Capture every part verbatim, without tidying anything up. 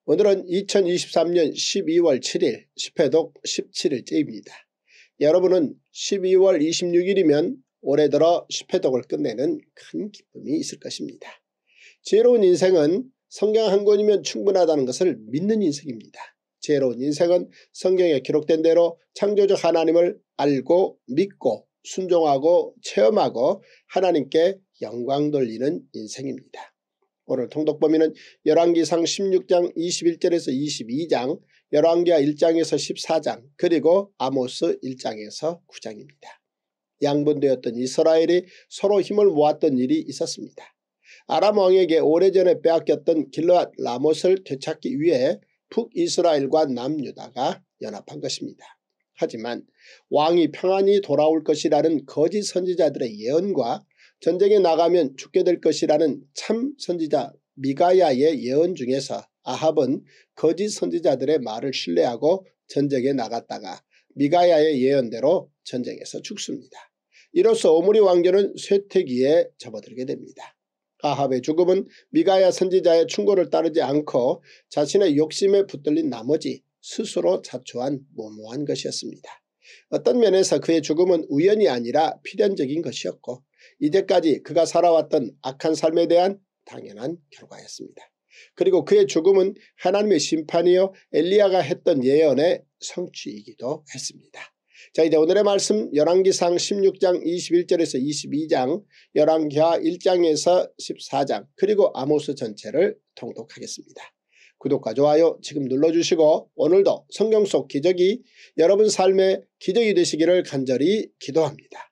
오늘은 이천이십삼년 십이월 칠일 십회독 십칠일째입니다. 여러분은 십이월 이십육일이면 올해 들어 십회독을 끝내는 큰 기쁨이 있을 것입니다. 지혜로운 인생은 성경 한 권이면 충분하다는 것을 믿는 인생입니다. 지혜로운 인생은 성경에 기록된 대로 창조주 하나님을 알고 믿고 순종하고 체험하고 하나님께 영광 돌리는 인생입니다. 오늘 통독 범위는 열왕기상 십육장 이십일절에서 이십이장, 열왕기하 일장에서 십사장, 그리고 아모스 일장에서 구장입니다. 양분되었던 이스라엘이 서로 힘을 모았던 일이 있었습니다. 아람 왕에게 오래전에 빼앗겼던 길르앗 라못을 되찾기 위해 북이스라엘과 남유다가 연합한 것입니다. 하지만 왕이 평안히 돌아올 것이라는 거짓 선지자들의 예언과 전쟁에 나가면 죽게 될 것이라는 참 선지자 미가야의 예언 중에서 아합은 거짓 선지자들의 말을 신뢰하고 전쟁에 나갔다가 미가야의 예언대로 전쟁에서 죽습니다. 이로써 오므리 왕조는 쇠퇴기에 접어들게 됩니다. 아합의 죽음은 미가야 선지자의 충고를 따르지 않고 자신의 욕심에 붙들린 나머지 스스로 자초한 무모한 것이었습니다. 어떤 면에서 그의 죽음은 우연이 아니라 필연적인 것이었고 이제까지 그가 살아왔던 악한 삶에 대한 당연한 결과였습니다. 그리고 그의 죽음은 하나님의 심판이요 엘리야가 했던 예언의 성취이기도 했습니다. 자, 이제 오늘의 말씀 열왕기상 십육장 이십일절에서 이십이장, 열왕기하 일장에서 십사장, 그리고 아모스 전체를 통독하겠습니다. 구독과 좋아요 지금 눌러주시고 오늘도 성경 속 기적이 여러분 삶의 기적이 되시기를 간절히 기도합니다.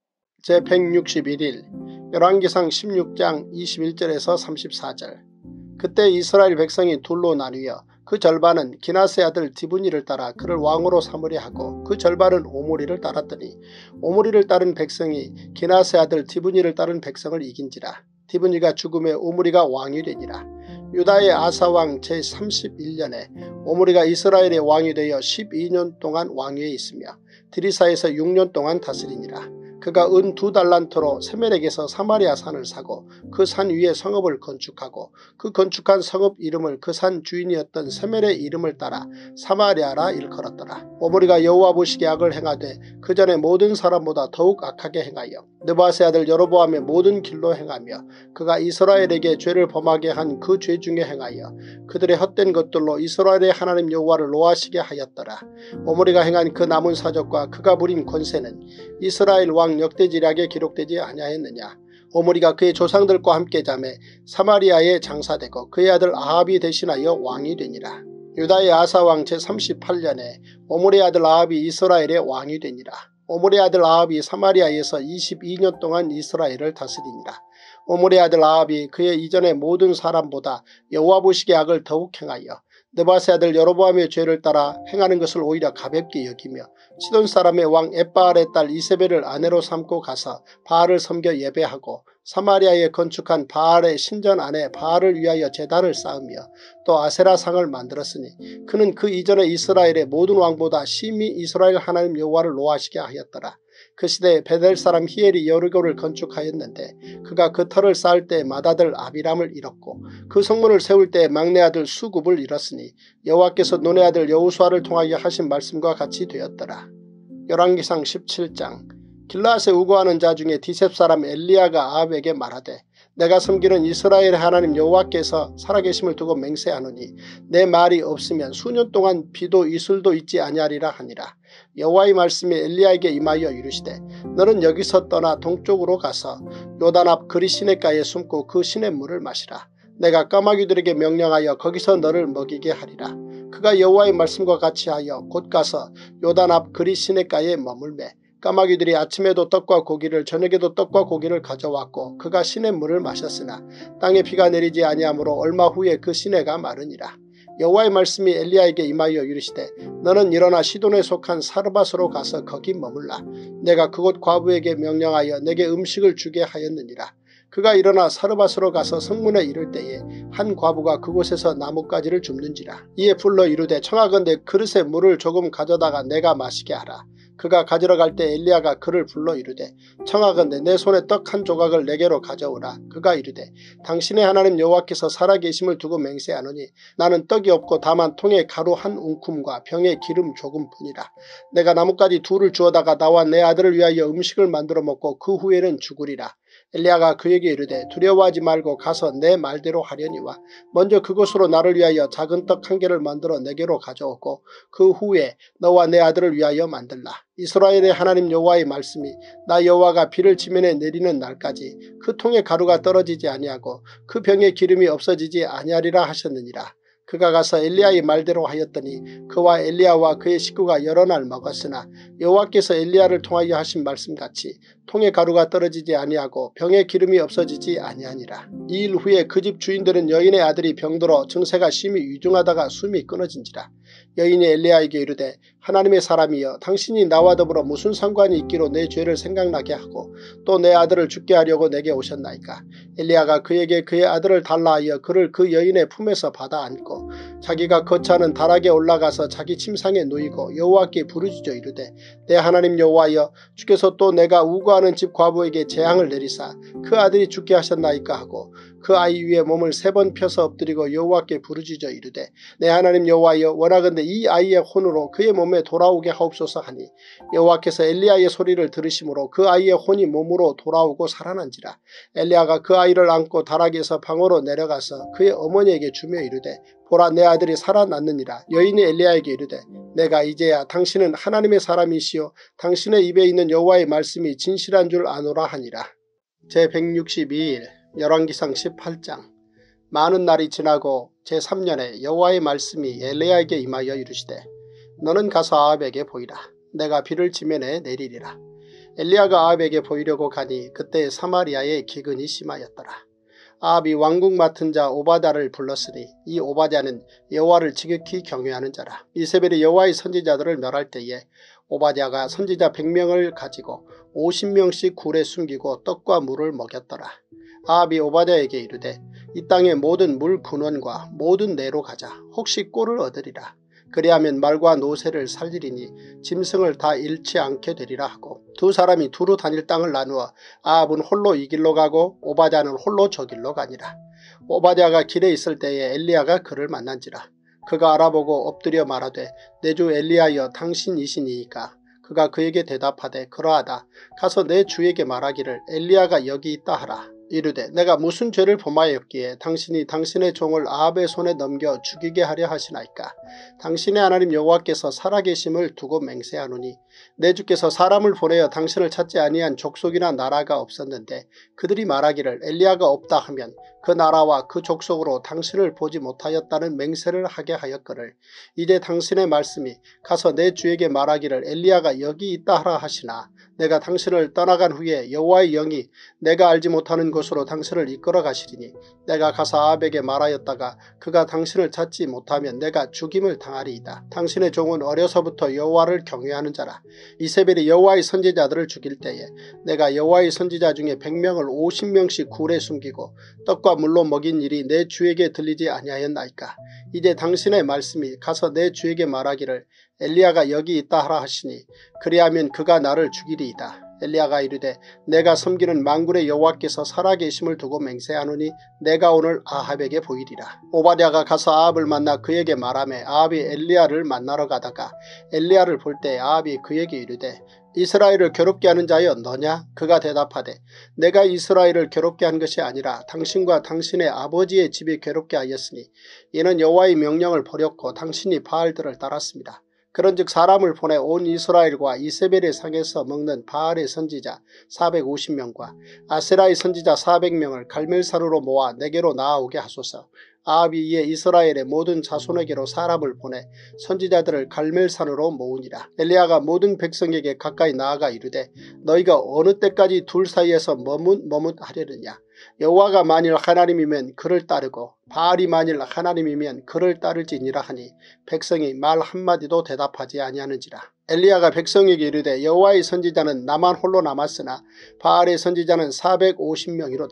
제백육십일일 열왕기상 십육장 이십일절에서 삼십사절. 그때 이스라엘 백성이 둘로 나뉘어 그 절반은 기나스의 아들 디브니를 따라 그를 왕으로 삼으려 하고 그 절반은 오므리를 따랐더니 오므리를 따른 백성이 기나스의 아들 디브니를 따른 백성을 이긴지라. 디브니가 죽음에 오므리가 왕이 되니라. 유다의 아사왕 제삼십일년에 오므리가 이스라엘의 왕이 되어 십이년 동안 왕위에 있으며 드리사에서 육년 동안 다스리니라. 그가 은 두 달란트로 세멜에게서 사마리아 산을 사고 그 산 위에 성읍을 건축하고 그 건축한 성읍 이름을 그 산 주인이었던 세멜의 이름을 따라 사마리아라 일컬었더라. 오므리가 여호와 보시기에 악을 행하되 그 전에 모든 사람보다 더욱 악하게 행하여 느바스의 아들 여로보암의 모든 길로 행하며 그가 이스라엘에게 죄를 범하게 한 그 죄 중에 행하여 그들의 헛된 것들로 이스라엘의 하나님 여호와를 노하시게 하였더라. 오므리가 행한 그 남은 사적과 그가 부린 권세는 이스라엘 왕 역대지략에 기록되지 아니하였느냐. 오므리가 그의 조상들과 함께 잠에 사마리아에 장사되고 그의 아들 아합이 대신하여 왕이 되니라. 유다의 아사왕 제삼십팔년에 오므리의 아들 아합이 이스라엘의 왕이 되니라. 오므리의 아들 아합이 사마리아에서 이십이년 동안 이스라엘을 다스리니라. 오므리의 아들 아합이 그의 이전의 모든 사람보다 여호와 보시기에 악을 더욱 행하여 느바스의 아들 여로보암의 죄를 따라 행하는 것을 오히려 가볍게 여기며 시돈 사람의 왕 엣바알의 딸 이세벨을 아내로 삼고 가서 바알을 섬겨 예배하고 사마리아에 건축한 바알의 신전 안에 바알을 위하여 제단을 쌓으며 또 아세라상을 만들었으니 그는 그 이전에 이스라엘의 모든 왕보다 심히 이스라엘 하나님 여호와를 노하시게 하였더라. 그 시대에 베델 사람 히엘이 여리고를 건축하였는데 그가 그 터를 쌓을 때 맏아들 아비람을 잃었고 그 성문을 세울 때 막내 아들 수굽을 잃었으니 여호와께서 눈의 아들 여호수아를 통하여 하신 말씀과 같이 되었더라. 열왕기상 십칠장. 길르앗에 우거하는 자 중에 디셉 사람 엘리야가 아합에게 말하되 내가 섬기는 이스라엘의 하나님 여호와께서 살아계심을 두고 맹세하노니 내 말이 없으면 수년 동안 비도 이슬도 있지 아니하리라 하니라. 여호와의 말씀이 엘리야에게 임하여 이르시되 너는 여기서 떠나 동쪽으로 가서 요단 앞 그리 시냇가에 숨고 그 시냇물을 마시라. 내가 까마귀들에게 명령하여 거기서 너를 먹이게 하리라. 그가 여호와의 말씀과 같이 하여 곧 가서 요단 앞 그리 시냇가에 머물매 까마귀들이 아침에도 떡과 고기를 저녁에도 떡과 고기를 가져왔고 그가 시냇물을 마셨으나 땅에 비가 내리지 아니하므로 얼마 후에 그 시내가 마르니라. 여호와의 말씀이 엘리야에게 임하여 이르시되 너는 일어나 시돈에 속한 사르밧으로 가서 거기 머물라. 내가 그곳 과부에게 명령하여 내게 음식을 주게 하였느니라. 그가 일어나 사르밧으로 가서 성문에 이를 때에 한 과부가 그곳에서 나뭇가지를 줍는지라. 이에 불러 이르되 청하건대 그릇에 물을 조금 가져다가 내가 마시게 하라. 그가 가지러 갈 때 엘리야가 그를 불러 이르되 청하건대 내 손에 떡 한 조각을 내게로 가져오라. 그가 이르되 당신의 하나님 여호와께서 살아계심을 두고 맹세하노니 나는 떡이 없고 다만 통에 가루 한 웅큼과 병에 기름 조금뿐이라. 내가 나뭇가지 둘을 주어다가 나와 내 아들을 위하여 음식을 만들어 먹고 그 후에는 죽으리라. 엘리야가 그에게 이르되 두려워하지 말고 가서 내 말대로 하려니와 먼저 그것으로 나를 위하여 작은 떡 한 개를 만들어 내게로 가져오고 그 후에 너와 내 아들을 위하여 만들라. 이스라엘의 하나님 여호와의 말씀이 나 여호와가 비를 지면에 내리는 날까지 그 통에 가루가 떨어지지 아니하고 그 병에 기름이 없어지지 아니하리라 하셨느니라. 그가 가서 엘리야의 말대로 하였더니 그와 엘리야와 그의 식구가 여러 날 먹었으나 여호와께서 엘리야를 통하여 하신 말씀같이 통에 가루가 떨어지지 아니하고 병에 기름이 없어지지 아니하니라. 이 일 후에 그 집 주인들은 여인의 아들이 병들어 증세가 심히 위중하다가 숨이 끊어진지라. 여인이 엘리야에게 이르되 하나님의 사람이여 당신이 나와 더불어 무슨 상관이 있기로 내 죄를 생각나게 하고 또 내 아들을 죽게 하려고 내게 오셨나이까. 엘리야가 그에게 그의 아들을 달라 하여 그를 그 여인의 품에서 받아 안고 자기가 거처하는 다락에 올라가서 자기 침상에 누이고 여호와께 부르짖어 이르되 내 하나님 여호와여 주께서 또 내가 우거하는 집 과부에게 재앙을 내리사 그 아들이 죽게 하셨나이까 하고 그 아이 위에 몸을 세 번 펴서 엎드리고 여호와께 부르짖어 이르되 내 하나님 여호와여 원하건대 이 아이의 혼으로 그의 몸에 돌아오게 하옵소서 하니 여호와께서 엘리야의 소리를 들으심으로 그 아이의 혼이 몸으로 돌아오고 살아난지라. 엘리야가 그 아이를 안고 다락에서 방으로 내려가서 그의 어머니에게 주며 이르되 보라 내 아들이 살아났느니라. 여인이 엘리야에게 이르되 내가 이제야 당신은 하나님의 사람이시요 당신의 입에 있는 여호와의 말씀이 진실한 줄 아노라 하니라. 제백육십이 일 열왕기상 십팔 장. 많은 날이 지나고 제삼 년에 여호와의 말씀이 엘리야에게 임하여 이르시되 너는 가서 아합에게 보이라. 내가 비를 지면에 내리리라. 엘리야가 아합에게 보이려고 가니 그때 사마리아에 기근이 심하였더라. 아합이 왕궁 맡은 자 오바댜를 불렀으니 이 오바댜는 여호와를 지극히 경외하는 자라. 이세벨이 여호와의 선지자들을 멸할 때에 오바댜가 선지자 백 명을 가지고 오십 명씩 굴에 숨기고 떡과 물을 먹였더라. 아합이 오바댜에게 이르되 이 땅의 모든 물 근원과 모든 내로 가자. 혹시 꼴을 얻으리라. 그리하면 말과 노새를 살리리니 짐승을 다 잃지 않게 되리라 하고 두 사람이 두루 다닐 땅을 나누어 아합은 홀로 이 길로 가고 오바댜는 홀로 저 길로 가니라. 오바댜가 길에 있을 때에 엘리야가 그를 만난지라. 그가 알아보고 엎드려 말하되 내 주 엘리야여 당신이시니이까. 그가 그에게 대답하되 그러하다. 가서 내 주에게 말하기를 엘리야가 여기 있다 하라. 이르되 내가 무슨 죄를 범하였기에 당신이 당신의 종을 아합의 손에 넘겨 죽이게 하려 하시나이까. 당신의 하나님 여호와께서 살아계심을 두고 맹세하노니 내 주께서 사람을 보내어 당신을 찾지 아니한 족속이나 나라가 없었는데 그들이 말하기를 엘리야가 없다 하면 그 나라와 그 족속으로 당신을 보지 못하였다는 맹세를 하게 하였거늘 이제 당신의 말씀이 가서 내 주에게 말하기를 엘리야가 여기 있다 하라 하시나 내가 당신을 떠나간 후에 여호와의 영이 내가 알지 못하는 곳으로 당신을 이끌어 가시리니 내가 가서 아합에게 말하였다가 그가 당신을 찾지 못하면 내가 죽임을 당하리이다. 당신의 종은 어려서부터 여호와를 경외하는 자라. 이세벨이 여호와의 선지자들을 죽일 때에 내가 여호와의 선지자 중에 백 명을 오십 명씩 굴에 숨기고 떡과 물로 먹인 일이 내 주에게 들리지 아니하였나이까. 이제 당신의 말씀이 가서 내 주에게 말하기를 엘리야가 여기 있다 하라 하시니 그리하면 그가 나를 죽이리이다. 엘리야가 이르되 내가 섬기는 만군의 여호와께서 살아계심을 두고 맹세하노니 내가 오늘 아합에게 보이리라. 오바댜가 가서 아합을 만나 그에게 말하매 아합이 엘리야를 만나러 가다가 엘리야를 볼 때 아합이 그에게 이르되 이스라엘을 괴롭게 하는 자여 너냐? 그가 대답하되 내가 이스라엘을 괴롭게 한 것이 아니라 당신과 당신의 아버지의 집이 괴롭게 하였으니 이는 여호와의 명령을 버렸고 당신이 바알들을 따랐습니다. 그런즉 사람을 보내 온 이스라엘과 이세벨의 상에서 먹는 바알의 선지자 사백오십 명과 아세라의 선지자 사백 명을 갈멜산으로 모아 내게로 나아오게 하소서. 아합이 이에 이스라엘의 모든 자손에게로 사람을 보내 선지자들을 갈멜산으로 모으니라. 엘리야가 모든 백성에게 가까이 나아가 이르되 너희가 어느 때까지 둘 사이에서 머뭇머뭇하려느냐. 여호와가 만일 하나님이면 그를 따르고 바알이 만일 하나님이면 그를 따를지니라 하니 백성이 말 한마디도 대답하지 아니하는지라. 엘리야가 백성에게 이르되 여호와의 선지자는 나만 홀로 남았으나 바알의 선지자는 사백오십 명이로다.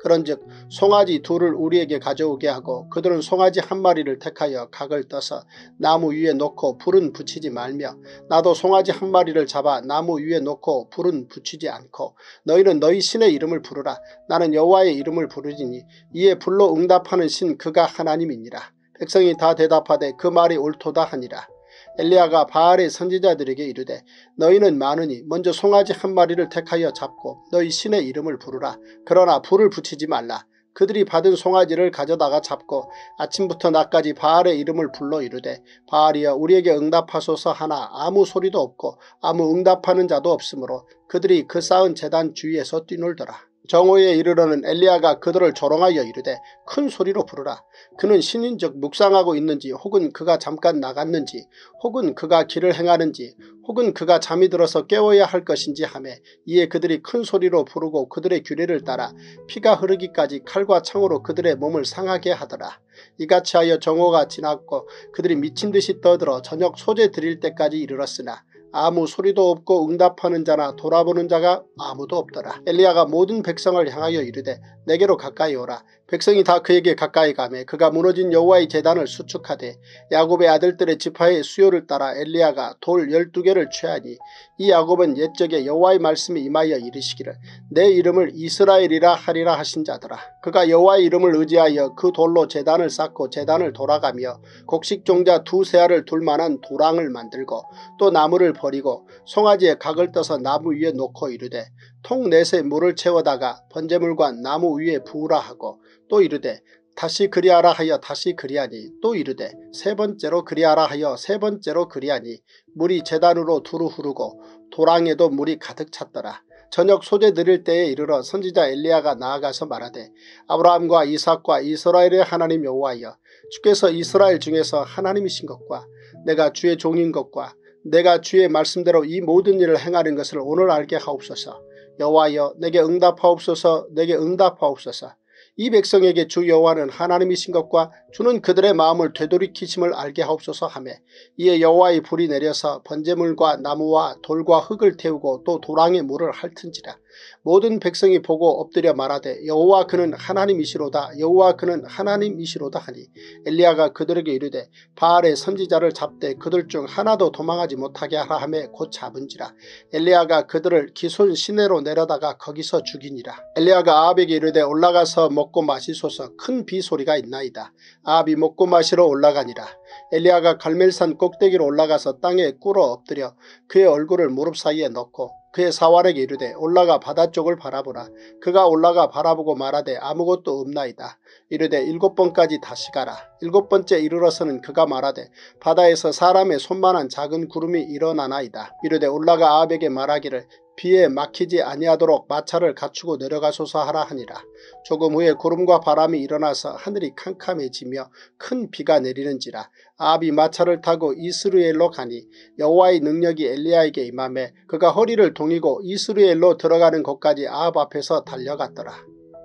그런즉 송아지 둘을 우리에게 가져오게 하고 그들은 송아지 한 마리를 택하여 각을 떠서 나무 위에 놓고 불은 붙이지 말며 나도 송아지 한 마리를 잡아 나무 위에 놓고 불은 붙이지 않고 너희는 너희 신의 이름을 부르라. 나는 여호와의 이름을 부르리니 이에 불로 응답하는 신 그가 하나님이니라. 백성이 다 대답하되 그 말이 옳도다 하니라. 엘리야가 바알의 선지자들에게 이르되 너희는 많으니 먼저 송아지 한 마리를 택하여 잡고 너희 신의 이름을 부르라. 그러나 불을 붙이지 말라. 그들이 받은 송아지를 가져다가 잡고 아침부터 낮까지 바알의 이름을 불러 이르되 바알이여 우리에게 응답하소서 하나 아무 소리도 없고 아무 응답하는 자도 없으므로 그들이 그 쌓은 제단 주위에서 뛰놀더라. 정오에 이르러는 엘리야가 그들을 조롱하여 이르되 큰 소리로 부르라. 그는 신인즉 묵상하고 있는지 혹은 그가 잠깐 나갔는지 혹은 그가 길을 행하는지 혹은 그가 잠이 들어서 깨워야 할 것인지 하매 이에 그들이 큰 소리로 부르고 그들의 규례를 따라 피가 흐르기까지 칼과 창으로 그들의 몸을 상하게 하더라. 이같이 하여 정오가 지났고 그들이 미친듯이 떠들어 저녁 소재 드릴 때까지 이르렀으나 아무 소리도 없고 응답하는 자나 돌아보는 자가 아무도 없더라. 엘리야가 모든 백성을 향하여 이르되 내게로 가까이 오라. 백성이 다 그에게 가까이 가매 그가 무너진 여호와의 제단을 수축하되 야곱의 아들들의 지파의 수요를 따라 엘리야가 돌 열두 개를 취하니 이 야곱은 옛적에 여호와의 말씀이 임하여 이르시기를 내 이름을 이스라엘이라 하리라 하신 자더라. 그가 여호와의 이름을 의지하여 그 돌로 제단을 쌓고 제단을 돌아가며 곡식종자 두세 알을 둘 만한 도랑을 만들고 또 나무를 버리고 송아지에 각을 떠서 나무 위에 놓고 이르되 통 넷에 물을 채워다가 번제물과 나무 위에 부으라 하고 또 이르되 다시 그리하라 하여 다시 그리하니 또 이르되 세 번째로 그리하라 하여 세 번째로 그리하니 물이 제단으로 두루 흐르고 도랑에도 물이 가득 찼더라. 저녁 소재 드릴 때에 이르러 선지자 엘리야가 나아가서 말하되 아브라함과 이삭과 이스라엘의 하나님 여호와여 주께서 이스라엘 중에서 하나님이신 것과 내가 주의 종인 것과 내가 주의 말씀대로 이 모든 일을 행하는 것을 오늘 알게 하옵소서. 여호와여 내게 응답하옵소서. 내게 응답하옵소서. 이 백성에게 주 여호와는 하나님이신 것과 주는 그들의 마음을 되돌이키심을 알게 하옵소서 하매 이에 여호와의 불이 내려서 번제물과 나무와 돌과 흙을 태우고 또 도랑에 물을 핥은지라. 모든 백성이 보고 엎드려 말하되 여호와 그는 하나님이시로다. 여호와 그는 하나님이시로다 하니 엘리야가 그들에게 이르되 바알의 선지자를 잡되 그들 중 하나도 도망하지 못하게 하라 하매 곧 잡은지라. 엘리야가 그들을 기손 시내로 내려다가 거기서 죽이니라. 엘리야가 아합에게 이르되 올라가서 먹고 마시소서. 큰 비소리가 있나이다. 아합이 먹고 마시러 올라가니라. 엘리야가 갈멜산 꼭대기로 올라가서 땅에 꿇어 엎드려 그의 얼굴을 무릎 사이에 넣고 그의 사활에게 이르되 올라가 바다 쪽을 바라보라. 그가 올라가 바라보고 말하되 아무것도 없나이다. 이르되 일곱 번까지 다시 가라. 일곱 번째 이르러서는 그가 말하되 바다에서 사람의 손만한 작은 구름이 일어나나이다. 이르되 올라가 아합에게 말하기를 비에 막히지 아니하도록 마차를 갖추고 내려가소서 하라 하니라. 조금 후에 구름과 바람이 일어나서 하늘이 캄캄해지며 큰 비가 내리는지라. 아합이 마차를 타고 이스루엘로 가니 여호와의 능력이 엘리야에게 임하매 그가 허리를 동이고 이스루엘로 들어가는 곳까지 아합 앞에서 달려갔더라.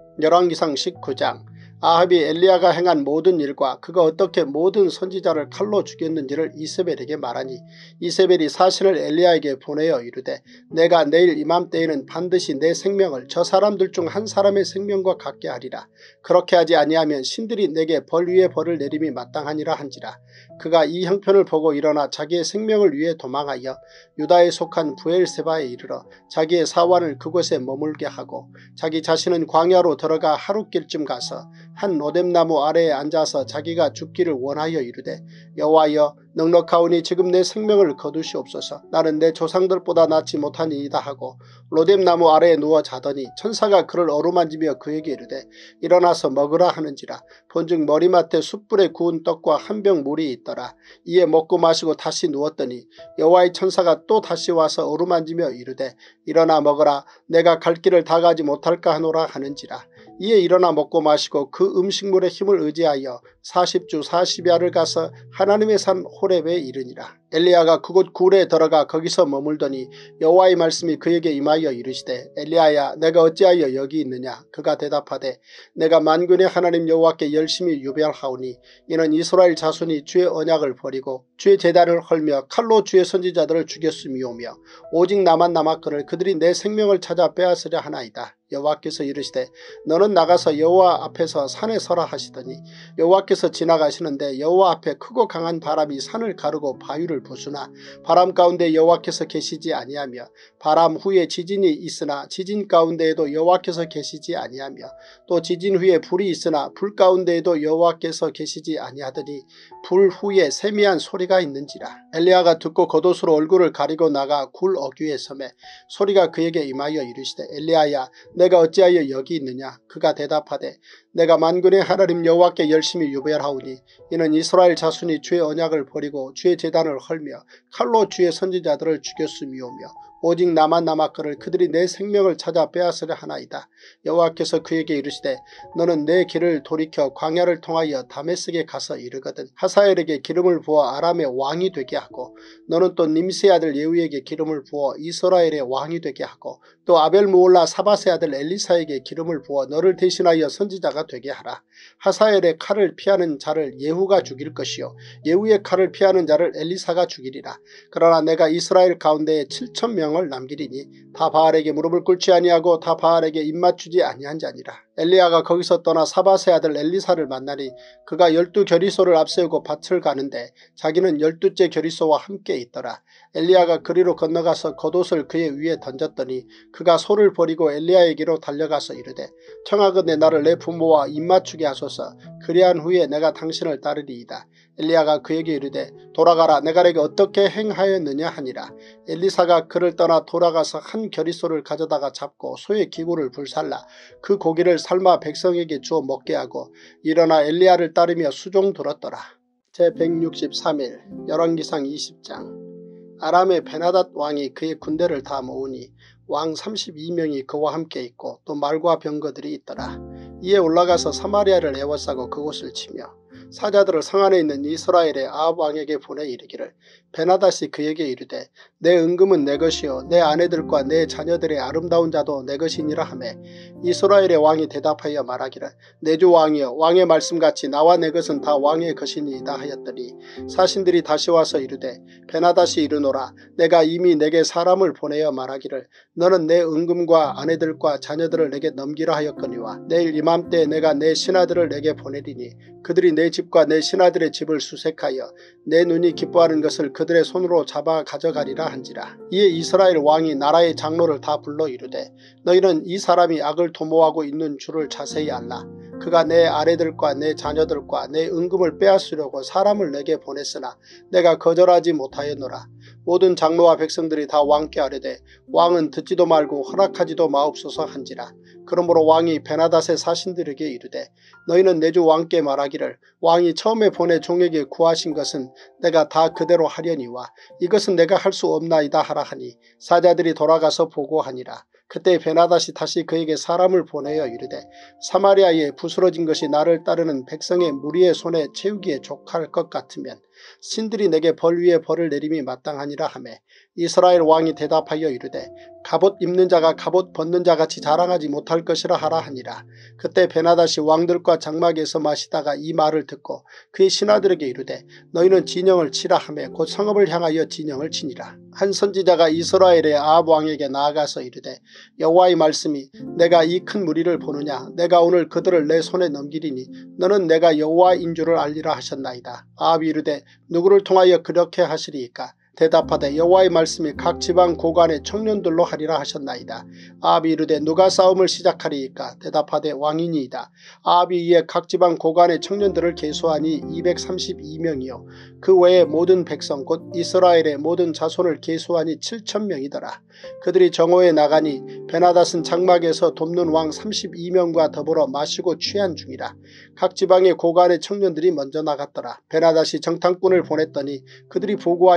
열왕기상 십구 장. 아합이 엘리야가 행한 모든 일과 그가 어떻게 모든 선지자를 칼로 죽였는지를 이세벨에게 말하니 이세벨이 사신을 엘리야에게 보내어 이르되 내가 내일 이맘때에는 반드시 내 생명을 저 사람들 중 한 사람의 생명과 같게 하리라. 그렇게 하지 아니하면 신들이 내게 벌 위에 벌을 내림이 마땅하니라 한지라. 그가 이 형편을 보고 일어나 자기의 생명을 위해 도망하여 유다에 속한 부엘세바에 이르러 자기의 사환을 그곳에 머물게 하고 자기 자신은 광야로 들어가 하룻길쯤 가서 한 로뎀나무 아래에 앉아서 자기가 죽기를 원하여 이르되 여호와여 넉넉하오니 지금 내 생명을 거두시옵소서. 나는 내 조상들보다 낫지 못하니이다 하고 로뎀나무 아래에 누워 자더니 천사가 그를 어루만지며 그에게 이르되 일어나서 먹으라 하는지라. 본즉 머리맡에 숯불에 구운 떡과 한 병 물이 있더라. 이에 먹고 마시고 다시 누웠더니 여호와의 천사가 또 다시 와서 어루만지며 이르되 일어나 먹으라. 내가 갈 길을 다 가지 못할까 하노라 하는지라. 이에 일어나 먹고 마시고 그 음식물의 힘을 의지하여 사십 주 사십 야를 가서 하나님의 산 호렙에 이르니라. 엘리야가 그곳 굴에 들어가 거기서 머물더니 여호와의 말씀이 그에게 임하여 이르시되 엘리야야 내가 어찌하여 여기 있느냐. 그가 대답하되 내가 만군의 하나님 여호와께 열심히 유별하오니 이는 이스라엘 자손이 주의 언약을 버리고 주의 제단을 헐며 칼로 주의 선지자들을 죽였음이오며 오직 나만 남았거늘 그들이 내 생명을 찾아 빼앗으려 하나이다. 여호와께서 이르시되 너는 나가서 여호와 앞에서 산에 서라 하시더니 여호와께서 지나가시는데 여호와 앞에 크고 강한 바람이 산을 가르고 바위를 부수나 바람 가운데 여호와께서 계시지 아니하며 바람 후에 지진이 있으나 지진 가운데에도 여호와께서 계시지 아니하며 또 지진 후에 불이 있으나 불 가운데에도 여호와께서 계시지 아니하더니 불 후에 세미한 소리가 있는지라. 엘리야가 듣고 겉옷으로 얼굴을 가리고 나가 굴 어귀에 서매 소리가 그에게 임하여 이르시되 엘리야야 내가 어찌하여 여기 있느냐. 그가 대답하되 내가 만군의 하나님 여호와께 열심히 유별하오니 이는 이스라엘 자손이 주의 언약을 버리고 주의 제단을 헐며 칼로 주의 선지자들을 죽였음이오며 오직 나만 남았거늘 그들이 내 생명을 찾아 빼앗으려 하나이다. 여호와께서 그에게 이르시되 너는 내 길을 돌이켜 광야를 통하여 다메섹에 가서 이르거든 하사엘에게 기름을 부어 아람의 왕이 되게 하고 너는 또 님스의 아들 예후에게 기름을 부어 이스라엘의 왕이 되게 하고 또 아벨무올라 사밧의 아들 엘리사에게 기름을 부어 너를 대신하여 선지자가 되게 하라. 하사엘의 칼을 피하는 자를 예후가 죽일 것이요 예후의 칼을 피하는 자를 엘리사가 죽이리라. 그러나 내가 이스라엘 가운데에 칠천 명을 남기리니 다 바알에게 무릎을 꿇지 아니하고 다 바알에게 입맞추지 아니한 자니라. 엘리야가 거기서 떠나 사밧의 아들 엘리사를 만나니 그가 열두 결의소를 앞세우고 밭을 가는데 자기는 열두째 결의소와 함께 있더라. 엘리야가 그리로 건너가서 겉옷을 그의 위에 던졌더니 그가 소를 버리고 엘리야에게로 달려가서 이르되 청하건대 나를 내 부모와 입맞추게 하소서. 그리한 후에 내가 당신을 따르리이다. 엘리야가 그에게 이르되 돌아가라. 내가 내게 어떻게 행하였느냐 하니라. 엘리사가 그를 떠나 돌아가서 한 결의소를 가져다가 잡고 소의 기구를 불살라 그 고기를 삶아 백성에게 주어 먹게 하고 일어나 엘리야를 따르며 수종 들었더라. 제백육십삼 일 열왕기상 이십 장. 아람의 베나닷 왕이 그의 군대를 다 모으니 왕 삼십이 명이 그와 함께 있고 또 말과 병거들이 있더라. 이에 올라가서 사마리아를 에워싸고 그곳을 치며 사자들을 성 안에 있는 이스라엘의 아합 왕에게 보내 이르기를 베나닷이 그에게 이르되 내 은금은 내 것이요 내 아내들과 내 자녀들의 아름다운 자도 내 것이니라 하매 이스라엘의 왕이 대답하여 말하기를 내 주 왕이여 왕의 말씀같이 나와 내 것은 다 왕의 것이니이다 하였더니 사신들이 다시 와서 이르되 베나닷이 이르노라 내가 이미 내게 사람을 보내어 말하기를 너는 내 은금과 아내들과 자녀들을 내게 넘기라 하였거니와 내일 이맘때 내가 내 신하들을 내게 보내리니 그들이 내 집과 내 신하들의 집을 수색하여 내 눈이 기뻐하는 것을 그들의 손으로 잡아 가져가리라 한지라. 이에 이스라엘 왕이 나라의 장로를 다 불러 이르되 너희는 이 사람이 악을 도모하고 있는 줄을 자세히 알라. 그가 내 아내들과 내 자녀들과 내 은금을 빼앗으려고 사람을 내게 보냈으나 내가 거절하지 못하였노라. 모든 장로와 백성들이 다 왕께 아뢰되 왕은 듣지도 말고 허락하지도 마옵소서 한지라. 그러므로 왕이 베나닷의 사신들에게 이르되 너희는 내 주 왕께 말하기를 왕이 처음에 보내 종에게 구하신 것은 내가 다 그대로 하려니와 이것은 내가 할 수 없나이다 하라 하니 사자들이 돌아가서 보고하니라. 그때 베나닷이 다시 그에게 사람을 보내어 이르되 사마리아에 부스러진 것이 나를 따르는 백성의 무리의 손에 채우기에 족할 것 같으면 신들이 내게 벌 위에 벌을 내림이 마땅하니라 하매 이스라엘 왕이 대답하여 이르되 갑옷 입는 자가 갑옷 벗는 자같이 자랑하지 못할 것이라 하라 하니라. 그때 베나닷이 왕들과 장막에서 마시다가 이 말을 듣고 그의 신하들에게 이르되 너희는 진영을 치라 하매 곧 성읍을 향하여 진영을 치니라. 한 선지자가 이스라엘의 아합 왕에게 나아가서 이르되 여호와의 말씀이 내가 이 큰 무리를 보느냐 내가 오늘 그들을 내 손에 넘기리니 너는 내가 여호와인 줄을 알리라 하셨나이다. 아합이 이르되 누구를 통하여 그렇게 하시리이까. 대답하되 여호와의 말씀이 각 지방 고관의 청년들로 하리라 하셨나이다. 아합이 이르되 누가 싸움을 시작하리이까. 대답하되 왕이니이다. 아합이 이에 각 지방 고관의 청년들을 계수하니 이백삼십이 명이요 그 외에 모든 백성 곧 이스라엘의 모든 자손을 계수하니 칠천 명이더라. 그들이 정오에 나가니 베나닷은 장막에서 돕는 왕 삼십이 명과 더불어 마시고 취한 중이라. 각 지방의 고관의 청년들이 먼저 나갔더라. 베나닷이 정탐꾼을 보냈더니 그들이 보고하여 이르되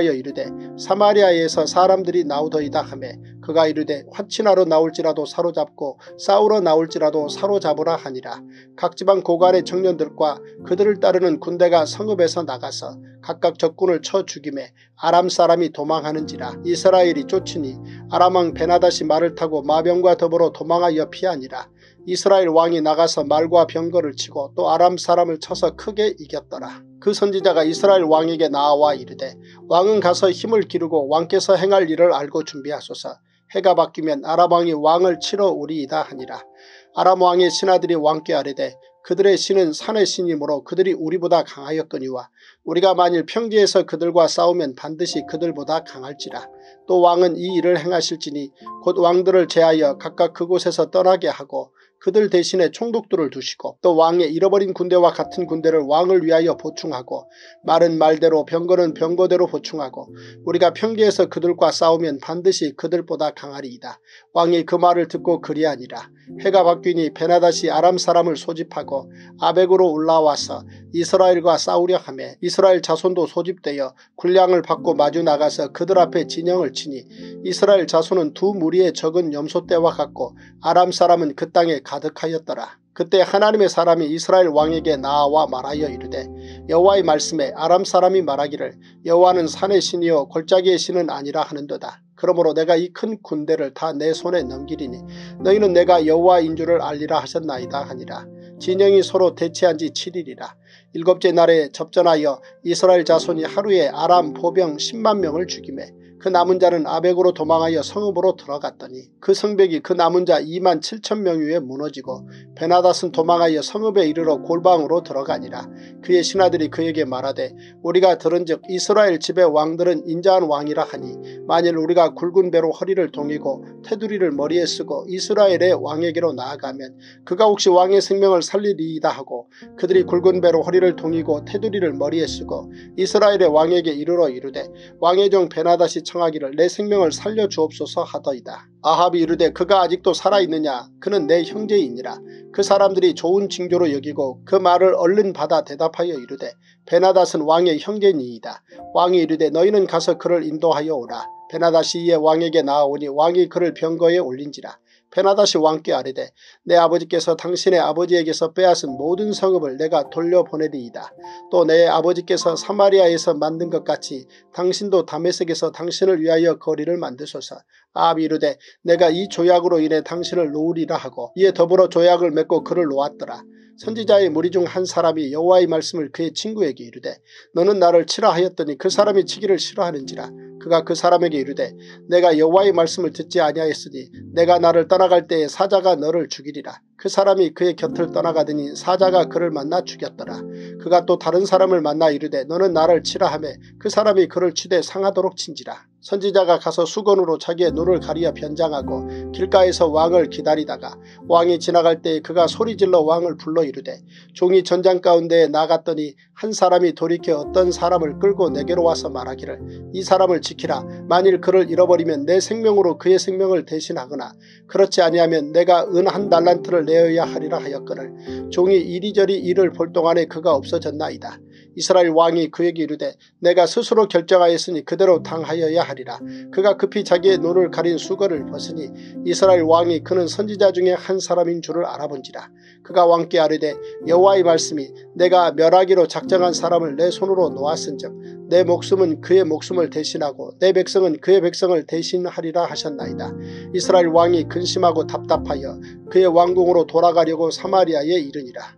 사마리아에서 사람들이 나오더이다 하매 그가 이르되 화친하러 나올지라도 사로잡고 싸우러 나올지라도 사로잡으라 하니라. 각 지방 고관의 청년들과 그들을 따르는 군대가 성읍에서 나가서 각각 적군을 쳐 죽이매 아람 사람이 도망하는지라. 이스라엘이 쫓으니 아람 왕 베나닷이 말을 타고 마병과 더불어 도망하여 피하니라. 이스라엘 왕이 나가서 말과 병거를 치고 또 아람 사람을 쳐서 크게 이겼더라. 그 선지자가 이스라엘 왕에게 나와 이르되 왕은 가서 힘을 기르고 왕께서 행할 일을 알고 준비하소서. 해가 바뀌면 아람 왕이 왕을 치러 오리이다 하니라. 아람 왕의 신하들이 왕께 아뢰되 그들의 신은 산의 신이므로 그들이 우리보다 강하였거니와 우리가 만일 평지에서 그들과 싸우면 반드시 그들보다 강할지라. 또 왕은 이 일을 행하실지니 곧 왕들을 제하여 각각 그곳에서 떠나게 하고 그들 대신에 총독들을 두시고 또 왕의 잃어버린 군대와 같은 군대를 왕을 위하여 보충하고 말은 말대로 병거는 병거대로 보충하고 우리가 평지에서 그들과 싸우면 반드시 그들보다 강하리이다. 왕이 그 말을 듣고 그리하니라. 해가 바뀌니 베나닷이 아람 사람을 소집하고 아벡으로 올라와서 이스라엘과 싸우려 하매 이스라엘 자손도 소집되어 군량을 받고 마주 나가서 그들 앞에 진영을 치니 이스라엘 자손은 두 무리의 적은 염소떼와 같고 아람 사람은 그 땅에 가득하였더라. 그때 하나님의 사람이 이스라엘 왕에게 나와 말하여 이르되 여호와의 말씀에 아람 사람이 말하기를 여호와는 산의 신이요 골짜기의 신은 아니라 하는도다. 그러므로 내가 이 큰 군대를 다 내 손에 넘기리니 너희는 내가 여호와인 줄을 알리라 하셨나이다 하니라. 진영이 서로 대치한 지 칠 일이라. 일곱째 날에 접전하여 이스라엘 자손이 하루에 아람 보병 십만 명을 죽이매 그 남은 자는 아벡으로 도망하여 성읍으로 들어갔더니 그 성벽이 그 남은 자 이만 칠천 명 위에 무너지고 베나닷은 도망하여 성읍에 이르러 골방으로 들어가니라. 그의 신하들이 그에게 말하되 우리가 들은즉 이스라엘 집의 왕들은 인자한 왕이라 하니 만일 우리가 굵은 배로 허리를 동이고 테두리를 머리에 쓰고 이스라엘의 왕에게로 나아가면 그가 혹시 왕의 생명을 살리리이다 하고 그들이 굵은 배로 허리를 동이고 테두리를 머리에 쓰고 이스라엘의 왕에게 이르러 이르되 왕의 종 베나닷이 청하기를 내 생명을 살려주옵소서 하더이다. 아합이 이르되 그가 아직도 살아있느냐 그는 내 형제이니라. 그 사람들이 좋은 징조로 여기고 그 말을 얼른 받아 대답하여 이르되 베나닷은 왕의 형제니이다. 왕이 이르되 너희는 가서 그를 인도하여 오라. 베나닷이 이에 왕에게 나아오니 왕이 그를 병거에 올린지라. 베나닷이 왕께 아뢰되 내 아버지께서 당신의 아버지에게서 빼앗은 모든 성읍을 내가 돌려보내리이다. 또 내 아버지께서 사마리아에서 만든 것 같이 당신도 다메섹에서 당신을 위하여 거리를 만드소서. 아합이 이르되 내가 이 조약으로 인해 당신을 놓으리라 하고 이에 더불어 조약을 맺고 그를 놓았더라. 선지자의 무리 중 한 사람이 여호와의 말씀을 그의 친구에게 이르되 너는 나를 치라 하였더니 그 사람이 치기를 싫어하는지라. 그가 그 사람에게 이르되 내가 여호와의 말씀을 듣지 아니하였으니 내가 나를 떠나갈 때에 사자가 너를 죽이리라. 그 사람이 그의 곁을 떠나가더니 사자가 그를 만나 죽였더라. 그가 또 다른 사람을 만나 이르되 너는 나를 치라 하매 그 사람이 그를 치되 상하도록 친지라. 선지자가 가서 수건으로 자기의 눈을 가리어 변장하고 길가에서 왕을 기다리다가 왕이 지나갈 때에 그가 소리질러 왕을 불러 이르되 종이 전장 가운데에 나갔더니 한 사람이 돌이켜 어떤 사람을 끌고 내게로 와서 말하기를 이 사람을 지키라. 만일 그를 잃어버리면 내 생명으로 그의 생명을 대신하거나 그렇지 아니하면 내가 은 한 달란트를 내어야 하리라 하였거늘 종이 이리저리 이를 볼 동안에 그가 없어졌나이다. 이스라엘 왕이 그에게 이르되 내가 스스로 결정하였으니 그대로 당하여야 하리라. 그가 급히 자기의 눈을 가린 수건을 벗으니 이스라엘 왕이 그는 선지자 중에 한 사람인 줄을 알아본지라. 그가 왕께 아뢰되 여호와의 말씀이 내가 멸하기로 작정한 사람을 내 손으로 놓았은즉 내 목숨은 그의 목숨을 대신하고 내 백성은 그의 백성을 대신하리라 하셨나이다. 이스라엘 왕이 근심하고 답답하여 그의 왕궁으로 돌아가려고 사마리아에 이르니라.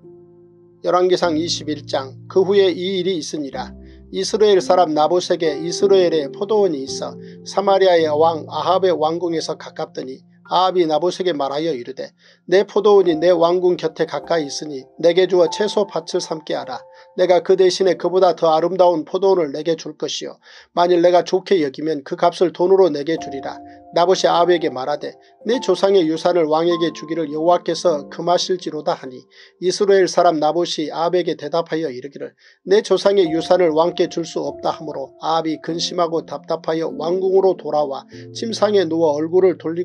열왕기상 이십일 장. 그 후에 이 일이 있으니라. 이스라엘 사람 나봇에게 이스라엘에 포도원이 있어 사마리아의 왕 아합의 왕궁에서 가깝더니 아합이 나봇에게 말하여 이르되 내 포도원이 내 왕궁 곁에 가까이 있으니 내게 주어 채소 밭을 삼게 하라. 내가 그 대신에 그보다 더 아름다운 포도원을 내게 줄 것이요 만일 내가 좋게 여기면 그 값을 돈으로 내게 주리라. 나봇이 아합에게 말하되 내 조상의 유산을 왕에게 주기를 여호와께서 금하실지로다 하니 이스라엘 사람 나봇이 아합에게 대답하여 이르기를 내 조상의 유산을 왕께 줄 수 없다 하므로 아합이 근심하고 답답하여 왕궁으로 돌아와 침상에 누워 얼굴을 돌리고 식사를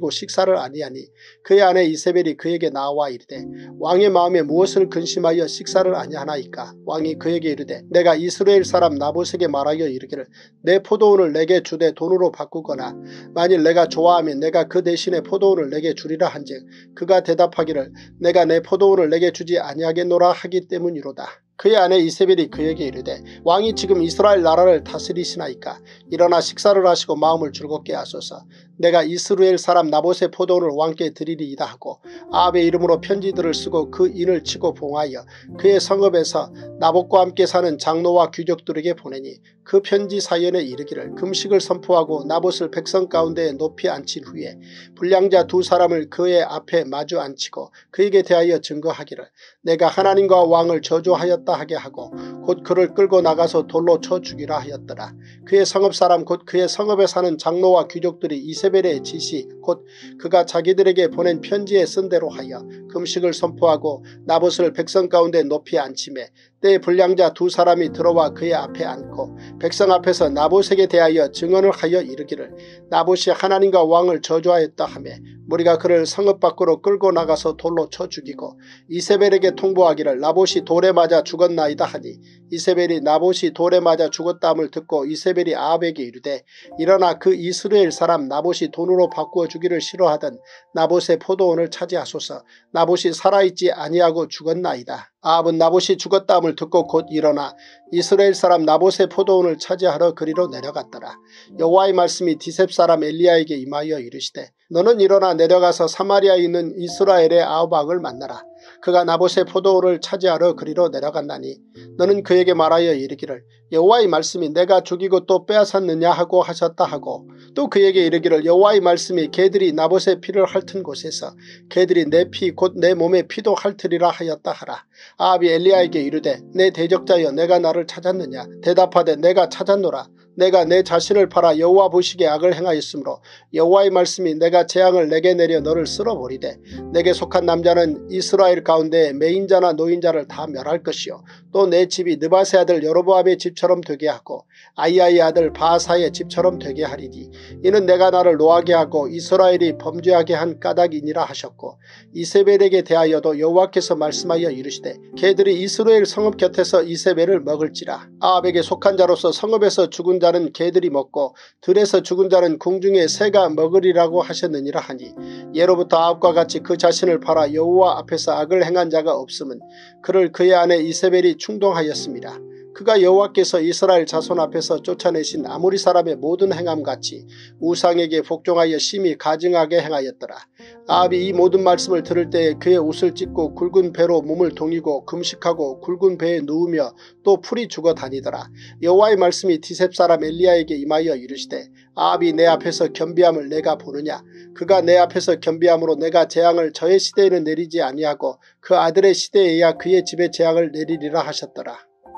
식사를 아니하니 그의 아내 이세벨이 그에게 나와 이르되 왕의 마음에 무엇을 근심하여 식사를 아니하나이까. 왕이 그에게 이르되 내가 이스라엘 사람 나봇에게 말하여 이르기를 내 포도원을 내게 주되 돈으로 바꾸거나 만일 내가 좋아하면 내가 그 대신에 포도원을 내게 주리라 한즉 그가 대답하기를 내가 내 포도원을 내게 주지 아니하겠노라 하기 때문이로다. 그의 아내 이세벨이 그에게 이르되 왕이 지금 이스라엘 나라를 다스리시나이까. 일어나 식사를 하시고 마음을 즐겁게 하소서. 내가 이스라엘 사람 나봇의 포도원을 왕께 드리리이다 하고 아합의 이름으로 편지들을 쓰고 그 인을 치고 봉하여 그의 성읍에서 나봇과 함께 사는 장로와 귀족들에게 보내니 그 편지 사연에 이르기를 금식을 선포하고 나봇을 백성 가운데에 높이 앉힌 후에 불량자 두 사람을 그의 앞에 마주 앉히고 그에게 대하여 증거하기를 내가 하나님과 왕을 저주하였다 하게 하고 곧 그를 끌고 나가서 돌로 쳐 죽이라 하였더라. 그의 성읍 사람 곧 그의 성읍에 사는 장로와 귀족들이 이세벨의 지시 곧 그가 자기들에게 보낸 편지에 쓴 대로 하여 금식을 선포하고 나봇을 백성 가운데 높이 앉히매 때에 불량자 두 사람이 들어와 그의 앞에 앉고 백성 앞에서 나봇에게 대하여 증언을 하여 이르기를 나봇이 하나님과 왕을 저주하였다 하며 무리가 그를 성읍 밖으로 끌고 나가서 돌로 쳐 죽이고 이세벨에게 통보하기를 나봇이 돌에 맞아 죽었나이다 하니 이세벨이 나봇이 돌에 맞아 죽었다함을 듣고 이세벨이 아합에게 이르되 일어나 그 이스라엘 사람 나봇이 돈으로 바꾸어 주기를 싫어하던 나봇의 포도원을 차지하소서. 나봇이 살아있지 아니하고 죽었나이다. 아합은 나봇이 죽었다함을 듣고 곧 일어나 이스라엘 사람 나봇의 포도원을 차지하러 그리로 내려갔더라. 여호와의 말씀이 디셉 사람 엘리야에게 임하여 이르시되 너는 일어나 내려가서 사마리아에 있는 이스라엘의 아합 왕을 만나라. 그가 나봇의 포도원을 차지하러 그리로 내려간다니 너는 그에게 말하여 이르기를 여호와의 말씀이 내가 죽이고 또 빼앗았느냐 하고 하셨다 하고 또 그에게 이르기를 여호와의 말씀이 개들이 나봇의 피를 핥은 곳에서 개들이 내 피 곧 내 몸의 피도 핥으리라 하였다 하라. 아합이 엘리야에게 이르되 내 대적자여 내가 나를 찾았느냐. 대답하되 내가 찾았노라. 내가 내 자신을 팔아 여호와 보시기에 악을 행하였으므로 여호와의 말씀이 내가 재앙을 내게 내려 너를 쓸어버리되 내게 속한 남자는 이스라엘 가운데 매인자나 노인자를 다 멸할 것이요 또 내 집이 느바세 아들 여로보암의 집처럼 되게 하고 아이야의 아들 바하사의 집처럼 되게 하리니 이는 내가 나를 노하게 하고 이스라엘이 범죄하게 한 까닭이니라 하셨고 이세벨에게 대하여도 여호와께서 말씀하여 이르시되 개들이 이스라엘 성읍 곁에서 이세벨을 먹을지라. 아합에게 속한 자로서 성읍에서 죽은 자는 개들이 먹고 들에서 죽은 자는 궁중에 새가 먹으리라고 하셨느니라 하니 예로부터 아합과 같이 그 자신을 팔아 여호와 앞에서 악을 행한 자가 없음은 그를 그의 아내 이세벨이 충동하였습니다. 그가 여호와께서 이스라엘 자손 앞에서 쫓아내신 아모리 사람의 모든 행함같이 우상에게 복종하여 심히 가증하게 행하였더라. 아합이 이 모든 말씀을 들을 때에 그의 옷을 찢고 굵은 배로 몸을 동이고 금식하고 굵은 배에 누우며 또 풀이 죽어 다니더라. 여호와의 말씀이 디셉 사람 엘리야에게 임하여 이르시되 아합이 내 앞에서 겸비함을 내가 보느냐. 그가 내 앞에서 겸비함으로 내가 재앙을 저의 시대에는 내리지 아니하고 그 아들의 시대에야 그의 집에 재앙을 내리리라 하셨더라.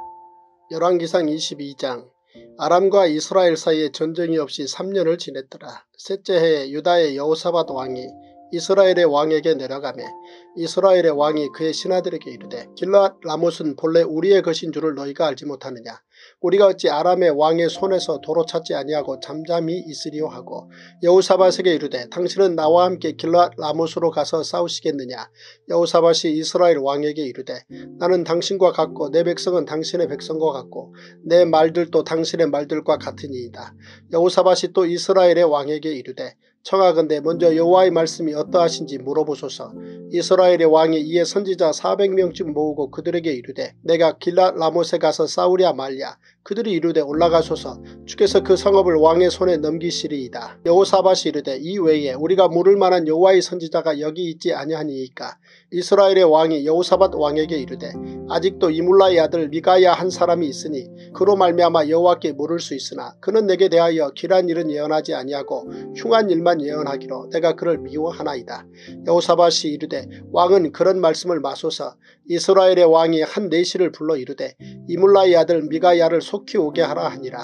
열왕기상 이십이 장. 아람과 이스라엘 사이에 전쟁이 없이 삼 년을 지냈더라. 셋째 해에 유다의 여호사밧 왕이 이스라엘의 왕에게 내려가매 이스라엘의 왕이 그의 신하들에게 이르되 길르앗 라못은 본래 우리의 것인 줄을 너희가 알지 못하느냐. 우리가 어찌 아람의 왕의 손에서 도로 찾지 아니하고 잠잠히 있으리요 하고 여호사밧에게 이르되 당신은 나와 함께 길르앗 라못으로 가서 싸우시겠느냐. 여호사밧이 이스라엘 왕에게 이르되 나는 당신과 같고 내 백성은 당신의 백성과 같고 내 말들도 당신의 말들과 같으니이다. 여호사밧이 또 이스라엘의 왕에게 이르되 청하건대 먼저 여호와의 말씀이 어떠하신지 물어보소서. 이스라엘의 왕이 이에 선지자 사백 명쯤 모으고 그들에게 이르되 내가 길르앗 라못에 가서 싸우랴 말랴. 그들이 이르되 올라가소서. 주께서 그 성읍을 왕의 손에 넘기시리이다. 여호사밧이 이르되 이 외에 우리가 물을 만한 여호와의 선지자가 여기 있지 아니하니이까. 이스라엘의 왕이 여호사밧 왕에게 이르되 아직도 이물라의 아들 미가야 한 사람이 있으니 그로 말미암아 여호와께 물을 수 있으나 그는 내게 대하여 길한 일은 예언하지 아니하고 흉한 일만 예언하기로 내가 그를 미워하나이다. 여호사밧이 이르되 왕은 그런 말씀을 마소서. 이스라엘의 왕이 한 내시를 불러 이르되 이물라의 아들 미가야를 속히 오게 하라 하니라.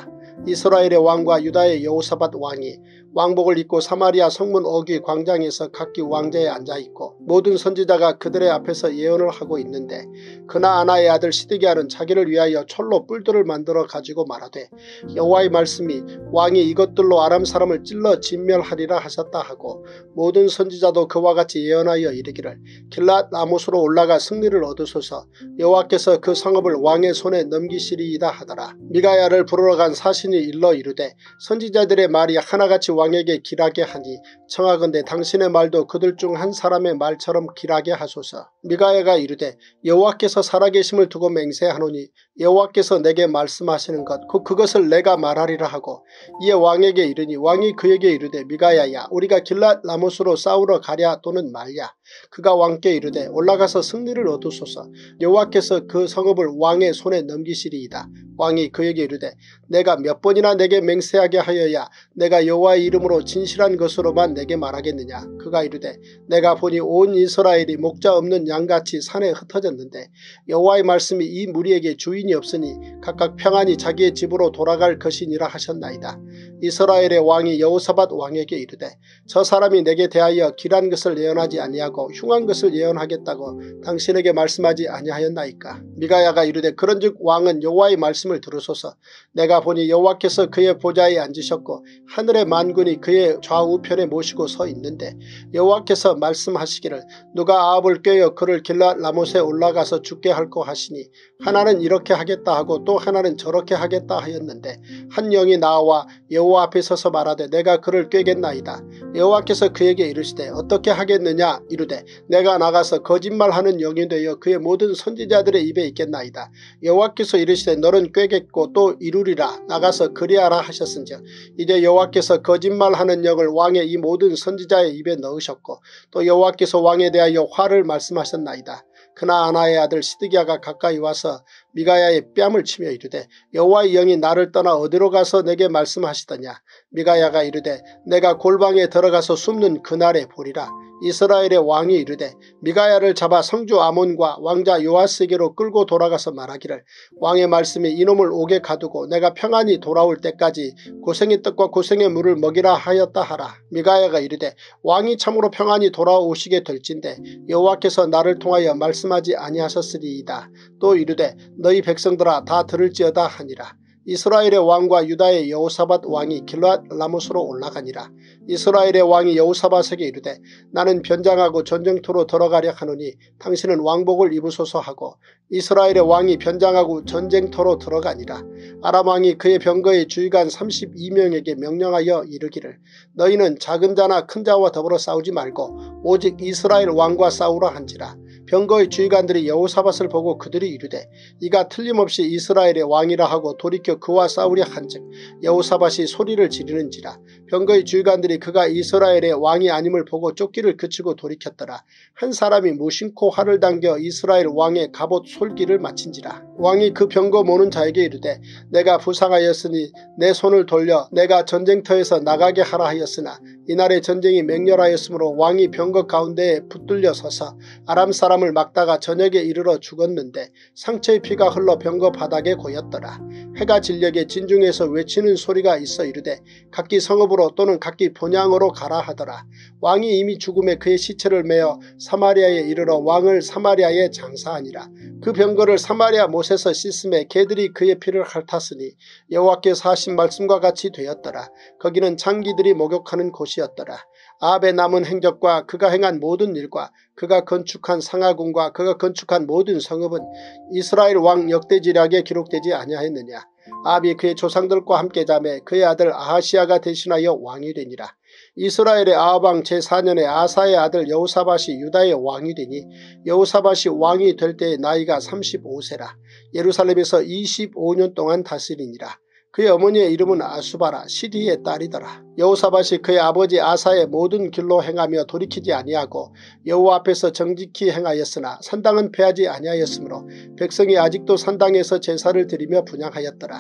이스라엘의 왕과 유다의 여호사밧 왕이 왕복을 입고 사마리아 성문 어귀 광장에서 각기 왕좌에 앉아있고 모든 선지자가 그들의 앞에서 예언을 하고 있는데 그나아나의 아들 시드기야는 자기를 위하여 철로 뿔들을 만들어 가지고 말하되 여호와의 말씀이 왕이 이것들로 아람 사람을 찔러 진멸하리라 하셨다 하고 모든 선지자도 그와 같이 예언하여 이르기를 길랏 라못으로 올라가 승리를 얻으소서 여호와께서 그 성읍을 왕의 손에 넘기시리이다 하더라. 미가야를 부르러 간 사신이 일러 이르되 선지자들의 말이 하나같이 왕에게 길하게 하니 청하건대 당신의 말도 그들 중 한 사람의 말처럼 길하게 하소서. 미가야가 이르되 여호와께서 살아계심을 두고 맹세하노니 여호와께서 내게 말씀하시는 것 곧 그것을 내가 말하리라 하고 이에 왕에게 이르니 왕이 그에게 이르되 미가야야 우리가 길랏 라못으로 싸우러 가랴 또는 말랴. 그가 왕께 이르되 올라가서 승리를 얻으소서. 여호와께서 그 성읍을 왕의 손에 넘기시리이다. 왕이 그에게 이르되 내가 몇 번이나 내게 맹세하게 하여야 내가 여호와의 이름으로 진실한 것으로만 내게 말하겠느냐. 그가 이르되 내가 보니 온 이스라엘이 목자 없는 양같이 산에 흩어졌는데 여호와의 말씀이 이 무리에게 주인이 없으니 각각 평안히 자기의 집으로 돌아갈 것이니라 하셨나이다. 이스라엘의 왕이 여호사밧 왕에게 이르되 저 사람이 내게 대하여 길한 것을 예언하지 아니하고 흉한 것을 예언하겠다고 당신에게 말씀하지 아니하였나이까. 미가야가 이르되 그런즉 왕은 여호와의 말씀을 들으소서. 내가 보니 여호와께서 그의 보좌에 앉으셨고 하늘의 만군이 그의 좌우편에 모시고 서 있는데 여호와께서 말씀하시기를 누가 아합을 꾀어 그를 길랏 라못에 올라가서 죽게 할꼬 하시니 하나는 이렇게 하겠다 하고 또 하나는 저렇게 하겠다 하였는데 한 영이 나와 여호와 앞에 서서 말하되 내가 그를 꾀겠나이다. 여호와께서 그에게 이르시되 어떻게 하겠느냐 이르되 내가 나가서 거짓말하는 영이 되어 그의 모든 선지자들의 입에 있겠나이다. 여호와께서 이르시되 너는 꾀겠고 또 이루리라. 나가서 그리하라 하셨은즉 이제 여호와께서 거짓말하는 영을 왕의 이 모든 선지자의 입에 넣으셨고 또 여호와께서 왕에 대하여 화를 말씀하셨나이다. 그나아나의 아들 시드기야가 가까이 와서 미가야의 뺨을 치며 이르되 여호와의 영이 나를 떠나 어디로 가서 내게 말씀하시더냐. 미가야가 이르되 내가 골방에 들어가서 숨는 그날에 보리라. 이스라엘의 왕이 이르되 미가야를 잡아 성주 아몬과 왕자 요아스에게로 끌고 돌아가서 말하기를 왕의 말씀이 이놈을 옥에 가두고 내가 평안히 돌아올 때까지 고생의 떡과 고생의 물을 먹이라 하였다 하라. 미가야가 이르되 왕이 참으로 평안히 돌아오시게 될진데 여호와께서 나를 통하여 말씀하지 아니하셨으리이다. 또 이르되 너희 백성들아 다 들을지어다 하니라. 이스라엘의 왕과 유다의 여호사밧 왕이 길랏 라못으로 올라가니라. 이스라엘의 왕이 여호사밧에게 이르되 나는 변장하고 전쟁터로 들어가려 하노니 당신은 왕복을 입으소서 하고 이스라엘의 왕이 변장하고 전쟁터로 들어가니라. 아람 왕이 그의 병거의 주의관 삼십이 명에게 명령하여 이르기를 너희는 작은 자나 큰 자와 더불어 싸우지 말고 오직 이스라엘 왕과 싸우라 한지라. 병거의 주의관들이 여호사밧을 보고 그들이 이르되 이가 틀림없이 이스라엘의 왕이라 하고 돌이켜 그와 싸우려 한즉 여호사밧이 소리를 지르는지라. 병거의 주의관들이 그가 이스라엘의 왕이 아님을 보고 쫓기를 그치고 돌이켰더라. 한 사람이 무심코 활을 당겨 이스라엘 왕의 갑옷 솔기를 마친지라. 왕이 그 병거 모는 자에게 이르되 내가 부상하였으니 내 손을 돌려 내가 전쟁터에서 나가게 하라 하였으나 이날의 전쟁이 맹렬하였으므로 왕이 병거 가운데에 붙들려 서서 아람 사람을 막다가 저녁에 이르러 죽었는데 상처의 피가 흘러 병거 바닥에 고였더라. 해가 진녘에 진중에서 외치는 소리가 있어 이르되 각기 성읍으로 또는 각기 본향으로 가라 하더라. 왕이 이미 죽음에 그의 시체를 메어 사마리아에 이르러 왕을 사마리아에 장사하니라. 그 병거를 사마리아 못에서 씻음에 개들이 그의 피를 핥았으니 여호와께서 하신 말씀과 같이 되었더라. 거기는 장기들이 목욕하는 곳이었더라. 아합의 남은 행적과 그가 행한 모든 일과 그가 건축한 상하궁과 그가 건축한 모든 성읍은 이스라엘 왕 역대지략에 기록되지 아니하였느냐. 아합이 그의 조상들과 함께 자매 그의 아들 아하시야가 대신하여 왕이 되니라. 이스라엘의 아합 왕 제사 년에 아사의 아들 여호사밧이 유다의 왕이 되니 여호사밧이 왕이 될 때의 나이가 삼십오 세라. 예루살렘에서 이십오 년 동안 다스리니라. 그의 어머니의 이름은 아수바라 시디의 딸이더라. 여호사밧이 그의 아버지 아사의 모든 길로 행하며 돌이키지 아니하고 여호와 앞에서 정직히 행하였으나 산당은 패하지 아니하였으므로 백성이 아직도 산당에서 제사를 드리며 분향하였더라.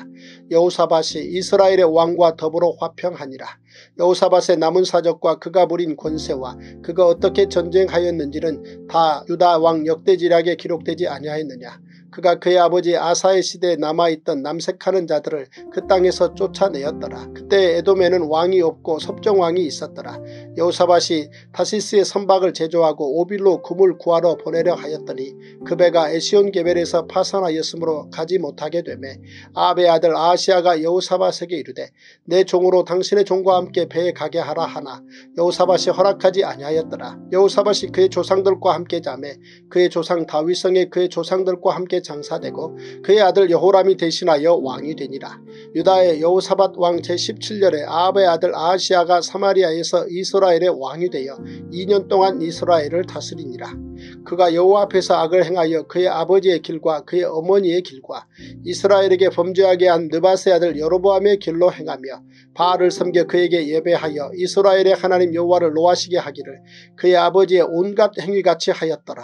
여호사밧이 이스라엘의 왕과 더불어 화평하니라. 여호사밧의 남은 사적과 그가 부린 권세와 그가 어떻게 전쟁하였는지는 다 유다 왕 역대지략에 기록되지 아니하였느냐. 그가 그의 아버지 아사의 시대에 남아있던 남색하는 자들을 그 땅에서 쫓아내었더라. 그때 에돔에는 왕이 없고 섭정왕이 있었더라. 여호사밧이 다시스의 선박을 제조하고 오빌로 금을 구하러 보내려 하였더니 그 배가 에시온게벨에서 파산하였으므로 가지 못하게 되매 아합의 아들 아하시아가 여호사밧에게 이르되 내 종으로 당신의 종과 함께 배에 가게 하라 하나 여호사밧이 허락하지 아니하였더라. 여호사밧이 그의 조상들과 함께 자매 그의 조상 다윗성에 그의 조상들과 함께 장사되고 그의 아들 여호람이 대신하여 왕이 되니라. 유다의 여호사밧 왕 제십칠 년에 아합의 아들 아하시아가 사마리아에서 이스라엘의 왕이 되어 이 년 동안 이스라엘을 다스리니라. 그가 여호와 앞에서 악을 행하여 그의 아버지의 길과 그의 어머니의 길과 이스라엘에게 범죄하게 한 느밧의 아들 여로보암의 길로 행하며 바알을 섬겨 그에게 예배하여 이스라엘의 하나님 여호와를 노하시게 하기를 그의 아버지의 온갖 행위같이 하였더라.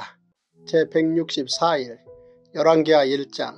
제백육십사 일 열왕기하 일 장.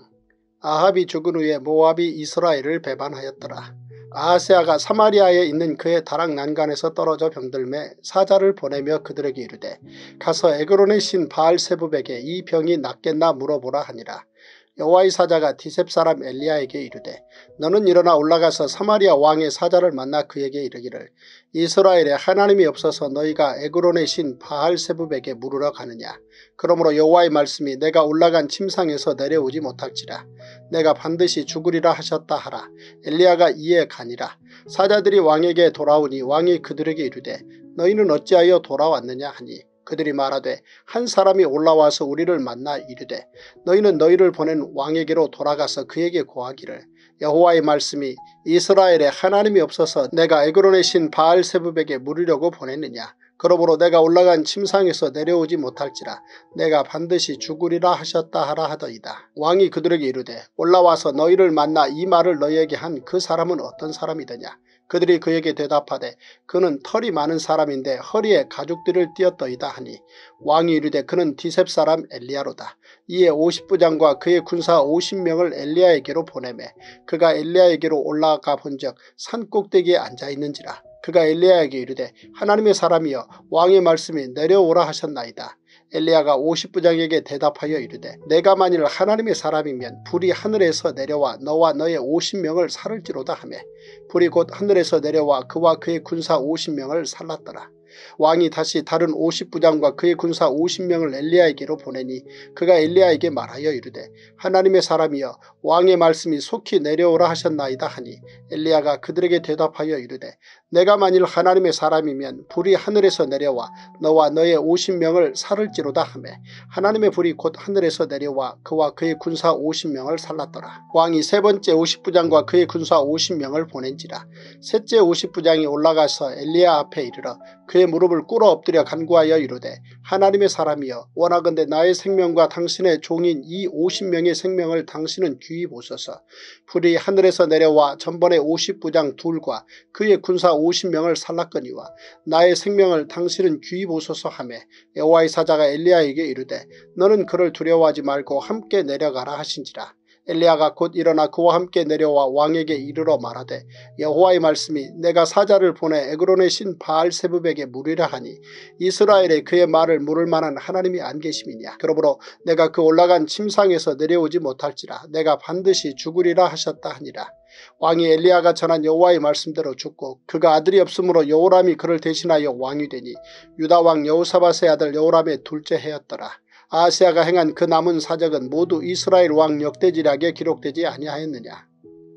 아합이 죽은 후에 모압이 이스라엘을 배반하였더라. 아하스야가 사마리아에 있는 그의 다락 난간에서 떨어져 병들매 사자를 보내며 그들에게 이르되 가서 에그론의 신 바알세붑에게 이 병이 낫겠나 물어보라 하니라. 여호와의 사자가 디셉 사람 엘리야에게 이르되 너는 일어나 올라가서 사마리아 왕의 사자를 만나 그에게 이르기를 이스라엘에 하나님이 없어서 너희가 에그론의 신 바알세붑에게 물으러 가느냐. 그러므로 여호와의 말씀이 내가 올라간 침상에서 내려오지 못할지라 내가 반드시 죽으리라 하셨다 하라. 엘리야가 이에 가니라. 사자들이 왕에게 돌아오니 왕이 그들에게 이르되 너희는 어찌하여 돌아왔느냐 하니 그들이 말하되 한 사람이 올라와서 우리를 만나 이르되 너희는 너희를 보낸 왕에게로 돌아가서 그에게 고하기를 여호와의 말씀이 이스라엘에 하나님이 없어서 내가 에그론의 신 바알세붑에게 물으려고 보냈느냐. 그러므로 내가 올라간 침상에서 내려오지 못할지라 내가 반드시 죽으리라 하셨다 하라 하더이다. 왕이 그들에게 이르되 올라와서 너희를 만나 이 말을 너희에게 한 그 사람은 어떤 사람이더냐. 그들이 그에게 대답하되 그는 털이 많은 사람인데 허리에 가죽들을 띄었더이다 하니 왕이 이르되 그는 디셉 사람 엘리야로다. 이에 오십 부장과 그의 군사 오십 명을 엘리야에게로 보내매 그가 엘리야에게로 올라가 본즉 산 꼭대기에 앉아있는지라. 그가 엘리야에게 이르되 하나님의 사람이여 왕의 말씀이 내려오라 하셨나이다. 엘리야가 오십 부장에게 대답하여 이르되 내가 만일 하나님의 사람이면 불이 하늘에서 내려와 너와 너의 오십 명을 살을지로다 하매 불이 곧 하늘에서 내려와 그와 그의 군사 오십 명을 살랐더라. 왕이 다시 다른 오십 부장과 그의 군사 오십 명을 엘리야에게로 보내니 그가 엘리야에게 말하여 이르되 하나님의 사람이여 왕의 말씀이 속히 내려오라 하셨나이다 하니 엘리야가 그들에게 대답하여 이르되 내가 만일 하나님의 사람이면 불이 하늘에서 내려와 너와 너의 오십 명을 살을지로다 하매 하나님의 불이 곧 하늘에서 내려와 그와 그의 군사 오십 명을 살랐더라. 왕이 세 번째 오십 부장과 그의 군사 오십 명을 보낸지라. 셋째 오십 부장이 올라가서 엘리야 앞에 이르러 그의 무릎을 꿇어 엎드려 간구하여 이르되 하나님의 사람이여 원하건대 나의 생명과 당신의 종인 이 오십 명의 생명을 당신은 귀히 보소서. 불이 하늘에서 내려와 전번에 오십 부장 둘과 그의 군사 오십 명을 살랐거니와 나의 생명을 당신은 귀히 보소서 하매 여호와의 사자가 엘리야에게 이르되 너는 그를 두려워하지 말고 함께 내려가라 하신지라. 엘리야가 곧 일어나 그와 함께 내려와 왕에게 이르러 말하되 여호와의 말씀이 내가 사자를 보내 에그론의 신 바알세붑에게 물으려 하니 이스라엘에 그의 말을 물을 만한 하나님이 안 계심이냐. 그러므로 내가 그 올라간 침상에서 내려오지 못할지라 내가 반드시 죽으리라 하셨다 하니라. 왕이 엘리야가 전한 여호와의 말씀대로 죽고 그가 아들이 없으므로 여호람이 그를 대신하여 왕이 되니 유다왕 여호사밧의 아들 여호람의 둘째 해였더라. 아하스야가 행한 그 남은 사적은 모두 이스라엘 왕 역대지략에 기록되지 아니하였느냐.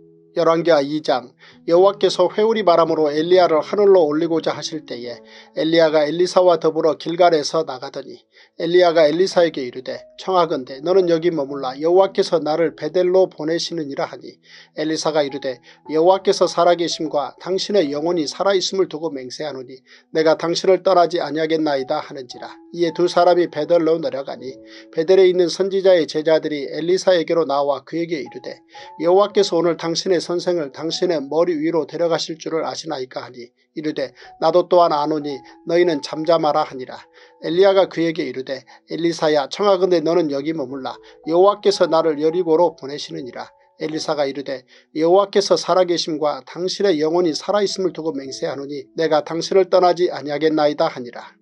열왕기하 이 장. 여호와께서 회오리 바람으로 엘리야를 하늘로 올리고자 하실 때에 엘리야가 엘리사와 더불어 길갈에서 나가더니 엘리야가 엘리사에게 이르되 청하건대 너는 여기 머물라 여호와께서 나를 베델로 보내시느니라 하니 엘리사가 이르되 여호와께서 살아계심과 당신의 영혼이 살아있음을 두고 맹세하노니 내가 당신을 떠나지 아니하겠나이다 하는지라. 이에 두 사람이 베델로 내려가니 베델에 있는 선지자의 제자들이 엘리사에게로 나와 그에게 이르되 여호와께서 오늘 당신의 선생을 당신의 머리 위로 데려가실 줄을 아시나이까 하니 이르되 나도 또한 아노니 너희는 잠잠하라 하니라. 엘리야가 그에게 이르되 엘리사야 청하건대 너는 여기 머물라 여호와께서 나를 여리고로 보내시느니라. 엘리사가 이르되 여호와께서 살아계심과 당신의 영혼이 살아있음을 두고 맹세하노니 내가 당신을 떠나지 아니하겠나이다 하니라.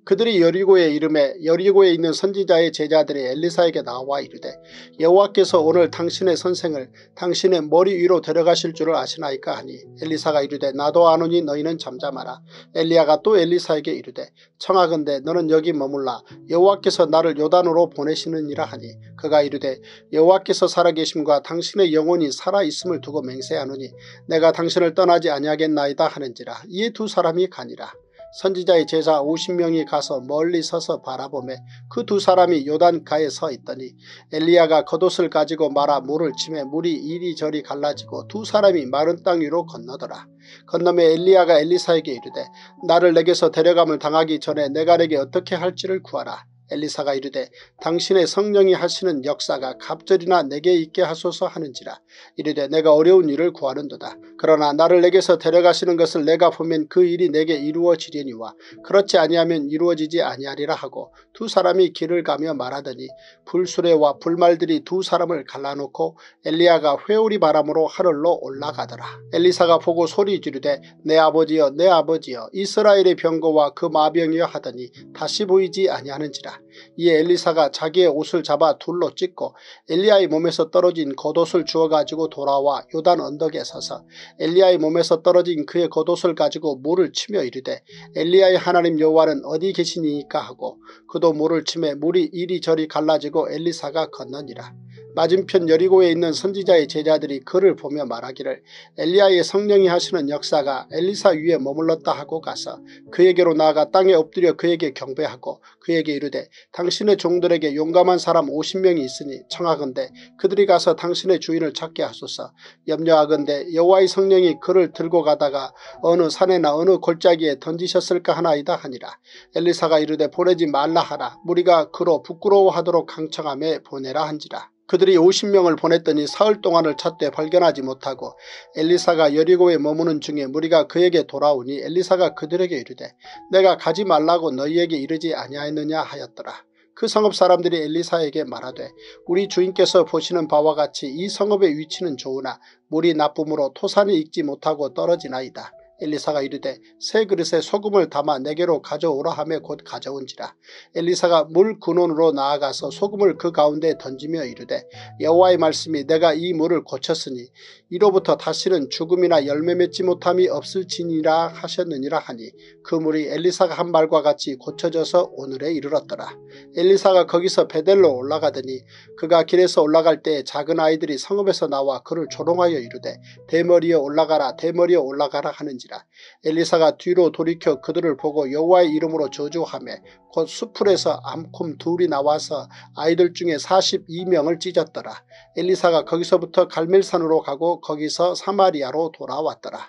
그들이 여리고에 이름에 여리고에 있는 선지자의 제자들이 엘리사에게 나와 이르되 여호와께서 오늘 당신의 선생을 당신의 머리 위로 데려가실 줄을 아시나이까 하니 엘리사가 이르되 나도 아노니 너희는 잠잠하라. 엘리야가 또 엘리사에게 이르되 청하건대 너는 여기 머물라. 여호와께서 나를 요단으로 보내시느니라 하니 그가 이르되 여호와께서 살아계심과 당신의 영혼이 살아있음을 두고 맹세하노니 내가 당신을 떠나지 아니하겠나이다 하는지라. 이에 두 사람이 가니라. 선지자의 제자 오십 명이 가서 멀리 서서 바라보매 그 두 사람이 요단가에 서 있더니 엘리야가 겉옷을 가지고 말아 물을 치매 물이 이리저리 갈라지고 두 사람이 마른 땅 위로 건너더라. 건너매 엘리야가 엘리사에게 이르되 나를 내게서 데려감을 당하기 전에 내가 내게 어떻게 할지를 구하라. 엘리사가 이르되 당신의 성령이 하시는 역사가 갑절이나 내게 있게 하소서 하는지라. 이르되 내가 어려운 일을 구하는도다. 그러나 나를 내게서 데려가시는 것을 내가 보면 그 일이 내게 이루어지려니와 그렇지 아니하면 이루어지지 아니하리라 하고 두 사람이 길을 가며 말하더니 불수레와 불말들이 두 사람을 갈라놓고 엘리야가 회오리 바람으로 하늘로 올라가더라. 엘리사가 보고 소리 지르되 내 아버지여 내 아버지여 이스라엘의 병거와 그 마병이여 하더니 다시 보이지 아니하는지라. 이에 엘리사가 자기의 옷을 잡아 둘로 찢고 엘리야의 몸에서 떨어진 겉옷을 주어가지고 돌아와 요단 언덕에 서서 엘리야의 몸에서 떨어진 그의 겉옷을 가지고 물을 치며 이르되 엘리야의 하나님 여호와는 어디 계시니이까 하고 그도 물을 치매 물이 이리저리 갈라지고 엘리사가 건너니라. 맞은편 여리고에 있는 선지자의 제자들이 그를 보며 말하기를 엘리야의 성령이 하시는 역사가 엘리사 위에 머물렀다 하고 가서 그에게로 나아가 땅에 엎드려 그에게 경배하고 그에게 이르되 당신의 종들에게 용감한 사람 오십 명이 있으니 청하건대 그들이 가서 당신의 주인을 찾게 하소서. 염려하건대 여호와의 성령이 그를 들고 가다가 어느 산에나 어느 골짜기에 던지셨을까 하나이다 하니라. 엘리사가 이르되 보내지 말라 하라. 무리가 그로 부끄러워하도록 강청하며 보내라 한지라. 그들이 오십 명을 보냈더니 사흘 동안을 찾되 발견하지 못하고 엘리사가 여리고에 머무는 중에 무리가 그에게 돌아오니 엘리사가 그들에게 이르되 내가 가지 말라고 너희에게 이르지 아니하였느냐 하였더라. 그 성읍 사람들이 엘리사에게 말하되 우리 주인께서 보시는 바와 같이 이 성읍의 위치는 좋으나 물이 나쁨으로 토산이 익지 못하고 떨어지나이다. 엘리사가 이르되 새 그릇에 소금을 담아 내게로 가져오라 하며 곧 가져온지라. 엘리사가 물 근원으로 나아가서 소금을 그 가운데 던지며 이르되 여호와의 말씀이 내가 이 물을 고쳤으니 이로부터 다시는 죽음이나 열매 맺지 못함이 없을지니라 하셨느니라 하니 그 물이 엘리사가 한 말과 같이 고쳐져서 오늘에 이르렀더라. 엘리사가 거기서 베델로 올라가더니 그가 길에서 올라갈 때 작은 아이들이 성읍에서 나와 그를 조롱하여 이르되 대머리에 올라가라 대머리에 올라가라 하는지 엘리사가 뒤로 돌이켜 그들을 보고 여호와의 이름으로 저주하며 곧 수풀에서 암콤 둘이 나와서 아이들 중에 사십이 명을 찢었더라. 엘리사가 거기서부터 갈멜산으로 가고 거기서 사마리아로 돌아왔더라.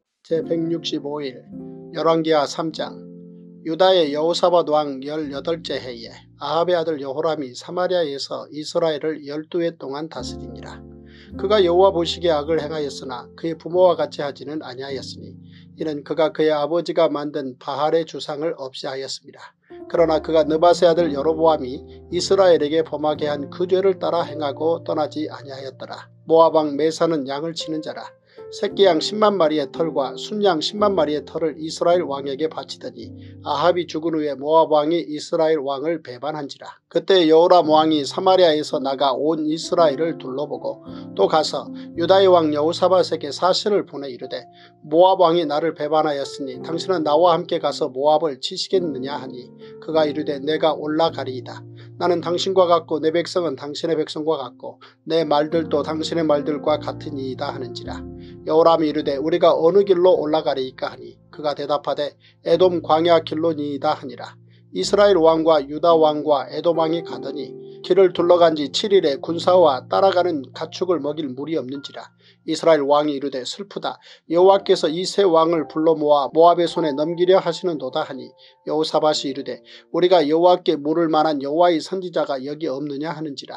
제백육십오 일 열왕기하 삼 장. 유다의 여호사밧 왕 열여덟째 해에 아합의 아들 여호람이 사마리아에서 이스라엘을 열두 해 동안 다스리니라. 그가 여호와 보시기에 악을 행하였으나 그의 부모와 같이 하지는 아니하였으니 이는 그가 그의 아버지가 만든 바알의 주상을 없이 하였습니다. 그러나 그가 느밧의 아들 여로보암이 이스라엘에게 범하게 한 그 죄를 따라 행하고 떠나지 아니하였더라. 모압 왕 메사는 양을 치는 자라. 새끼양 십만 마리의 털과 순양 십만 마리의 털을 이스라엘 왕에게 바치더니 아합이 죽은 후에 모압 왕이 이스라엘 왕을 배반한지라. 그때 여호람 왕이 사마리아에서 나가 온 이스라엘을 둘러보고 또 가서 유다의 왕 여호사밧에게 사신을 보내 이르되 모압 왕이 나를 배반하였으니 당신은 나와 함께 가서 모압을 치시겠느냐 하니 그가 이르되 내가 올라가리이다. 나는 당신과 같고 내 백성은 당신의 백성과 같고 내 말들도 당신의 말들과 같으니이다 하는지라. 여호람이 이르되 우리가 어느 길로 올라가리이까 하니 그가 대답하되 에돔 광야 길로니이다 하니라. 이스라엘 왕과 유다 왕과 에돔 왕이 가더니 길을 둘러간 지 칠 일에 군사와 따라가는 가축을 먹일 물이 없는지라. 이스라엘 왕이 이르되 슬프다. 여호와께서 이 세 왕을 불러 모아 모압의 손에 넘기려 하시는도다 하니 여호사밧이 이르되 우리가 여호와께 물을 만한 여호와의 선지자가 여기 없느냐 하는지라.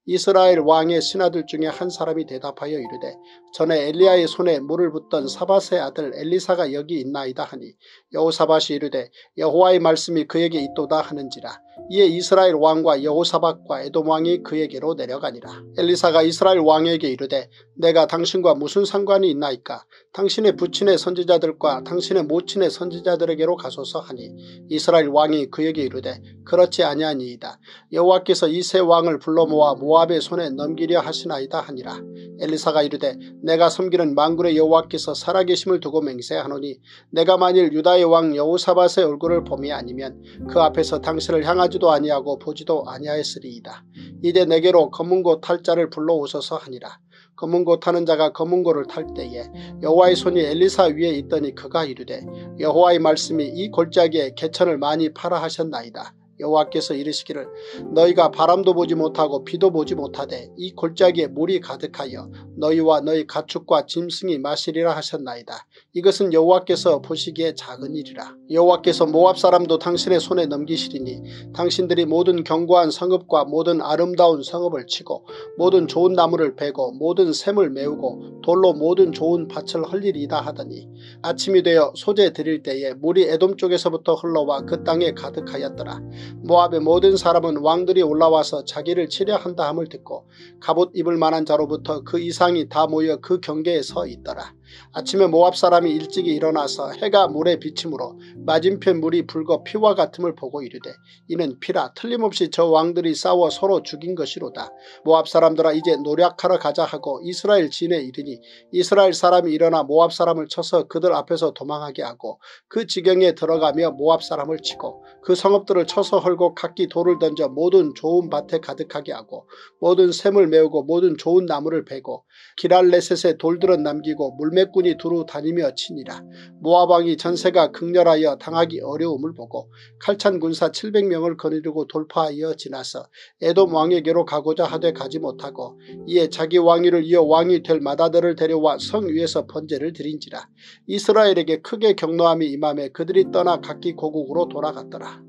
이스라엘 왕의 신하들 중에 한 사람이 대답하여 이르되 전에 엘리야의 손에 물을 붓던 사밧의 아들 엘리사가 여기 있나이다 하니 여호사밧이 이르되 여호와의 말씀이 그에게 있도다 하는지라. 이에 이스라엘 왕과 여호사밧과 에돔 왕이 그에게로 내려가니라. 엘리사가 이스라엘 왕에게 이르되 내가 당신과 무슨 상관이 있나이까? 당신의 부친의 선지자들과 당신의 모친의 선지자들에게로 가소서 하니 이스라엘 왕이 그에게 이르되 그렇지 아니하니이다. 여호와께서 이 세 왕을 불러 모아 모압의 손에 넘기려 하시나이다 하니라. 엘리사가 이르되 내가 섬기는 만군의 여호와께서 살아계심을 두고 맹세하노니 내가 만일 유다의 왕 여호사밧의 얼굴을 봄이 아니면 그 앞에서 당신을 향하지도 아니하고 보지도 아니하였으리이다. 이제 내게로 검은고 탈 자를 불러오소서 하니라. 검은고 타는 자가 검은고를 탈 때에 여호와의 손이 엘리사 위에 있더니 그가 이르되 여호와의 말씀이 이 골짜기에 개천을 많이 팔아 하셨나이다. 여호와께서 이르시기를 너희가 바람도 보지 못하고 비도 보지 못하되 이 골짜기에 물이 가득하여 너희와 너희 가축과 짐승이 마시리라 하셨나이다. 이것은 여호와께서 보시기에 작은 일이라. 여호와께서 모압 사람도 당신의 손에 넘기시리니 당신들이 모든 견고한 성읍과 모든 아름다운 성읍을 치고 모든 좋은 나무를 베고 모든 샘을 메우고 돌로 모든 좋은 밭을 헐리리이다 하더니 아침이 되어 소재 드릴 때에 물이 에돔 쪽에서부터 흘러와 그 땅에 가득하였더라. 모압의 모든 사람은 왕들이 올라와서 자기를 치려 한다 함을 듣고 갑옷 입을 만한 자로부터 그 이상이 다 모여 그 경계에 서 있더라. 아침에 모압 사람이 일찍이 일어나서 해가 물에 비침으로 맞은편 물이 붉어 피와 같음을 보고 이르되 이는 피라. 틀림없이 저 왕들이 싸워 서로 죽인 것이로다. 모압 사람들아 이제 노략하러 가자 하고 이스라엘 진에 이르니 이스라엘 사람이 일어나 모압 사람을 쳐서 그들 앞에서 도망하게 하고 그 지경에 들어가며 모압 사람을 치고 그 성읍들을 쳐서 헐고 각기 돌을 던져 모든 좋은 밭에 가득하게 하고 모든 샘을 메우고 모든 좋은 나무를 베고 기랄레셋에 돌들은 남기고 물매꾼이 두루 다니며 치니라. 모압 왕이 전세가 극렬하여 당하기 어려움을 보고 칼찬 군사 칠백 명을 거느리고 돌파하여 지나서 에돔 왕에게로 가고자 하되 가지 못하고 이에 자기 왕위를 이어 왕이 될 마다들을 데려와 성 위에서 번제를 드린지라. 이스라엘에게 크게 경노함이 임함에 그들이 떠나 각기 고국으로 돌아갔더라.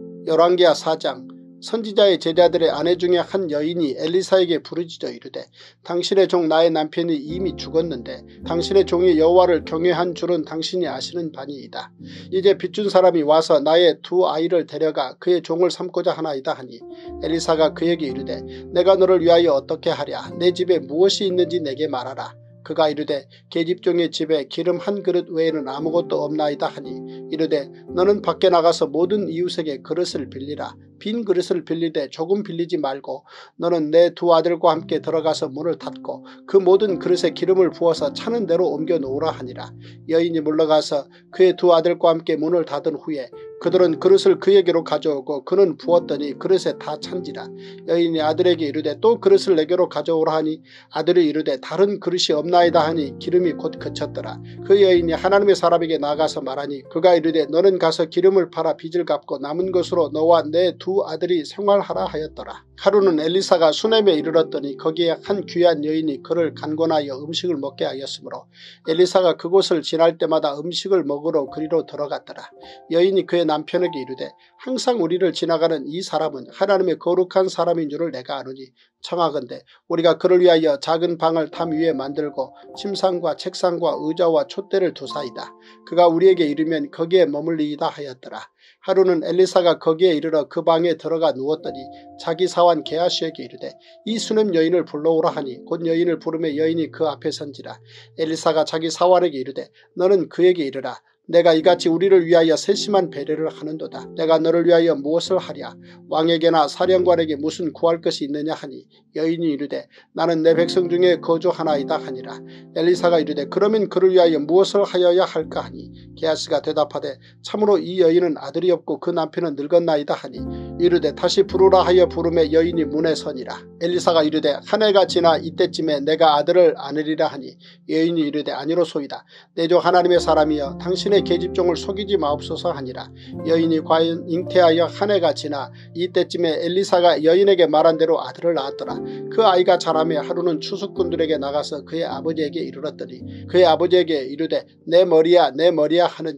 열왕기하 사 장. 선지자의 제자들의 아내 중에 한 여인이 엘리사에게 부르짖어 이르되 당신의 종 나의 남편이 이미 죽었는데 당신의 종이 여호와를 경외한 줄은 당신이 아시는 바니이다. 이제 빚준 사람이 와서 나의 두 아이를 데려가 그의 종을 삼고자 하나이다 하니 엘리사가 그에게 이르되 내가 너를 위하여 어떻게 하랴. 내 집에 무엇이 있는지 내게 말하라. 그가 이르되 계집종의 집에 기름 한 그릇 외에는 아무것도 없나이다 하니 이르되 너는 밖에 나가서 모든 이웃에게 그릇을 빌리라. 빈 그릇을 빌리되 조금 빌리지 말고 너는 내 두 아들과 함께 들어가서 문을 닫고 그 모든 그릇에 기름을 부어서 차는 대로 옮겨 놓으라 하니라. 여인이 물러가서 그의 두 아들과 함께 문을 닫은 후에 그들은 그릇을 그에게로 가져오고 그는 부었더니 그릇에 다 찬지라. 여인이 아들에게 이르되 또 그릇을 내게로 가져오라 하니 아들이 이르되 다른 그릇이 없나이다 하니 기름이 곧 그쳤더라. 그 여인이 하나님의 사람에게 나가서 말하니 그가 이르되 너는 가서 기름을 팔아 빚을 갚고 남은 것으로 너와 내 두 아들이 생활하라 하였더라. 하루는 엘리사가 수넴에 이르렀더니 거기에 한 귀한 여인이 그를 간곤하여 음식을 먹게 하였으므로 엘리사가 그곳을 지날 때마다 음식을 먹으러 그리로 들어갔더라. 여인이 그의 남편에게 이르되 항상 우리를 지나가는 이 사람은 하나님의 거룩한 사람인 줄을 내가 아노니 청하건대 우리가 그를 위하여 작은 방을 담 위에 만들고 침상과 책상과 의자와 촛대를 두사이다. 그가 우리에게 이르면 거기에 머물리이다 하였더라. 하루는 엘리사가 거기에 이르러 그 방에 들어가 누웠더니 자기 사환 게하시에게 이르되 이 수넴 여인을 불러오라 하니 곧 여인을 부르매 여인이 그 앞에 선지라. 엘리사가 자기 사환에게 이르되 너는 그에게 이르라. 내가 이같이 우리를 위하여 세심한 배려를 하는도다. 내가 너를 위하여 무엇을 하랴. 왕에게나 사령관에게 무슨 구할 것이 있느냐 하니 여인이 이르되 나는 내 백성 중에 거주하나이다 하니라. 엘리사가 이르되 그러면 그를 위하여 무엇을 하여야 할까 하니 게하시가 대답하되 참으로 이 여인은 아들이 없고 그 남편은 늙었나이다 하니 이르되 다시 부르라 하여 부르매 여인이 문에 서니라. 엘리사가 이르되 한 해가 지나 이때쯤에 내가 아들을 안으리라 하니 여인이 이르되 아니로소이다. 내 종 하나님의 사람이여 당신의 계집종을 속이지 마옵소서 하니라. 여인이 과연 잉태하여 한 해가 지나 이때쯤에 엘리사가 여인에게 말한 대로 아들을 낳았더라. 그 아이가 자라며 하루는 추수꾼들에게 나가서 그의 아버지에게 이르렀더니 그의 아버지에게 이르되 내 머리야 내 머리야 하는지라.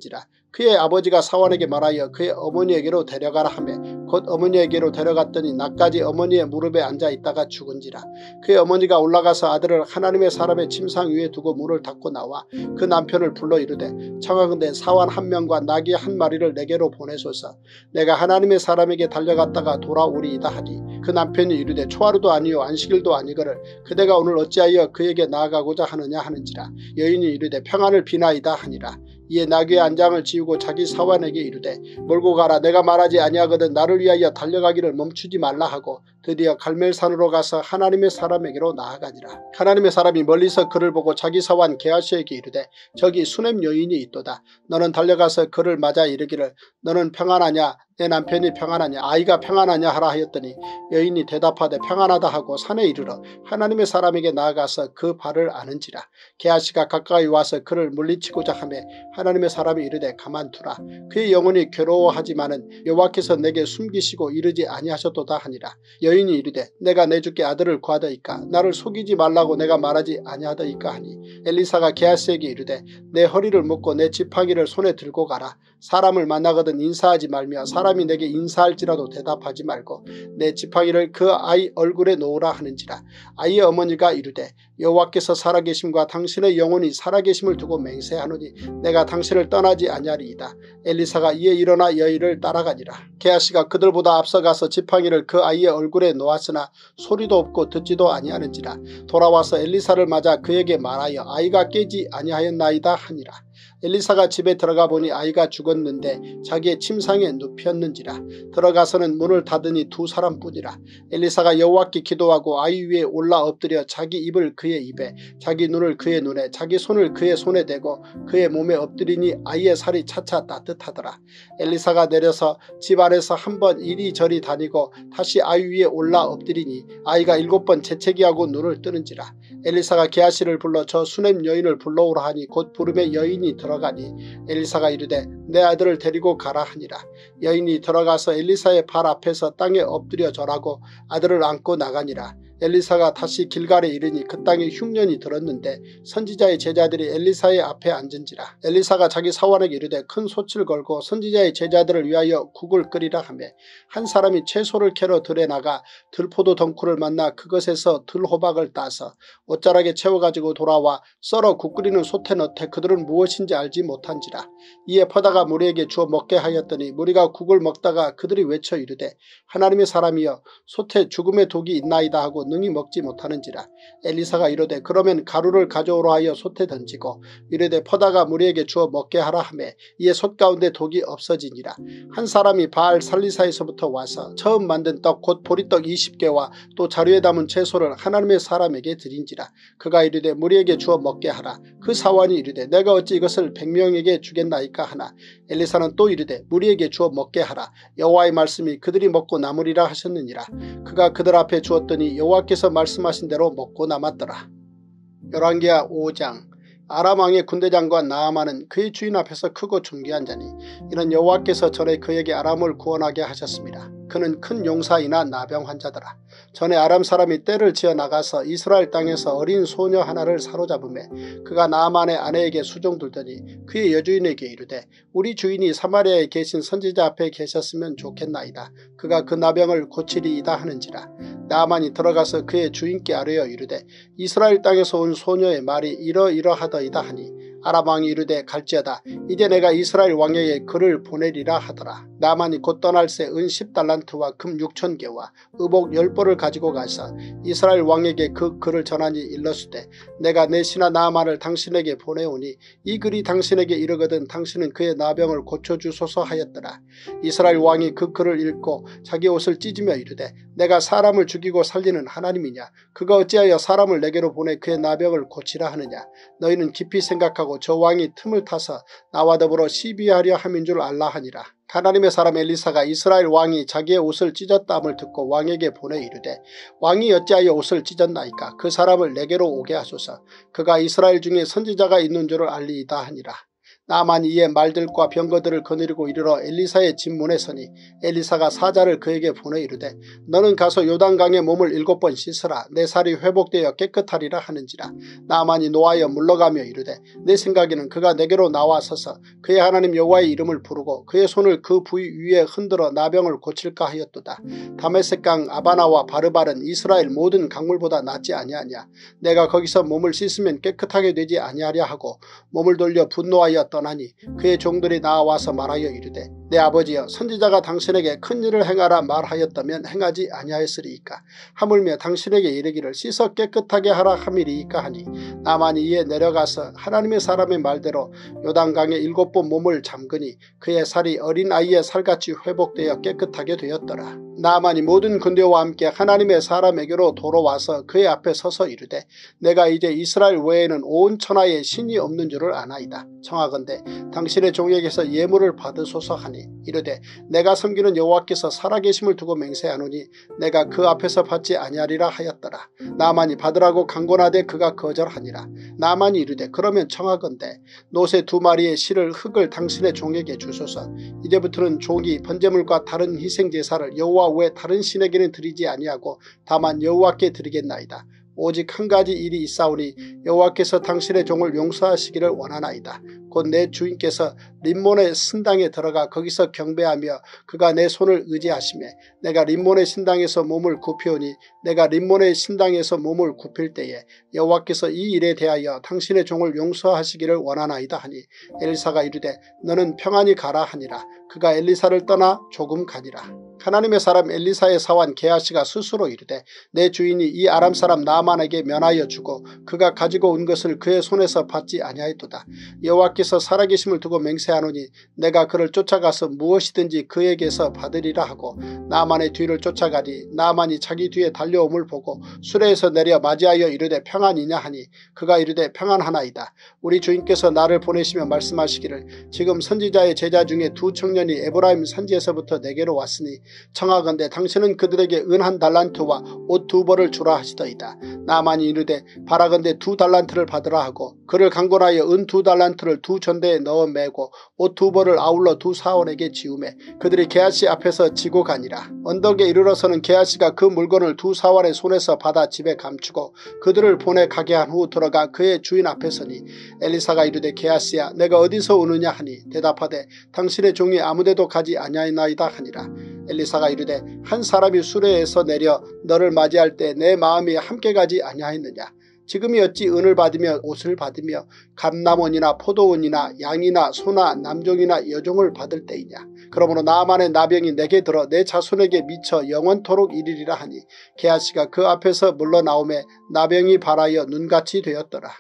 그의 아버지가 사환에게 말하여 그의 어머니에게로 데려가라 하매 곧 어머니에게로 데려갔더니 낮까지 어머니의 무릎에 앉아 있다가 죽은지라. 그의 어머니가 올라가서 아들을 하나님의 사람의 침상 위에 두고 문을 닫고 나와 그 남편을 불러 이르되 청하건대 사환 한 명과 나귀 한 마리를 내게로 보내소서. 내가 하나님의 사람에게 달려갔다가 돌아오리이다 하니 그 남편이 이르되 초하루도 아니요 안식일도 아니거늘 그대가 오늘 어찌하여 그에게 나아가고자 하느냐 하는지라. 여인이 이르되 평안을 비나이다 하니라. 이에 나귀의 안장을 지우고 자기 사환에게 이르되 몰고 가라. 내가 말하지 아니하거든 나를 위하여 달려가기를 멈추지 말라 하고 드디어 갈멜산으로 가서 하나님의 사람에게로 나아가니라. 하나님의 사람이 멀리서 그를 보고 자기 사환 게하시에게 이르되 저기 수넴 여인이 있도다. 너는 달려가서 그를 맞아 이르기를 너는 평안하냐 내 남편이 평안하냐 아이가 평안하냐 하라 하였더니 여인이 대답하되 평안하다 하고 산에 이르러 하나님의 사람에게 나아가서 그 발을 아는지라. 게하시가 가까이 와서 그를 물리치고자 하매 하나님의 사람이 이르되 가만두라. 그의 영혼이 괴로워하지만은 여호와께서 내게 숨기시고 이르지 아니하셨도다 하니라. 여인이 이르되 내가 내 주께 아들을 구하더이까 나를 속이지 말라고 내가 말하지 아니하더이까 하니 엘리사가 게하시에게 이르되 내 허리를 묶고 내 지팡이를 손에 들고 가라. 사람을 만나거든 인사하지 말며 사람이 내게 인사할지라도 대답하지 말고 내 지팡이를 그 아이 얼굴에 놓으라 하는지라. 아이의 어머니가 이르되 여호와께서 살아계심과 당신의 영혼이 살아계심을 두고 맹세하노니 내가 당신을 떠나지 아니하리이다. 엘리사가 이에 일어나 여인을 따라가니라. 게하시가 그들보다 앞서가서 지팡이를 그 아이의 얼굴에 놓았으나 소리도 없고 듣지도 아니하는지라. 돌아와서 엘리사를 맞아 그에게 말하여 아이가 깨지 아니하였나이다 하니라. 엘리사가 집에 들어가 보니 아이가 죽었는데 자기의 침상에 눕혔는지라. 들어가서는 문을 닫으니 두 사람뿐이라. 엘리사가 여호와께 기도하고 아이 위에 올라 엎드려 자기 입을 그의 입에 자기 눈을 그의 눈에 자기 손을 그의 손에 대고 그의 몸에 엎드리니 아이의 살이 차차 따뜻하더라. 엘리사가 내려서 집 안에서 한 번 이리저리 다니고 다시 아이 위에 올라 엎드리니 아이가 일곱 번 재채기하고 눈을 뜨는지라. 엘리사가 게하시를 불러 저 수넴 여인을 불러오라 하니 곧 부름에 여인이 들어가니 엘리사가 이르되 내 아들을 데리고 가라 하니라. 여인이 들어가서 엘리사의 발 앞에서 땅에 엎드려 절하고 아들을 안고 나가니라. 엘리사가 다시 길갈에 이르니 그 땅에 흉년이 들었는데 선지자의 제자들이 엘리사의 앞에 앉은지라. 엘리사가 자기 사환에게 이르되 큰 솥을 걸고 선지자의 제자들을 위하여 국을 끓이라 하며 한 사람이 채소를 캐러 들에 나가 들포도 덩쿨을 만나 그것에서 들호박을 따서 옷자락에 채워가지고 돌아와 썰어 국 끓이는 솥에 넣되 그들은 무엇인지 알지 못한지라. 이에 퍼다가 무리에게 주어 먹게 하였더니 무리가 국을 먹다가 그들이 외쳐 이르되 하나님의 사람이여 솥에 죽음의 독이 있나이다 하고 능히 먹지 못하는지라. 엘리사가 이르되 그러면 가루를 가져오라 하여 솥에 던지고 이르되 퍼다가 무리에게 주어 먹게 하라 하매 이에 솥 가운데 독이 없어지니라. 한 사람이 바알 살리사에서부터 와서 처음 만든 떡 곧 보리떡 이십 개와 또 자루에 담은 채소를 하나님의 사람에게 드린지라. 그가 이르되 무리에게 주어 먹게 하라. 그 사환이 이르되 내가 어찌 이것을 백 명에게 주겠나이까 하나 엘리사는 또 이르되 무리에게 주어 먹게 하라. 여호와의 말씀이 그들이 먹고 남으리라 하셨느니라. 그가 그들 앞에 주었더니 여호와께서 말씀하신 대로 먹고 남았더라. 열왕기하 오 장. 아람 왕의 군대장과 나아만은 그의 주인 앞에서 크고 존귀한 자니 이는 여호와께서 전에 그에게 아람을 구원하게 하셨습니다. 그는 큰 용사이나 나병 환자더라. 전에 아람 사람이 떼를 지어 나가서 이스라엘 땅에서 어린 소녀 하나를 사로잡으매 그가 나아만의 아내에게 수종들더니 그의 여주인에게 이르되 우리 주인이 사마리아에 계신 선지자 앞에 계셨으면 좋겠나이다. 그가 그 나병을 고치리이다 하는지라. 나아만이 들어가서 그의 주인께 아뢰어 이르되 이스라엘 땅에서 온 소녀의 말이 이러이러하더이다 하니 아람 왕이 이르되 갈지어다. 이제 내가 이스라엘 왕에게 그를 보내리라 하더라. 나아만이 곧 떠날 새 은 십 달란트와 금 육천 개와 의복 열 벌을 가지고 가서 이스라엘 왕에게 그 글을 전하니 일렀으되 내가 내 신하 나아만을 당신에게 보내오니 이 글이 당신에게 이르거든 당신은 그의 나병을 고쳐주소서 하였더라. 이스라엘 왕이 그 글을 읽고 자기 옷을 찢으며 이르되 내가 사람을 죽이고 살리는 하나님이냐. 그가 어찌하여 사람을 내게로 보내 그의 나병을 고치라 하느냐. 너희는 깊이 생각하고 저 왕이 틈을 타서 나와 더불어 시비하려 함인 줄 알라 하니라. 하나님의 사람 엘리사가 이스라엘 왕이 자기의 옷을 찢었다함을 듣고 왕에게 보내 이르되 왕이 어찌하여 옷을 찢었나이까. 그 사람을 내게로 오게 하소서. 그가 이스라엘 중에 선지자가 있는 줄을 알리이다 하니라. 나아만이 이에 말들과 병거들을 거느리고 이르러 엘리사의 집 문에 서니 엘리사가 사자를 그에게 보내 이르되 너는 가서 요단강에 몸을 일곱 번 씻으라. 내 살이 회복되어 깨끗하리라 하는지라. 나아만이 노하여 물러가며 이르되 내 생각에는 그가 내게로 나와 서서 그의 하나님 여호와의 이름을 부르고 그의 손을 그 부위 위에 흔들어 나병을 고칠까 하였도다. 다메섹강 아바나와 바르발은 이스라엘 모든 강물보다 낫지 아니하냐. 내가 거기서 몸을 씻으면 깨끗하게 되지 아니하랴 하고 몸을 돌려 분노하여 떠나니 그의 종들이 나와서 말하여 이르되 내 아버지여 선지자가 당신에게 큰 일을 행하라 말하였다면 행하지 아니하였으리이까. 하물며 당신에게 이르기를 씻어 깨끗하게 하라 함이리이까 하니 나만이 이에 내려가서 하나님의 사람의 말대로 요단강에 일곱 번 몸을 잠그니 그의 살이 어린아이의 살같이 회복되어 깨끗하게 되었더라. 나만이 모든 군대와 함께 하나님의 사람에게로 돌아와서 그의 앞에 서서 이르되 내가 이제 이스라엘 외에는 온 천하에 신이 없는 줄을 아나이다. 청하건대 당신의 종에게서 예물을 받으소서 하니 이르되 내가 섬기는 여호와께서 살아계심을 두고 맹세하노니 내가 그 앞에서 받지 아니하리라 하였더라. 나만이 받으라고 강권하되 그가 거절하니라. 나만이 이르되 그러면 청하건대 노새 두 마리의 실을 흙을 당신의 종에게 주소서. 이제부터는 종이 번제물과 다른 희생제사를 여호와 외 다른 신에게는 드리지 아니하고 다만 여호와께 드리겠나이다. 오직 한 가지 일이 있사오니 여호와께서 당신의 종을 용서하시기를 원하나이다. 곧 내 주인께서 림몬의 신당에 들어가 거기서 경배하며 그가 내 손을 의지하시매 내가 림몬의 신당에서 몸을 굽히오니 내가 림몬의 신당에서 몸을 굽힐 때에 여호와께서 이 일에 대하여 당신의 종을 용서하시기를 원하나이다 하니 엘리사가 이르되 너는 평안히 가라 하니라. 그가 엘리사를 떠나 조금 가니라. 하나님의 사람 엘리사의 사환 게하시가 스스로 이르되 내 주인이 이 아람 사람 나아만에게 면하여 주고 그가 가지고 온 것을 그의 손에서 받지 아니하였도다. 여호와께서 살아계심을 두고 맹세하노니 내가 그를 쫓아가서 무엇이든지 그에게서 받으리라 하고 나아만의 뒤를 쫓아가니 나아만이 자기 뒤에 달려옴을 보고 수레에서 내려 맞이하여 이르되 평안이냐 하니 그가 이르되 평안하나이다. 우리 주인께서 나를 보내시며 말씀하시기를 지금 선지자의 제자 중에 두 청년이 에브라임 산지에서부터 내게로 왔으니 청하건대 당신은 그들에게 은 한 달란트와 옷 두 벌을 주라 하시더이다. 나아만이 이르되 바라건대 두 달란트를 받으라 하고 그를 강권하여 은 두 달란트를 두 전대에 넣어 매고 옷 두 벌을 아울러 두 사원에게 지우매 그들이 게하시 앞에서 지고 가니라. 언덕에 이르러서는 게하시가 그 물건을 두 사원의 손에서 받아 집에 감추고 그들을 보내 가게 한 후 들어가 그의 주인 앞에 서니 엘리사가 이르되 게하시야 내가 어디서 오느냐 하니 대답하되 당신의 종이 아무데도 가지 아니하나이다 하니라. 엘리사가 이르되 한 사람이 수레에서 내려 너를 맞이할 때 내 마음이 함께 가지 아니하였느냐. 지금이 어찌 은을 받으며 옷을 받으며 감남원이나 포도원이나 양이나 소나 남종이나 여종을 받을 때이냐. 그러므로 나아만의 나병이 내게 들어 내 자손에게 미쳐 영원토록 이르리라 하니 게하시가 그 앞에서 물러나오매 나병이 발하여 눈같이 되었더라.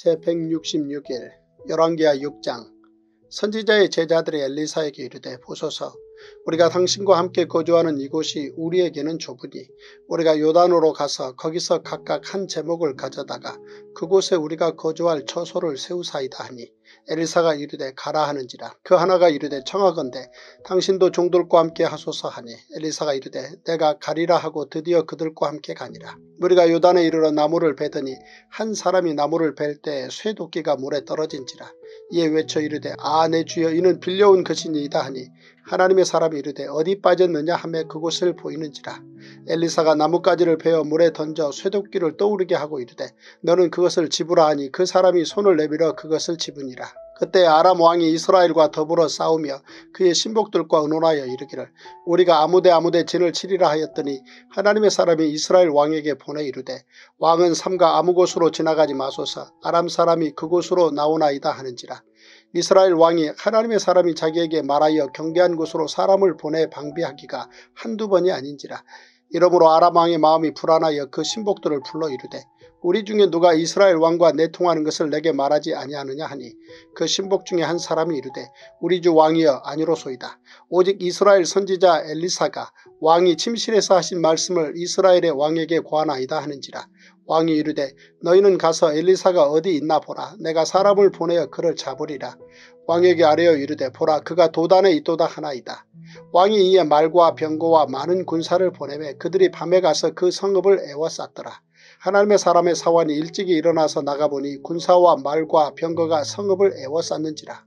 제백육십육 일 열왕기하 육 장. 선지자의 제자들이 엘리사에게 이르되 보소서 우리가 당신과 함께 거주하는 이곳이 우리에게는 좁으니 우리가 요단으로 가서 거기서 각각 한 제목을 가져다가 그곳에 우리가 거주할 처소를 세우사이다 하니 엘리사가 이르되 가라 하는지라. 그 하나가 이르되 청하건대 당신도 종들과 함께 하소서 하니 엘리사가 이르되 내가 가리라 하고 드디어 그들과 함께 가니라. 우리가 요단에 이르러 나무를 베더니 한 사람이 나무를 벨 때 쇠도끼가 물에 떨어진지라. 이에 외쳐 이르되 아 내 주여 이는 빌려온 것이니이다 하니 하나님의 사람이 이르되 어디 빠졌느냐 하매 그곳을 보이는지라. 엘리사가 나뭇가지를 베어 물에 던져 쇠도끼를 떠오르게 하고 이르되 너는 그것을 집으라 하니 그 사람이 손을 내밀어 그것을 집으니라. 그때 아람 왕이 이스라엘과 더불어 싸우며 그의 신복들과 의논하여 이르기를 우리가 아무데 아무데 진을 치리라 하였더니 하나님의 사람이 이스라엘 왕에게 보내 이르되 왕은 삼가 아무 곳으로 지나가지 마소서 아람 사람이 그곳으로 나오나이다 하는지라. 이스라엘 왕이 하나님의 사람이 자기에게 말하여 경계한 곳으로 사람을 보내 방비하기가 한두 번이 아닌지라. 이러므로 아람 왕의 마음이 불안하여 그 신복들을 불러 이르되 우리 중에 누가 이스라엘 왕과 내통하는 것을 내게 말하지 아니하느냐 하니 그 신복 중에 한 사람이 이르되 우리 주 왕이여 아니로소이다. 오직 이스라엘 선지자 엘리사가 왕이 침실에서 하신 말씀을 이스라엘의 왕에게 고하나이다 하는지라. 왕이 이르되 너희는 가서 엘리사가 어디 있나 보라. 내가 사람을 보내어 그를 잡으리라. 왕에게 아뢰어 이르되 보라 그가 도단에 있도다 하나이다. 왕이 이에 말과 병거와 많은 군사를 보내매 그들이 밤에 가서 그 성읍을 에워쌌더라. 하나님의 사람의 사환이 일찍이 일어나서 나가보니 군사와 말과 병거가 성읍을 에워쌌는지라.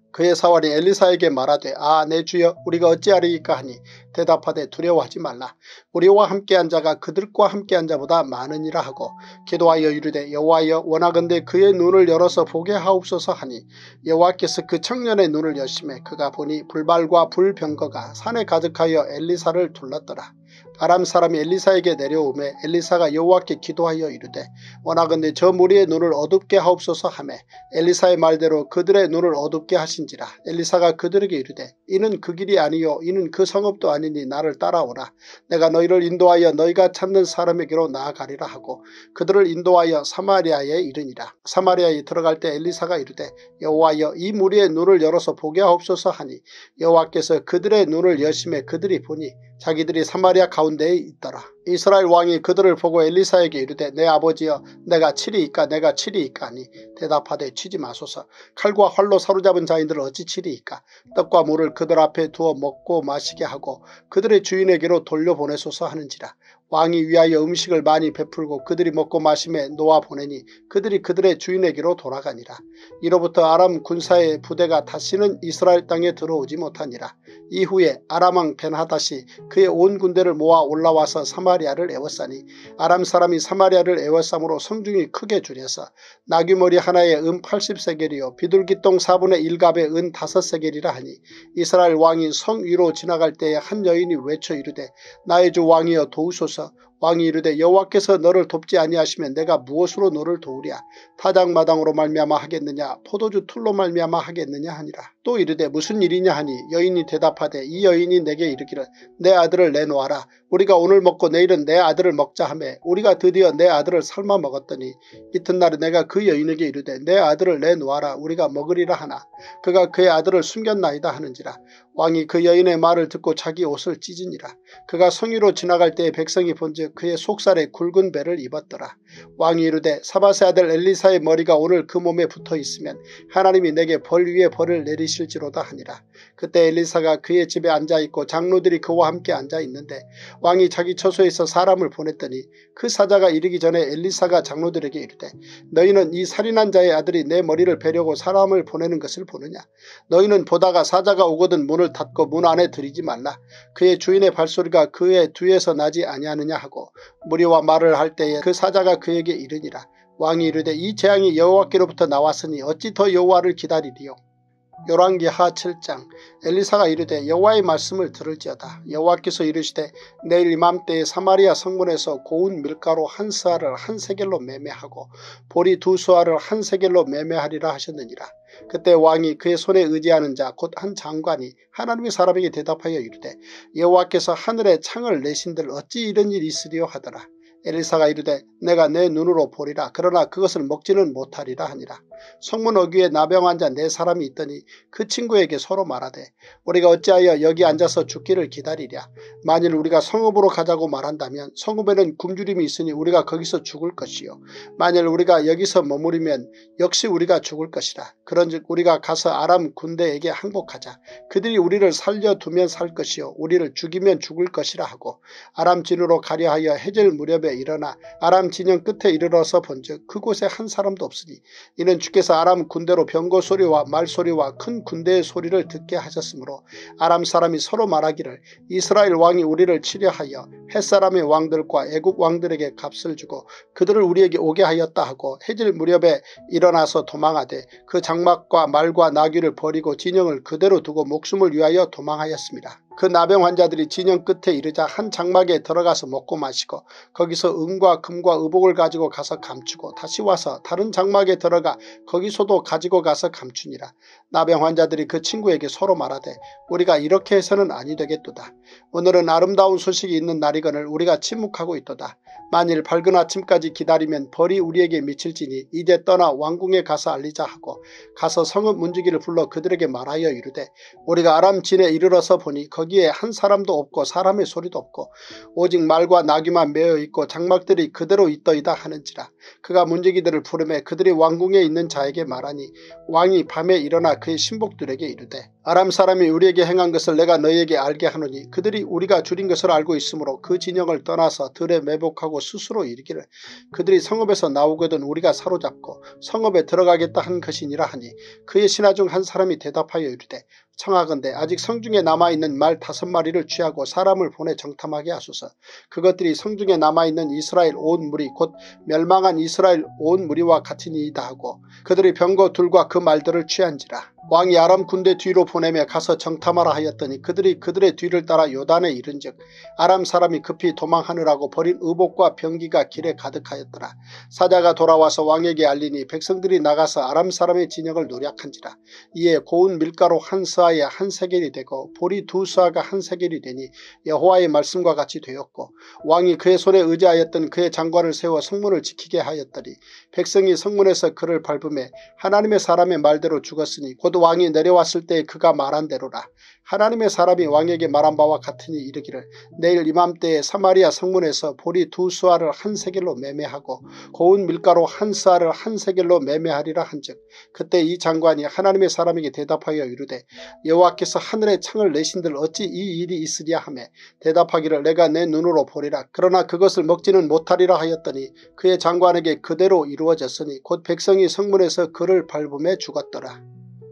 그의 사환이 엘리사에게 말하되 아 내 주여 우리가 어찌하리이까 하니 대답하되 두려워하지 말라. 우리와 함께한 자가 그들과 함께한 자보다 많으니라 하고 기도하여 이르되 여호와여 원하건대 그의 눈을 열어서 보게 하옵소서 하니 여호와께서 그 청년의 눈을 여심해 그가 보니 불발과 불병거가 산에 가득하여 엘리사를 둘렀더라. 아람 사람이 엘리사에게 내려오매 엘리사가 여호와께 기도하여 이르되 원하건대 저 무리의 눈을 어둡게 하옵소서 하매 엘리사의 말대로 그들의 눈을 어둡게 하신지라. 엘리사가 그들에게 이르되 이는 그 길이 아니요 이는 그 성읍도 아니니 나를 따라오라. 내가 너희를 인도하여 너희가 찾는 사람에게로 나아가리라 하고 그들을 인도하여 사마리아에 이르니라. 사마리아에 들어갈 때 엘리사가 이르되 여호와여 이 무리의 눈을 열어서 보게 하옵소서 하니 여호와께서 그들의 눈을 여심해 그들이 보니 자기들이 사마리아 가운데에 있더라. 이스라엘 왕이 그들을 보고 엘리사에게 이르되 내 아버지여 내가 치리이까 내가 치리이까 하니 대답하되 치지 마소서. 칼과 활로 사로잡은 자인들을 어찌 치리이까. 떡과 물을 그들 앞에 두어 먹고 마시게 하고 그들의 주인에게로 돌려보내소서 하는지라. 왕이 위하여 음식을 많이 베풀고 그들이 먹고 마심에 놓아 보내니 그들이 그들의 주인에게로 돌아가니라. 이로부터 아람 군사의 부대가 다시는 이스라엘 땅에 들어오지 못하니라. 이후에 아람 왕 벤하닷이 그의 온 군대를 모아 올라와서 사마리아를 에워싸니 아람 사람이 사마리아를 에워싸므로 성중이 크게 줄여서 나귀머리 하나에 은 팔십 세겔이요 비둘기똥 사분의 일갑에 은 다섯 세겔이라 하니 이스라엘 왕이 성 위로 지나갈 때에 한 여인이 외쳐 이르되 나의 주 왕이여 도우소서. 왕이 이르되 여호와께서 너를 돕지 아니하시면 내가 무엇으로 너를 도우랴. 타작마당으로 말미암아 하겠느냐 포도주 틀로 말미암아 하겠느냐 하니라. 또 이르되 무슨 일이냐 하니 여인이 대답하되 이 여인이 내게 이르기를 내 아들을 내놓아라. 우리가 오늘 먹고 내일은 내 아들을 먹자 하매 우리가 드디어 내 아들을 삶아 먹었더니 이튿날에 내가 그 여인에게 이르되 내 아들을 내놓아라 우리가 먹으리라 하나 그가 그의 아들을 숨겼나이다 하는지라. 왕이 그 여인의 말을 듣고 자기 옷을 찢으니라. 그가 성위로 지나갈 때에 백성이 본즉 그의 속살에 굵은 배를 입었더라. 왕이 이르되 사밧의 아들 엘리사의 머리가 오늘 그 몸에 붙어 있으면 하나님이 내게 벌 위에 벌을 내리실지로다 하니라. 그때 엘리사가 그의 집에 앉아있고 장로들이 그와 함께 앉아있는데 왕이 자기 처소에서 사람을 보냈더니 그 사자가 이르기 전에 엘리사가 장로들에게 이르되 너희는 이 살인한 자의 아들이 내 머리를 베려고 사람을 보내는 것을 보느냐. 너희는 보다가 사자가 오거든 문을 닫고 문 안에 들이지 말라. 그의 주인의 발소리가 그의 뒤에서 나지 아니하느냐 하고 무리와 말을 할 때에 그 사자가 그에게 이르니라. 왕이 이르되 이 재앙이 여호와께로부터 나왔으니 어찌 더 여호와를 기다리리요. 열왕기하 칠 장. 엘리사가 이르되 여호와의 말씀을 들을지어다. 여호와께서 이르시되 내일 이맘때에 사마리아 성문에서 고운 밀가루 한 스아를 한 세겔로 매매하고 보리 두 수아를 한 세겔로 매매하리라 하셨느니라. 그때 왕이 그의 손에 의지하는 자 곧 한 장관이 하나님의 사람에게 대답하여 이르되 여호와께서 하늘에 창을 내신들 어찌 이런 일이 있으리요 하더라. 엘리사가 이르되 내가 내 눈으로 보리라. 그러나 그것을 먹지는 못하리라 하니라. 성문 어귀에 나병 환자 네 사람이 있더니 그 친구에게 서로 말하되 우리가 어찌하여 여기 앉아서 죽기를 기다리랴. 만일 우리가 성읍으로 가자고 말한다면 성읍에는 굶주림이 있으니 우리가 거기서 죽을 것이요 만일 우리가 여기서 머무르면 역시 우리가 죽을 것이라. 그런즉 우리가 가서 아람 군대에게 항복하자. 그들이 우리를 살려두면 살 것이요 우리를 죽이면 죽을 것이라 하고 아람 진으로 가려 하여 해질 무렵에 일어나 아람 진영 끝에 이르러서 본즉 그곳에 한 사람도 없으니 이는 주께서 아람 군대로 병거 소리와 말소리와 큰 군대의 소리를 듣게 하셨으므로 아람 사람이 서로 말하기를 이스라엘 왕이 우리를 치려하여 햇사람의 왕들과 애국 왕들에게 값을 주고 그들을 우리에게 오게 하였다 하고 해질 무렵에 일어나서 도망하되 그 장막과 말과 나귀를 버리고 진영을 그대로 두고 목숨을 위하여 도망하였습니다. 그 나병 환자들이 진영 끝에 이르자 한 장막에 들어가서 먹고 마시고 거기서 은과 금과 의복을 가지고 가서 감추고 다시 와서 다른 장막에 들어가 거기서도 가지고 가서 감추니라. 나병 환자들이 그 친구에게 서로 말하되 우리가 이렇게 해서는 아니 되겠도다. 오늘은 아름다운 소식이 있는 날이거늘 우리가 침묵하고 있도다. 만일 밝은 아침까지 기다리면 벌이 우리에게 미칠지니 이제 떠나 왕궁에 가서 알리자 하고 가서 성읍 문지기를 불러 그들에게 말하여 이르되 우리가 아람 진에 이르러서 보니 거기에 한 사람도 없고 사람의 소리도 없고 오직 말과 나귀만 메어 있고 장막들이 그대로 있더이다 하는지라. 그가 문지기들을 부르매 그들이 왕궁에 있는 자에게 말하니 왕이 밤에 일어나 그의 신복들에게 이르되 아람 사람이 우리에게 행한 것을 내가 너희에게 알게 하노니 그들이 우리가 줄인 것을 알고 있으므로 그 진영을 떠나서 들에 매복하고 스스로 이르기를 그들이 성읍에서 나오거든 우리가 사로잡고 성읍에 들어가겠다 한 것이니라 하니 그의 신하 중 한 사람이 대답하여 이르되 청하건대 아직 성중에 남아있는 말 다섯 마리를 취하고 사람을 보내 정탐하게 하소서. 그것들이 성중에 남아있는 이스라엘 온 무리 곧 멸망한 이스라엘 온 무리와 같으니이다 하고 그들이 병거 둘과 그 말들을 취한지라. 왕이 아람 군대 뒤로 보내며 가서 정탐하라 하였더니 그들이 그들의 뒤를 따라 요단에 이른즉 아람 사람이 급히 도망하느라고 버린 의복과 병기가 길에 가득하였더라. 사자가 돌아와서 왕에게 알리니 백성들이 나가서 아람 사람의 진영을 노략한지라. 이에 고운 밀가루 한 스아에 한 세겔이 되고 보리 두 스아가 한 세겔이 되니 여호와의 말씀과 같이 되었고 왕이 그의 손에 의지하였던 그의 장관을 세워 성문을 지키게 하였더니 백성이 성문에서 그를 밟음에 하나님의 사람의 말대로 죽었으니 곧 왕이 내려왔을 때 그가 말한 대로라. 하나님의 사람이 왕에게 말한 바와 같으니 이르기를 내일 이맘때에 사마리아 성문에서 보리 두 스아를 한 세겔로 매매하고 고운 밀가루 한 스아를 한 세겔로 매매하리라 한즉 그때 이 장관이 하나님의 사람에게 대답하여 이르되 여호와께서 하늘에 창을 내신들 어찌 이 일이 있으랴 하며 대답하기를 내가 내 눈으로 보리라. 그러나 그것을 먹지는 못하리라 하였더니 그의 장관에게 그대로 이루어졌으니 곧 백성이 성문에서 그를 밟음에 죽었더라.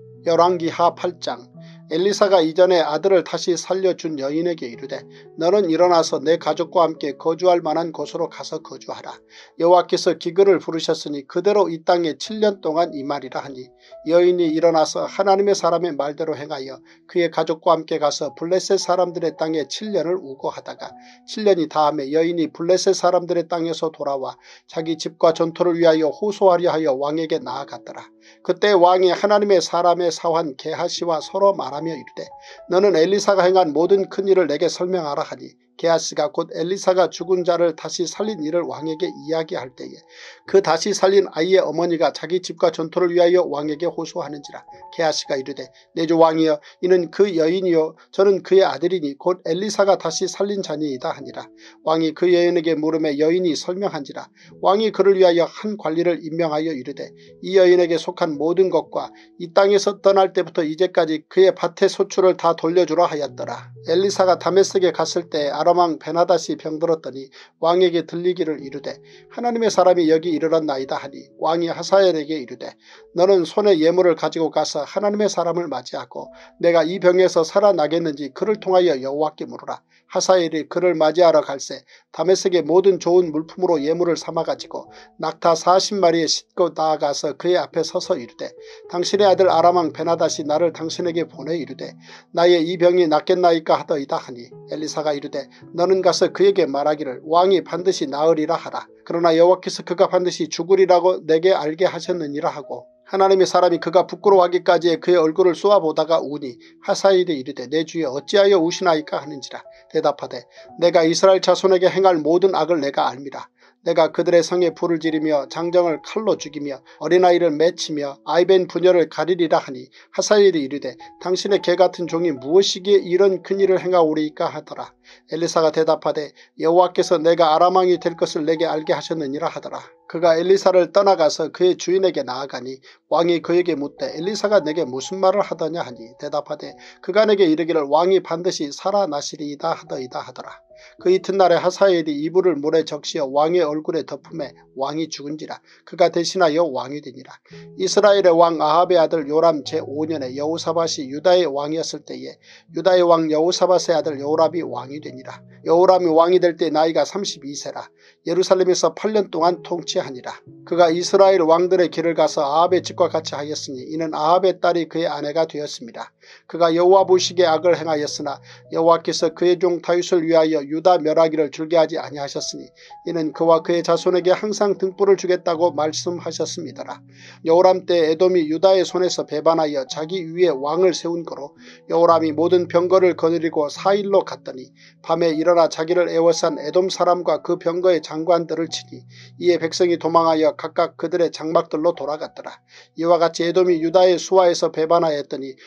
열왕기하 팔 장. 엘리사가 이전에 아들을 다시 살려준 여인에게 이르되 너는 일어나서 내 가족과 함께 거주할 만한 곳으로 가서 거주하라. 여호와께서 기근을 부르셨으니 그대로 이 땅에 칠 년 동안 임하리라 하니 여인이 일어나서 하나님의 사람의 말대로 행하여 그의 가족과 함께 가서 블레셋 사람들의 땅에 칠 년을 우거하다가 칠 년이 다음에 여인이 블레셋 사람들의 땅에서 돌아와 자기 집과 전토를 위하여 호소하려 하여 왕에게 나아갔더라. 그때 왕이 하나님의 사람의 사환 게하시와 서로 말하며 이르되 너는 엘리사가 행한 모든 큰 일을 내게 설명하라 하니 게하시가 곧 엘리사가 죽은 자를 다시 살린 일을 왕에게 이야기할 때에 그 다시 살린 아이의 어머니가 자기 집과 전토를 위하여 왕에게 호소하는지라. 게하시가 이르되 내 주 왕이여 이는 그 여인이요 저는 그의 아들이니 곧 엘리사가 다시 살린 자니이다 하니라. 왕이 그 여인에게 물음에 여인이 설명한지라. 왕이 그를 위하여 한 관리를 임명하여 이르되 이 여인에게 속한 모든 것과 이 땅에서 떠날 때부터 이제까지 그의 밭의 소출을 다 돌려주라 하였더라. 엘리사가 다메섹에 갔을 때 아람왕 베나닷이 병들었더니 왕에게 들리기를 이르되 하나님의 사람이 여기 이르렀나이다 하니 왕이 하사엘에게 이르되 너는 손에 예물을 가지고 가서 하나님의 사람을 맞이하고 내가 이 병에서 살아나겠는지 그를 통하여 여호와께 물으라. 하사엘이 그를 맞이하러 갈새 다메섹의 모든 좋은 물품으로 예물을 삼아가지고 낙타 사십 마리에 싣고 나아가서 그의 앞에 서서 이르되 당신의 아들 아람왕 베나닷이 나를 당신에게 보내 이르되 나의 이 병이 낫겠나이까 하더이다 하니 엘리사가 이르되 너는 가서 그에게 말하기를 왕이 반드시 나으리라 하라. 그러나 여호와께서 그가 반드시 죽으리라고 내게 알게 하셨느니라 하고 하나님의 사람이 그가 부끄러워하기까지에 그의 얼굴을 쏘아보다가 우니 하사엘이 이르되 내 주여 어찌하여 우시나이까 하는지라. 대답하되 내가 이스라엘 자손에게 행할 모든 악을 내가 알미라. 내가 그들의 성에 불을 지르며 장정을 칼로 죽이며 어린아이를 맺히며 아이벤 부녀를 가리리라 하니 하사엘이 이르되 당신의 개같은 종이 무엇이기에 이런 큰일을 행하오리이까 하더라. 엘리사가 대답하되 여호와께서 내가 아람왕이 될 것을 내게 알게 하셨느니라 하더라. 그가 엘리사를 떠나가서 그의 주인에게 나아가니 왕이 그에게 묻되 엘리사가 내게 무슨 말을 하더냐 하니 대답하되 그가 내게 이르기를 왕이 반드시 살아나시리이다 하더이다 하더라. 그 이튿날에 하사엘이 이불을 물에 적시어 왕의 얼굴에 덮음에 왕이 죽은지라. 그가 대신하여 왕이 되니라. 이스라엘의 왕 아합의 아들 요람 제오 년에 여호사밧이 유다의 왕이었을 때에 유다의 왕 여호사밧의 아들 여호람이 왕이 되니라. 여호람이 왕이 될 때 나이가 삼십이 세라. 예루살렘에서 팔 년 동안 통치하니라. 그가 이스라엘 왕들의 길을 가서 아합의 집과 같이 하였으니 이는 아합의 딸이 그의 아내가 되었습니다. 그가 여호와 보시기에 악을 행하였으나 여호와께서 그의 종 다윗을 위하여 유다 멸하기를 줄게 하지 아니하셨으니 이는 그와 그의 자손에게 항상 등불을 주겠다고 말씀하셨습니다라. 여호람 때 에돔이 유다의 손에서 배반하여 자기 위에 왕을 세운 거로 여호람이 모든 병거를 거느리고 사일로 갔더니 밤에 일어나 자기를 애워싼 에돔 사람과 그 병거의 장관들을 치니 이에 백성이 도망하여 각각 그들의 장막들로 돌아갔더라. 이와 같이 에돔이 유다의 수하에서 배반하였더니 오늘까지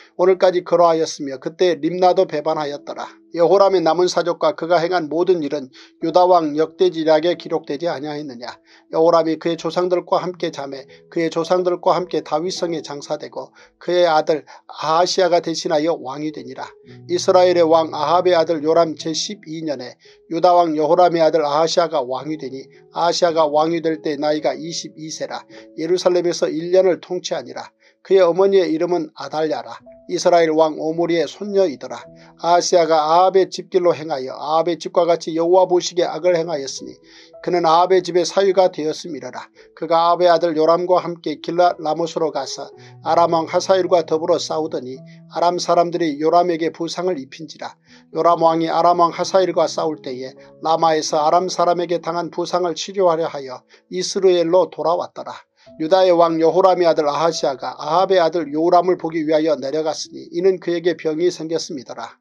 때까지 그러하였으며 그때 림나도 배반하였더라. 여호람의 남은 사적과 그가 행한 모든 일은 유다왕 역대지략에 기록되지 아니하였느냐. 여호람이 그의 조상들과 함께 자매 그의 조상들과 함께 다윗성에 장사되고 그의 아들 아하시아가 대신하여 왕이 되니라. 이스라엘의 왕 아합의 아들 요람 제십이 년에 유다왕 여호람의 아들 아하시아가 왕이 되니 아하시아가 왕이 될 때 나이가 이십이 세라. 예루살렘에서 일 년을 통치하니라. 그의 어머니의 이름은 아달랴라. 이스라엘 왕 오므리의 손녀이더라. 아하시아가 아합의 집길로 행하여 아합의 집과 같이 여호와 보시기에 악을 행하였으니 그는 아합의 집의 사위가 되었음이러라. 그가 아합의 아들 요람과 함께 길랏 라못으로 가서 아람 왕 하사엘과 더불어 싸우더니 아람 사람들이 요람에게 부상을 입힌지라. 요람 왕이 아람 왕 하사엘과 싸울 때에 라마에서 아람 사람에게 당한 부상을 치료하려 하여 이스라엘로 돌아왔더라. 유다의 왕 여호람의 아들 아하시아가 아합의 아들 요람을 보기 위하여 내려갔으니 이는 그에게 병이 생겼음이더라.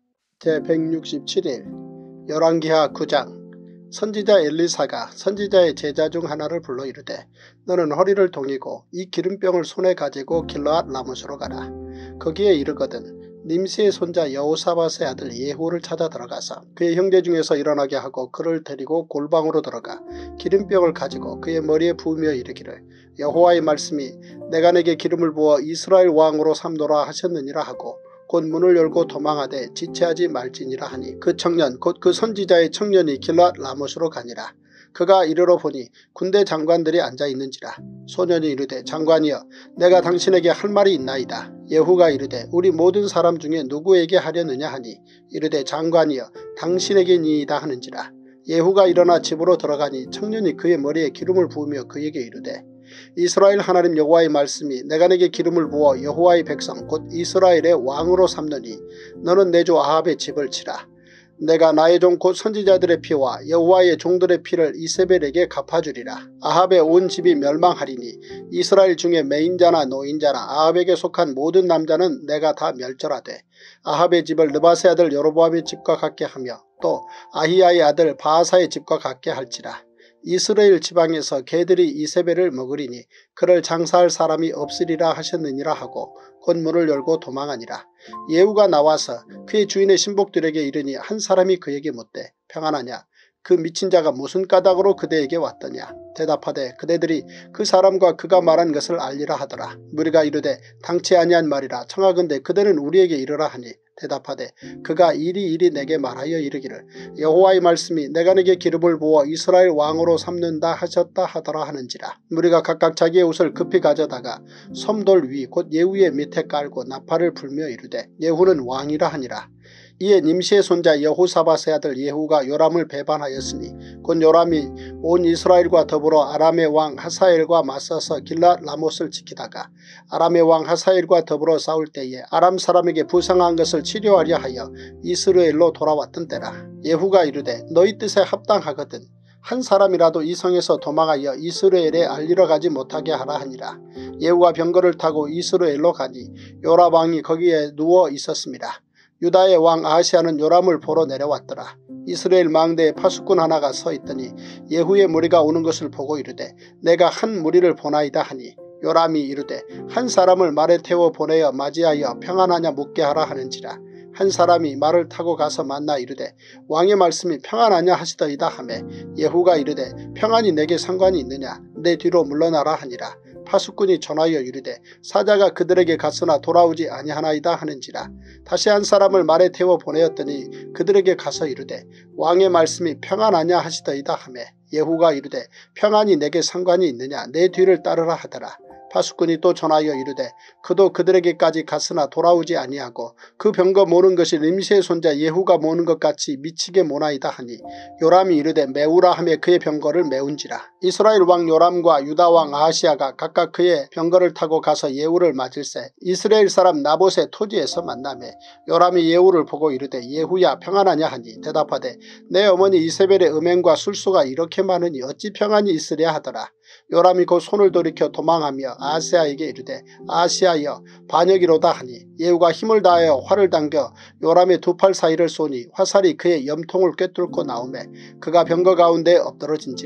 제백육십칠 일 열왕기하 구 장. 선지자 엘리사가 선지자의 제자 중 하나를 불러 이르되 너는 허리를 동이고 이 기름병을 손에 가지고 길르앗 라못으로 가라. 거기에 이르거든 님시의 손자 여호사밧의 아들 예후를 찾아 들어가서 그의 형제 중에서 일어나게 하고 그를 데리고 골방으로 들어가 기름병을 가지고 그의 머리에 부으며 이르기를 여호와의 말씀이 내가 내게 기름을 부어 이스라엘 왕으로 삼노라 하셨느니라 하고 곧 문을 열고 도망하되 지체하지 말지니라 하니 그 청년 곧 그 선지자의 청년이 길랏 라못으로 가니라. 그가 이르러 보니 군대 장관들이 앉아있는지라. 소년이 이르되 장관이여 내가 당신에게 할 말이 있나이다. 예후가 이르되 우리 모든 사람 중에 누구에게 하려느냐 하니 이르되 장관이여 당신에게니이다 하는지라. 예후가 일어나 집으로 들어가니 청년이 그의 머리에 기름을 부으며 그에게 이르되 이스라엘 하나님 여호와의 말씀이 내가 내게 기름을 부어 여호와의 백성 곧 이스라엘의 왕으로 삼느니 너는 내 조 아합의 집을 치라. 내가 나의 종 곧 선지자들의 피와 여호와의 종들의 피를 이세벨에게 갚아주리라. 아합의 온 집이 멸망하리니 이스라엘 중에 매인자나 노인자나 아합에게 속한 모든 남자는 내가 다 멸절하되 아합의 집을 느바세 아들 여로보암의 집과 같게 하며 또 아히야의 아들 바하사의 집과 같게 할지라. 이스라엘 지방에서 개들이 이세벨을 먹으리니 그를 장사할 사람이 없으리라 하셨느니라 하고 곧 문을 열고 도망하니라. 예후가 나와서 그의 주인의 신복들에게 이르니 한 사람이 그에게 묻되 평안하냐. 그 미친 자가 무슨 까닭으로 그대에게 왔더냐. 대답하되 그대들이 그 사람과 그가 말한 것을 알리라 하더라. 무리가 이르되 당치 아니한 말이라 청하건대 그대는 우리에게 이르라 하니 대답하되 그가 이리 이리 내게 말하여 이르기를 여호와의 말씀이 내가 내게 기름을 부어 이스라엘 왕으로 삼는다 하셨다 하더라 하는지라. 무리가 각각 자기의 옷을 급히 가져다가 섬돌 위 곧 예후의 밑에 깔고 나팔을 불며 이르되 예후는 왕이라 하니라. 이에 님시의 손자 여호사밧의 아들 예후가 요람을 배반하였으니 곧 요람이 온 이스라엘과 더불어 아람의 왕 하사엘과 맞서서 길랏 라못을 지키다가 아람의 왕 하사엘과 더불어 싸울 때에 아람 사람에게 부상한 것을 치료하려 하여 이스라엘로 돌아왔던 때라. 예후가 이르되 너희 뜻에 합당하거든 한 사람이라도 이 성에서 도망하여 이스라엘에 알리러 가지 못하게 하라 하니라. 예후가 병거를 타고 이스라엘로 가니 요람 왕이 거기에 누워 있었습니다. 유다의 왕 아하시아는 요람을 보러 내려왔더라. 이스라엘 망대에 파수꾼 하나가 서 있더니 예후의 무리가 오는 것을 보고 이르되 내가 한 무리를 보나이다 하니 요람이 이르되 한 사람을 말에 태워 보내어 맞이하여 평안하냐 묻게 하라 하는지라. 한 사람이 말을 타고 가서 만나 이르되 왕의 말씀이 평안하냐 하시더이다 하매 예후가 이르되 평안이 내게 상관이 있느냐 내 뒤로 물러나라 하니라. 파수꾼이 전하여 이르되 사자가 그들에게 갔으나 돌아오지 아니하나이다 하는지라. 다시 한 사람을 말에 태워 보내었더니 그들에게 가서 이르되 왕의 말씀이 평안하냐 하시더이다 하매 예후가 이르되 평안이 내게 상관이 있느냐 내 뒤를 따르라 하더라. 파수꾼이 또 전하여 이르되 그도 그들에게까지 갔으나 돌아오지 아니하고 그 병거 모는 것이 님시의 손자 예후가 모는 것 같이 미치게 모나이다 하니 요람이 이르되 메우라 하며 그의 병거를 메운지라. 이스라엘 왕 요람과 유다 왕 아하시아가 각각 그의 병거를 타고 가서 예후를 맞을새 이스라엘 사람 나봇의 토지에서 만나매 요람이 예후를 보고 이르되 예후야 평안하냐 하니 대답하되 내 어머니 이세벨의 음행과 술수가 이렇게 많으니 어찌 평안이 있으랴 하더라. 요람이 곧 손을 돌이켜 도망하며 아하시아에게 이르되 아하시아여 반역이로다 하니 예후가 힘을 다하여 활을 당겨 요람의 두 팔 사이를 쏘니 화살이 그의 염통을 꿰뚫고 나오매 그가 병거 가운데 엎드러진지라.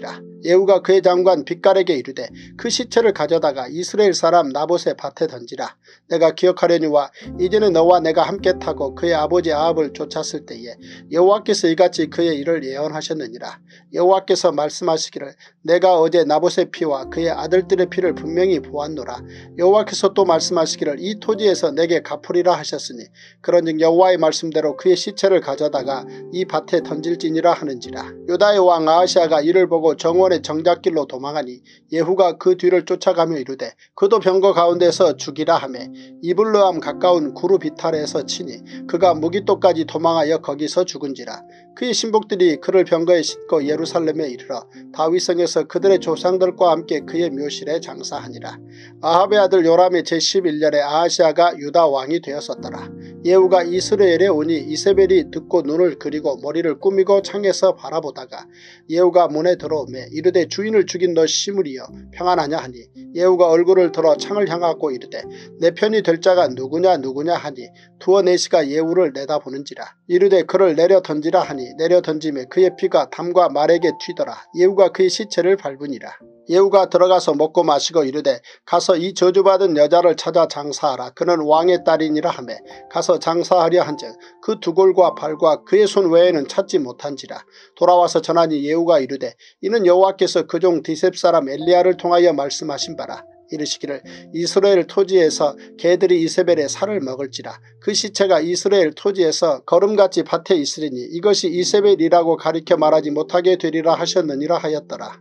예후가 그의 장관 빗갈에게 이르되 그 시체를 가져다가 이스라엘 사람 나봇의 밭에 던지라. 내가 기억하려니와 이전에 너와 내가 함께 타고 그의 아버지 아합을 쫓았을 때에 여호와께서 이같이 그의 일을 예언하셨느니라. 여호와께서 말씀하시기를 내가 어제 나봇의 피와 그의 아들들의 피를 분명히 보았노라. 여호와께서 또 말씀하시기를 이 토지에서 내게 갚으리라 하셨으니 그런즉 여호와의 말씀대로 그의 시체를 가져다가 이 밭에 던질지니라 하는지라. 유다의 왕 아하시아가 이를 보고 정원의 정작길로 도망하니 예후가 그 뒤를 쫓아가며 이르되 그도 병거 가운데서 죽이라 하매 이블르암 가까운 구루 비탈에서 치니 그가 무기토까지 도망하여 거기서 죽은지라. 그의 신복들이 그를 병거에 싣고 예루살렘에 이르러 다윗성에서 그들의 조상들과 함께 그의 묘실에 장사하니라. 아합의 아들 요람의 제십일 년에 아하시아가 유다 왕이 되었었더라. 예후가 이스라엘에 오니 이세벨이 듣고 눈을 그리고 머리를 꾸미고 창에서 바라보다가 예후가 문에 들어오매 이르되 주인을 죽인 너 시므리여 평안하냐 하니 예후가 얼굴을 들어 창을 향하고 이르되 내 편이 될 자가 누구냐 누구냐 하니 두어 내시가 예후를 내다보는지라. 이르되 그를 내려 던지라 하니 내려 던짐에 그의 피가 담과 말에게 튀더라. 예후가 그의 시체를 밟으니라. 예후가 들어가서 먹고 마시고 이르되 가서 이 저주받은 여자를 찾아 장사하라. 그는 왕의 딸이니라 하매 가서 장사하려 한즉 그 두골과 발과 그의 손 외에는 찾지 못한지라. 돌아와서 전하니 예후가 이르되 이는 여호와께서 그종 디셉 사람 엘리야를 통하여 말씀하신 바라. 이르시기를 이스라엘 토지에서 개들이 이세벨의 살을 먹을지라. 그 시체가 이스라엘 토지에서 거름같이 밭에 있으리니 이것이 이세벨이라고 가리켜 말하지 못하게 되리라 하셨느니라 하였더라.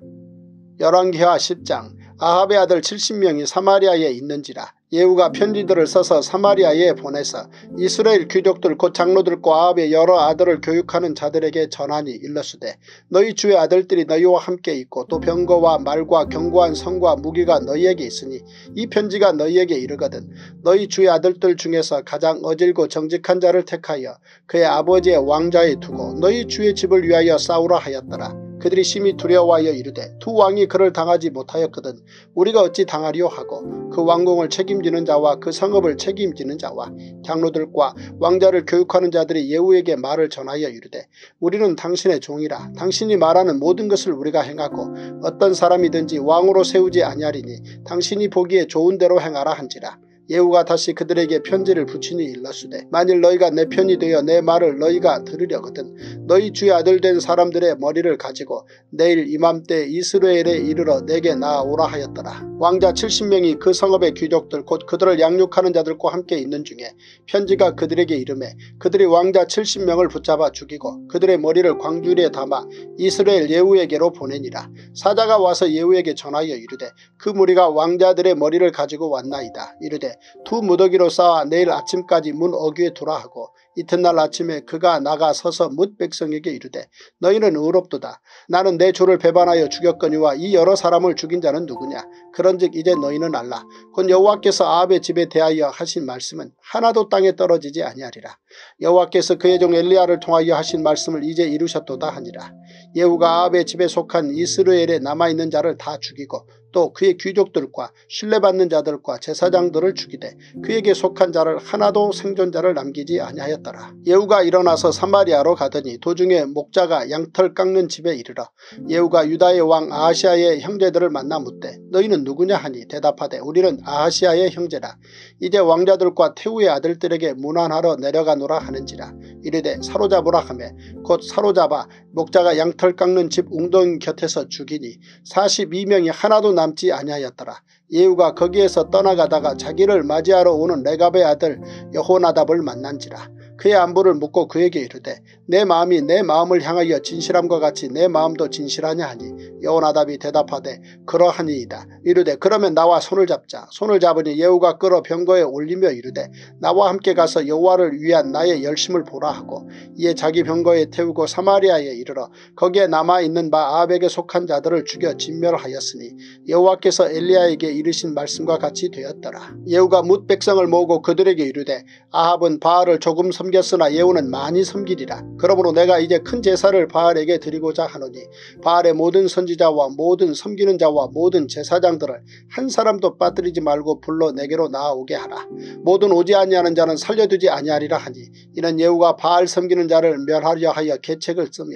열왕기하 십 장. 아합의 아들 칠십 명이 사마리아에 있는지라. 예후가 편지들을 써서 사마리아에 보내서 이스라엘 귀족들 곧 장로들과 아합의 여러 아들을 교육하는 자들에게 전하니 일러스되 너희 주의 아들들이 너희와 함께 있고 또 병거와 말과 견고한 성과 무기가 너희에게 있으니 이 편지가 너희에게 이르거든 너희 주의 아들들 중에서 가장 어질고 정직한 자를 택하여 그의 아버지의 왕좌에 두고 너희 주의 집을 위하여 싸우라 하였더라. 그들이 심히 두려워하여 이르되 두 왕이 그를 당하지 못하였거든 우리가 어찌 당하리요 하고 그 왕궁을 책임지는 자와 그 성읍을 책임지는 자와 장로들과 왕자를 교육하는 자들이 예후에게 말을 전하여 이르되 우리는 당신의 종이라. 당신이 말하는 모든 것을 우리가 행하고 어떤 사람이든지 왕으로 세우지 아니하리니 당신이 보기에 좋은 대로 행하라 한지라. 예후가 다시 그들에게 편지를 붙이니 일러스되 만일 너희가 내 편이 되어 내 말을 너희가 들으려거든 너희 주의 아들 된 사람들의 머리를 가지고 내일 이맘때 이스라엘에 이르러 내게 나아오라 하였더라. 왕자 칠십 명이 그 성읍의 귀족들 곧 그들을 양육하는 자들과 함께 있는 중에 편지가 그들에게 이르매 그들이 왕자 칠십 명을 붙잡아 죽이고 그들의 머리를 광주리에 담아 이스라엘 예후에게로 보내니라. 사자가 와서 예후에게 전하여 이르되 그 무리가 왕자들의 머리를 가지고 왔나이다. 이르되 두 무더기로 쌓아 내일 아침까지 문 어귀에 두라 하고 이튿날 아침에 그가 나가 서서 뭇 백성에게 이르되 너희는 의롭도다. 나는 내 조를 배반하여 죽였거니와 이 여러 사람을 죽인 자는 누구냐. 그런즉 이제 너희는 알라. 곧 여호와께서 아합의 집에 대하여 하신 말씀은 하나도 땅에 떨어지지 아니하리라. 여호와께서 그의 종 엘리야를 통하여 하신 말씀을 이제 이루셨도다 하니라. 예후가 아합의 집에 속한 이스라엘에 남아있는 자를 다 죽이고 또 그의 귀족들과 신뢰받는 자들과 제사장들을 죽이되 그에게 속한 자를 하나도 생존자를 남기지 아니하였더라. 예후가 일어나서 사마리아로 가더니 도중에 목자가 양털 깎는 집에 이르러 예후가 유다의 왕 아하시아의 형제들을 만나 묻되 너희는 누구냐 하니 대답하되 우리는 아하시아의 형제라. 이제 왕자들과 태후의 아들들에게 문안하러 내려가노라 하는지라. 이르되 사로잡으라 하매 곧 사로잡아 목자가 양털 깎는 집 웅덩이 곁에서 죽이니 사십이 명이 하나도 남지 아니하였더라. 예후가 거기에서 떠나가다가 자기를 맞이하러 오는 레갑의 아들 여호나답을 만난지라. 그의 안부를 묻고 그에게 이르되 내 마음이 내 마음을 향하여 진실함과 같이 내 마음도 진실하냐 하니 여호나답이 대답하되 그러하니이다. 이르되 그러면 나와 손을 잡자. 손을 잡으니 예후가 끌어 병거에 올리며 이르되 나와 함께 가서 여호와를 위한 나의 열심을 보라 하고 이에 자기 병거에 태우고 사마리아에 이르러 거기에 남아있는 바 아합에게 속한 자들을 죽여 진멸하였으니 여호와께서 엘리야에게 이르신 말씀과 같이 되었더라. 예후가 뭇 백성을 모으고 그들에게 이르되 아합은 바알을 조금 섬겼으나 예후는 많이 섬기리라. 그러므로 내가 이제 큰 제사를 바알에게 드리고자 하노니 바알의 모든 선지자와 모든 섬기는 자와 모든 제사장들을 한 사람도 빠뜨리지 말고 불러 내게로 나아오게 하라. 모든 오지 아니하는 자는 살려두지 아니하리라 하니 이는 예후가 바알 섬기는 자를 멸하려 하여 계책을 씁니다.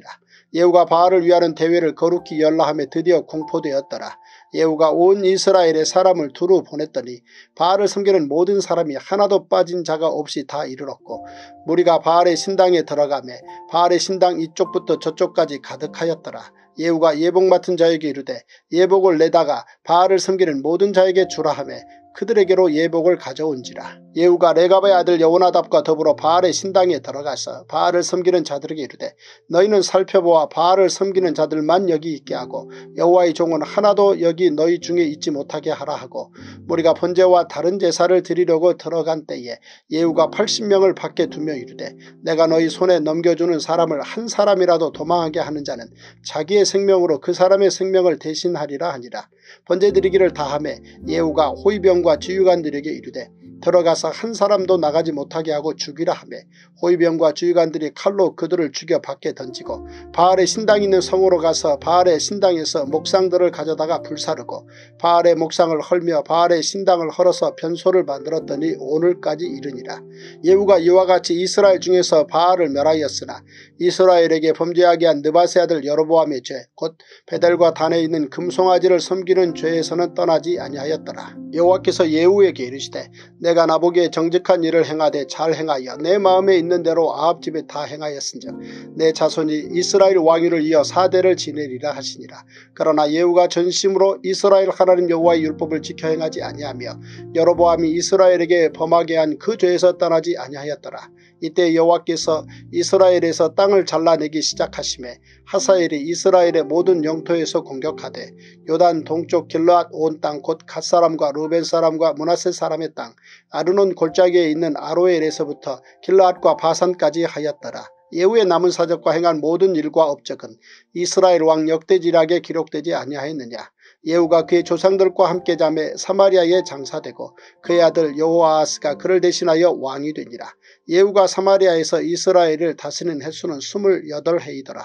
예후가 바알을 위하는 대회를 거룩히 열라하며 드디어 공포되었더라. 예후가 온 이스라엘의 사람을 두루 보냈더니 바알을 섬기는 모든 사람이 하나도 빠진 자가 없이 다 이르렀고 무리가 바알의 신당에 들어가며 바알의 신당 이쪽부터 저쪽까지 가득하였더라. 예후가 예복 맡은 자에게 이르되 예복을 내다가 바알을 섬기는 모든 자에게 주라 하며 그들에게로 예복을 가져온지라. 예후가 레갑의 아들 여호나답과 더불어 바알의 신당에 들어가서 바알을 섬기는 자들에게 이르되 너희는 살펴보아 바알을 섬기는 자들만 여기 있게 하고 여호와의 종은 하나도 여기 너희 중에 있지 못하게 하라 하고 무리가 번제와 다른 제사를 드리려고 들어간 때에 예후가 팔십 명을 밖에 두며 이르되 내가 너희 손에 넘겨주는 사람을 한 사람이라도 도망하게 하는 자는 자기의 생명으로 그 사람의 생명을 대신하리라 하니라. 번제드리기를 다하며 예후가 호위병과 지휘관들에게 이르되 들어가서 한 사람도 나가지 못하게 하고 죽이라 하며 호위병과 지휘관들이 칼로 그들을 죽여 밖에 던지고 바알의 신당이 있는 성으로 가서 바알의 신당에서 목상들을 가져다가 불사르고 바알의 목상을 헐며 바알의 신당을 헐어서 변소를 만들었더니 오늘까지 이르니라. 예후가 이와 같이 이스라엘 중에서 바알을 멸하였으나 이스라엘에게 범죄하게 한 느바세 아들 여로보암의 죄 곧 베델과 단에 있는 금송아지를 섬기는 죄에서는 떠나지 아니하였더라. 여호와께서 예후에게 이르시되 내가 나보기에 정직한 일을 행하되 잘 행하여 내 마음에 있는 대로 아합 집에 다 행하였은즉 내 자손이 이스라엘 왕위를 이어 사대를 지내리라 하시니라. 그러나 예후가 전심으로 이스라엘 하나님 여호와의 율법을 지켜 행하지 아니하며 여로보암이 이스라엘에게 범하게 한 그 죄에서 떠나지 아니하였더라. 이때 여호와께서 이스라엘에서 땅을 잘라내기 시작하시매 하사엘이 이스라엘의 모든 영토에서 공격하되 요단 동쪽 길르앗 온 땅 곧 갓사람과 루벤 사람과 므낫세 사람의 땅 아르논 골짜기에 있는 아로엘에서부터 길르앗과 바산까지 하였더라. 예후의 남은 사적과 행한 모든 일과 업적은 이스라엘 왕 역대지략에 기록되지 아니하였느냐. 예후가 그의 조상들과 함께 잠에 사마리아에 장사되고 그의 아들 여호아하스가 그를 대신하여 왕이 되니라. 예후가 사마리아에서 이스라엘을 다스리는 횟수는 스물여덟 해이더라.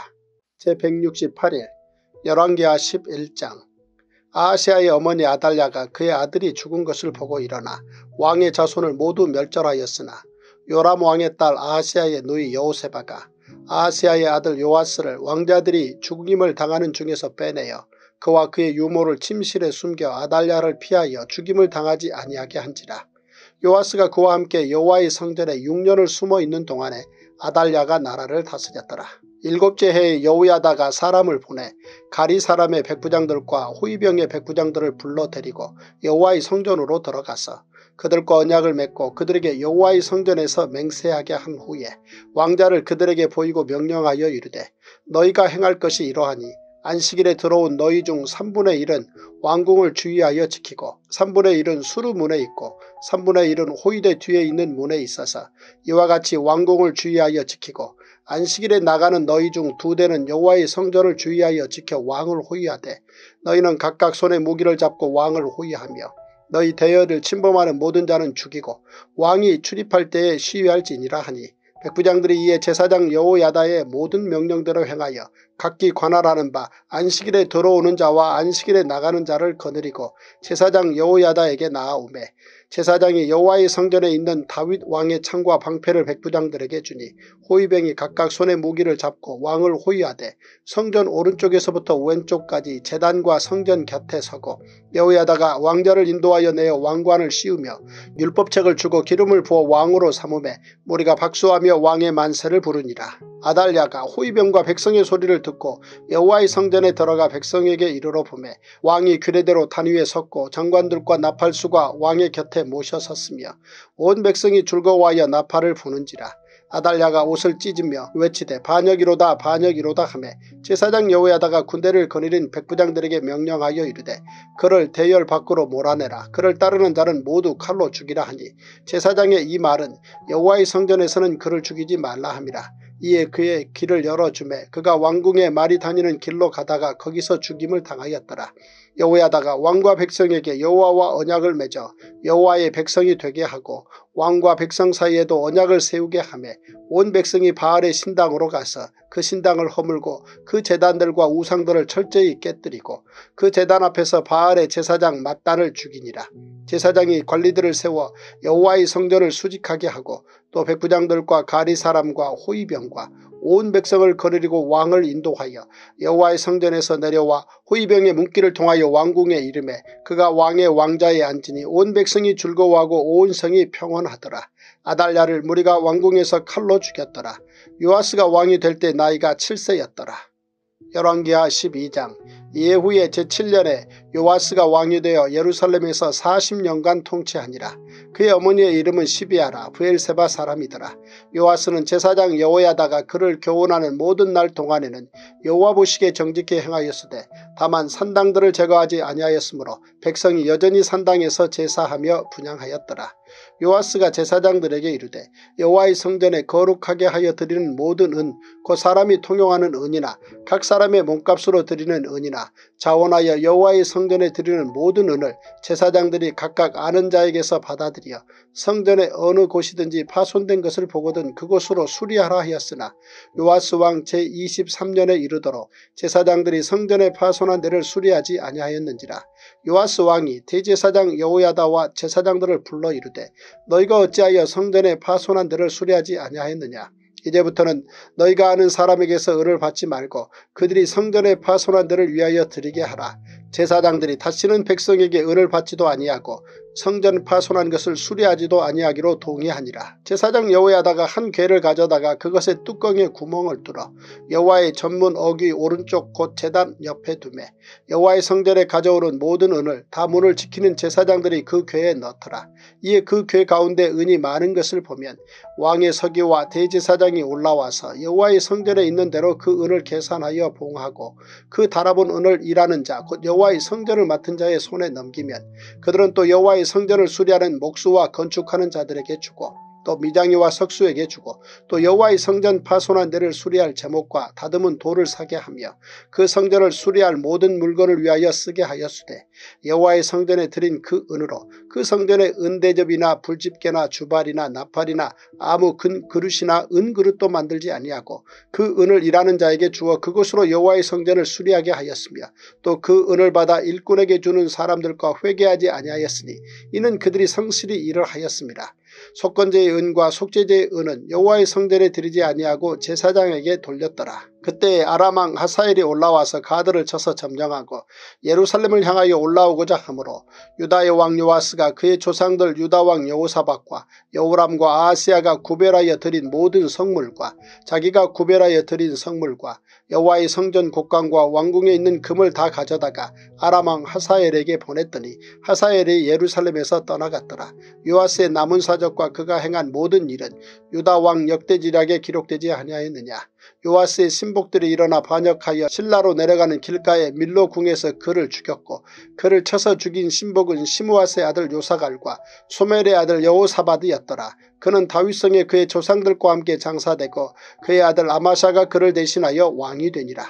제백육십팔 일 열왕기하 십일 장. 아하시아의 어머니 아달랴가 그의 아들이 죽은 것을 보고 일어나 왕의 자손을 모두 멸절하였으나 요람 왕의 딸 아하시아의 누이 여호세바가 아하시아의 아들 요아스를 왕자들이 죽임을 당하는 중에서 빼내어 그와 그의 유모를 침실에 숨겨 아달랴를 피하여 죽임을 당하지 아니하게 한지라. 요아스가 그와 함께 여호와의 성전에 육 년을 숨어있는 동안에 아달랴가 나라를 다스렸더라. 일곱째 해에 여호야다가 사람을 보내 가리 사람의 백부장들과 호위병의 백부장들을 불러 데리고 여호와의 성전으로 들어가서 그들과 언약을 맺고 그들에게 여호와의 성전에서 맹세하게 한 후에 왕자를 그들에게 보이고 명령하여 이르되 너희가 행할 것이 이러하니 안식일에 들어온 너희 중 삼분의 일은 왕궁을 주의하여 지키고 삼분의 일은 수루문에 있고 삼분의 일은 호위대 뒤에 있는 문에 있어서 이와 같이 왕궁을 주의하여 지키고 안식일에 나가는 너희 중 두 대는 여호와의 성전을 주의하여 지켜 왕을 호위하되 너희는 각각 손에 무기를 잡고 왕을 호위하며 너희 대여를 침범하는 모든 자는 죽이고 왕이 출입할 때에 시위할지니라 하니 백부장들이 이에 제사장 여호야다의 모든 명령대로 행하여 각기 관할하는 바 안식일에 들어오는 자와 안식일에 나가는 자를 거느리고 제사장 여호야다에게 나아오매 제사장이 여호와의 성전에 있는 다윗 왕의 창과 방패를 백부장들에게 주니 호위병이 각각 손에 무기를 잡고 왕을 호위하되 성전 오른쪽에서부터 왼쪽까지 제단과 성전 곁에 서고 여호야다가 왕자를 인도하여 내어 왕관을 씌우며 율법책을 주고 기름을 부어 왕으로 삼으매 무리가 박수하며 왕의 만세를 부르니라. 아달랴가 호위병과 백성의 소리를 듣고 여호와의 성전에 들어가 백성에게 이르러 보매 왕이 규례대로 단 위에 섰고 장관들과 나팔수가 왕의 곁에 모셔 섰으며 온 백성이 즐거워하여 나팔을 부는지라. 아달랴가 옷을 찢으며 외치되 반역이로다 반역이로다 하매 제사장 여호야다가 군대를 거느린 백부장들에게 명령하여 이르되 그를 대열 밖으로 몰아내라. 그를 따르는 자는 모두 칼로 죽이라 하니 제사장의 이 말은 여호와의 성전에서는 그를 죽이지 말라 함이라. 이에 그의 길을 열어주매 그가 왕궁에 말이 다니는 길로 가다가 거기서 죽임을 당하였더라. 여호야다가 왕과 백성에게 여호와와 언약을 맺어 여호와의 백성이 되게 하고 왕과 백성 사이에도 언약을 세우게 하매 온 백성이 바알의 신당으로 가서 그 신당을 허물고 그 제단들과 우상들을 철저히 깨뜨리고 그 제단 앞에서 바알의 제사장 맏단을 죽이니라. 제사장이 관리들을 세워 여호와의 성전을 수직하게 하고 또 백부장들과 가리 사람과 호위병과 온 백성을 거느리고 왕을 인도하여 여호와의 성전에서 내려와 호위병의 문기를 통하여 왕궁에 이르매 그가 왕의 왕자에 앉으니 온 백성이 즐거워하고 온 성이 평온하더라. 아달랴를 무리가 왕궁에서 칼로 죽였더라. 요아스가 왕이 될 때 나이가 칠 세였더라. 열왕기하 십이 장. 예후의 제칠 년에 요아스가 왕이 되어 예루살렘에서 사십 년간 통치하니라. 그의 어머니의 이름은 시비아라 브엘세바 사람이더라. 요아스는 제사장 여호야다가 그를 교훈하는 모든 날 동안에는 여호와 보시기에 정직히 행하였으되 다만 산당들을 제거하지 아니하였으므로 백성이 여전히 산당에서 제사하며 분향하였더라. 요아스가 제사장들에게 이르되 여호와의 성전에 거룩하게 하여 드리는 모든 은 곧 사람이 통용하는 은이나 각 사람의 몸값으로 드리는 은이나 자원하여 여호와의 성전에 드리는 모든 은을 제사장들이 각각 아는 자에게서 받아들여 성전의 어느 곳이든지 파손된 것을 보거든 그곳으로 수리하라 하였으나 요아스 왕 제이십삼 년에 이르도록 제사장들이 성전에 파손한 데를 수리하지 아니하였는지라. 요아스 왕이 대제사장 여호야다와 제사장들을 불러 이르되 너희가 어찌하여 성전에 파손한 데를 수리하지 아니하였느냐. 이제부터는 너희가 아는 사람에게서 을을 받지 말고 그들이 성전에 파손한 데를 위하여 드리게 하라. 제사장들이 다시는 백성에게 을을 받지도 아니하고 성전 파손한 것을 수리하지도 아니하기로 동의하니라. 제사장 여호야다가 한 궤를 가져다가 그것의 뚜껑에 구멍을 뚫어 여호와의 전문 어귀 오른쪽 곧 제단 옆에 두매 여호와의 성전에 가져오는 모든 은을 다 문을 지키는 제사장들이 그 궤에 넣더라. 이에 그 궤 가운데 은이 많은 것을 보면 왕의 서기와 대제사장이 올라와서 여호와의 성전에 있는 대로 그 은을 계산하여 봉하고 그 달아본 은을 일하는 자 곧 여호와의 성전을 맡은 자의 손에 넘기면 그들은 또 여호와의 성전을 수리하는 목수와 건축하는 자들에게 주고 또 미장이와 석수에게 주고 또 여호와의 성전 파손한 데를 수리할 제목과 다듬은 돌을 사게 하며 그 성전을 수리할 모든 물건을 위하여 쓰게 하였으되 여호와의 성전에 드린 그 은으로 그 성전의 은대접이나 불집게나 주발이나 나팔이나 아무 근 그릇이나 은그릇도 만들지 아니하고 그 은을 일하는 자에게 주어 그것으로 여호와의 성전을 수리하게 하였으며 또 그 은을 받아 일꾼에게 주는 사람들과 회개하지 아니하였으니 이는 그들이 성실히 일을 하였습니다. 속건제의 은과 속죄제의 은은 여호와의 성전에 드리지 아니하고 제사장에게 돌렸더라. 그때 아람 왕 하사엘이 올라와서 가드를 쳐서 점령하고 예루살렘을 향하여 올라오고자 하므로 유다의 왕 요아스가 그의 조상들 유다 왕 여호사밧과 여호람과 아하스야가 구별하여 드린 모든 성물과 자기가 구별하여 드린 성물과 여호와의 성전 곡간과 왕궁에 있는 금을 다 가져다가 아람 왕 하사엘에게 보냈더니 하사엘이 예루살렘에서 떠나갔더라. 요아스의 남은 사적과 그가 행한 모든 일은 유다 왕 역대지략에 기록되지 아니하였느냐. 요아스의 신복들이 일어나 반역하여 실라로 내려가는 길가에 밀로 궁에서 그를 죽였고 그를 쳐서 죽인 신복은 시므아스의 아들 요사갈과 소멜의 아들 여호사밧이었더라. 그는 다윗성에 그의 조상들과 함께 장사되고 그의 아들 아마샤가 그를 대신하여 왕이 되니라.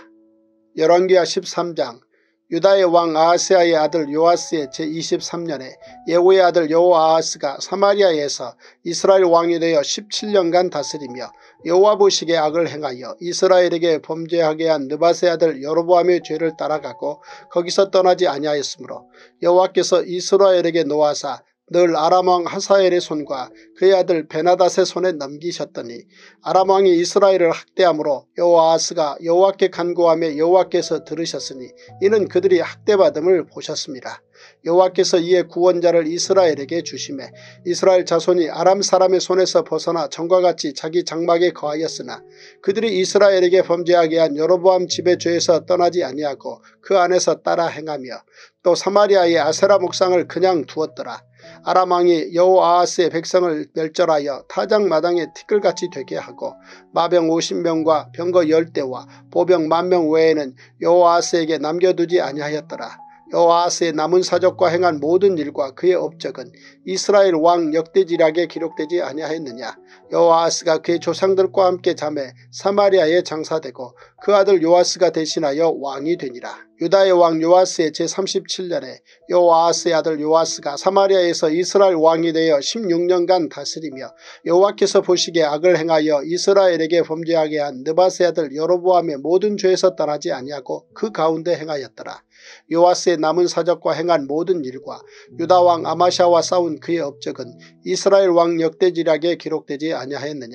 열왕기하 십삼 장. 유다의 왕 아하스야의 아들 요아스의 제이십삼 년에 예후의 아들 여호아하스가 사마리아에서 이스라엘 왕이 되어 십칠 년간 다스리며 여호와 보시기에 악을 행하여 이스라엘에게 범죄하게 한 느밧의 아들 여로보암의 죄를 따라가고 거기서 떠나지 아니하였으므로 여호와께서 이스라엘에게 노하사 늘 아람왕 하사엘의 손과 그의 아들 베나닷의 손에 넘기셨더니 아람왕이 이스라엘을 학대함으로 여호아하스가 여호와께 간구하며 여호와께서 들으셨으니 이는 그들이 학대받음을 보셨습니다. 여호와께서 이에 구원자를 이스라엘에게 주시매 이스라엘 자손이 아람 사람의 손에서 벗어나 전과 같이 자기 장막에 거하였으나 그들이 이스라엘에게 범죄하게 한 여로보암 집의 죄에서 떠나지 아니하고 그 안에서 따라 행하며 또 사마리아의 아세라 목상을 그냥 두었더라. 아람 왕이 여호아하스의 백성을 멸절하여 타작마당에 티끌같이 되게 하고 마병 오십 명과 병거 열 대와 보병 만 명 외에는 여호아하스에게 남겨두지 아니하였더라. 여호아하스의 남은 사적과 행한 모든 일과 그의 업적은 이스라엘 왕 역대지략에 기록되지 아니하였느냐. 여호아하스가 그의 조상들과 함께 잠에 사마리아에 장사되고 그 아들 요아스가 대신하여 왕이 되니라. 유다의 왕 요아스의 제삼십칠 년에 여호아하스의 아들 요아스가 사마리아에서 이스라엘 왕이 되어 십육 년간 다스리며 여호와께서 보시기에 악을 행하여 이스라엘에게 범죄하게 한 느밧의 아들 여로보암의 모든 죄에서 떠나지 아니하고 그 가운데 행하였더라. 요아스의 남은 사적과 행한 모든 일과 유다 왕 아마샤와 싸운 그의 업적은 이스라엘 왕 역대지략에 기록되지 아니하였느냐.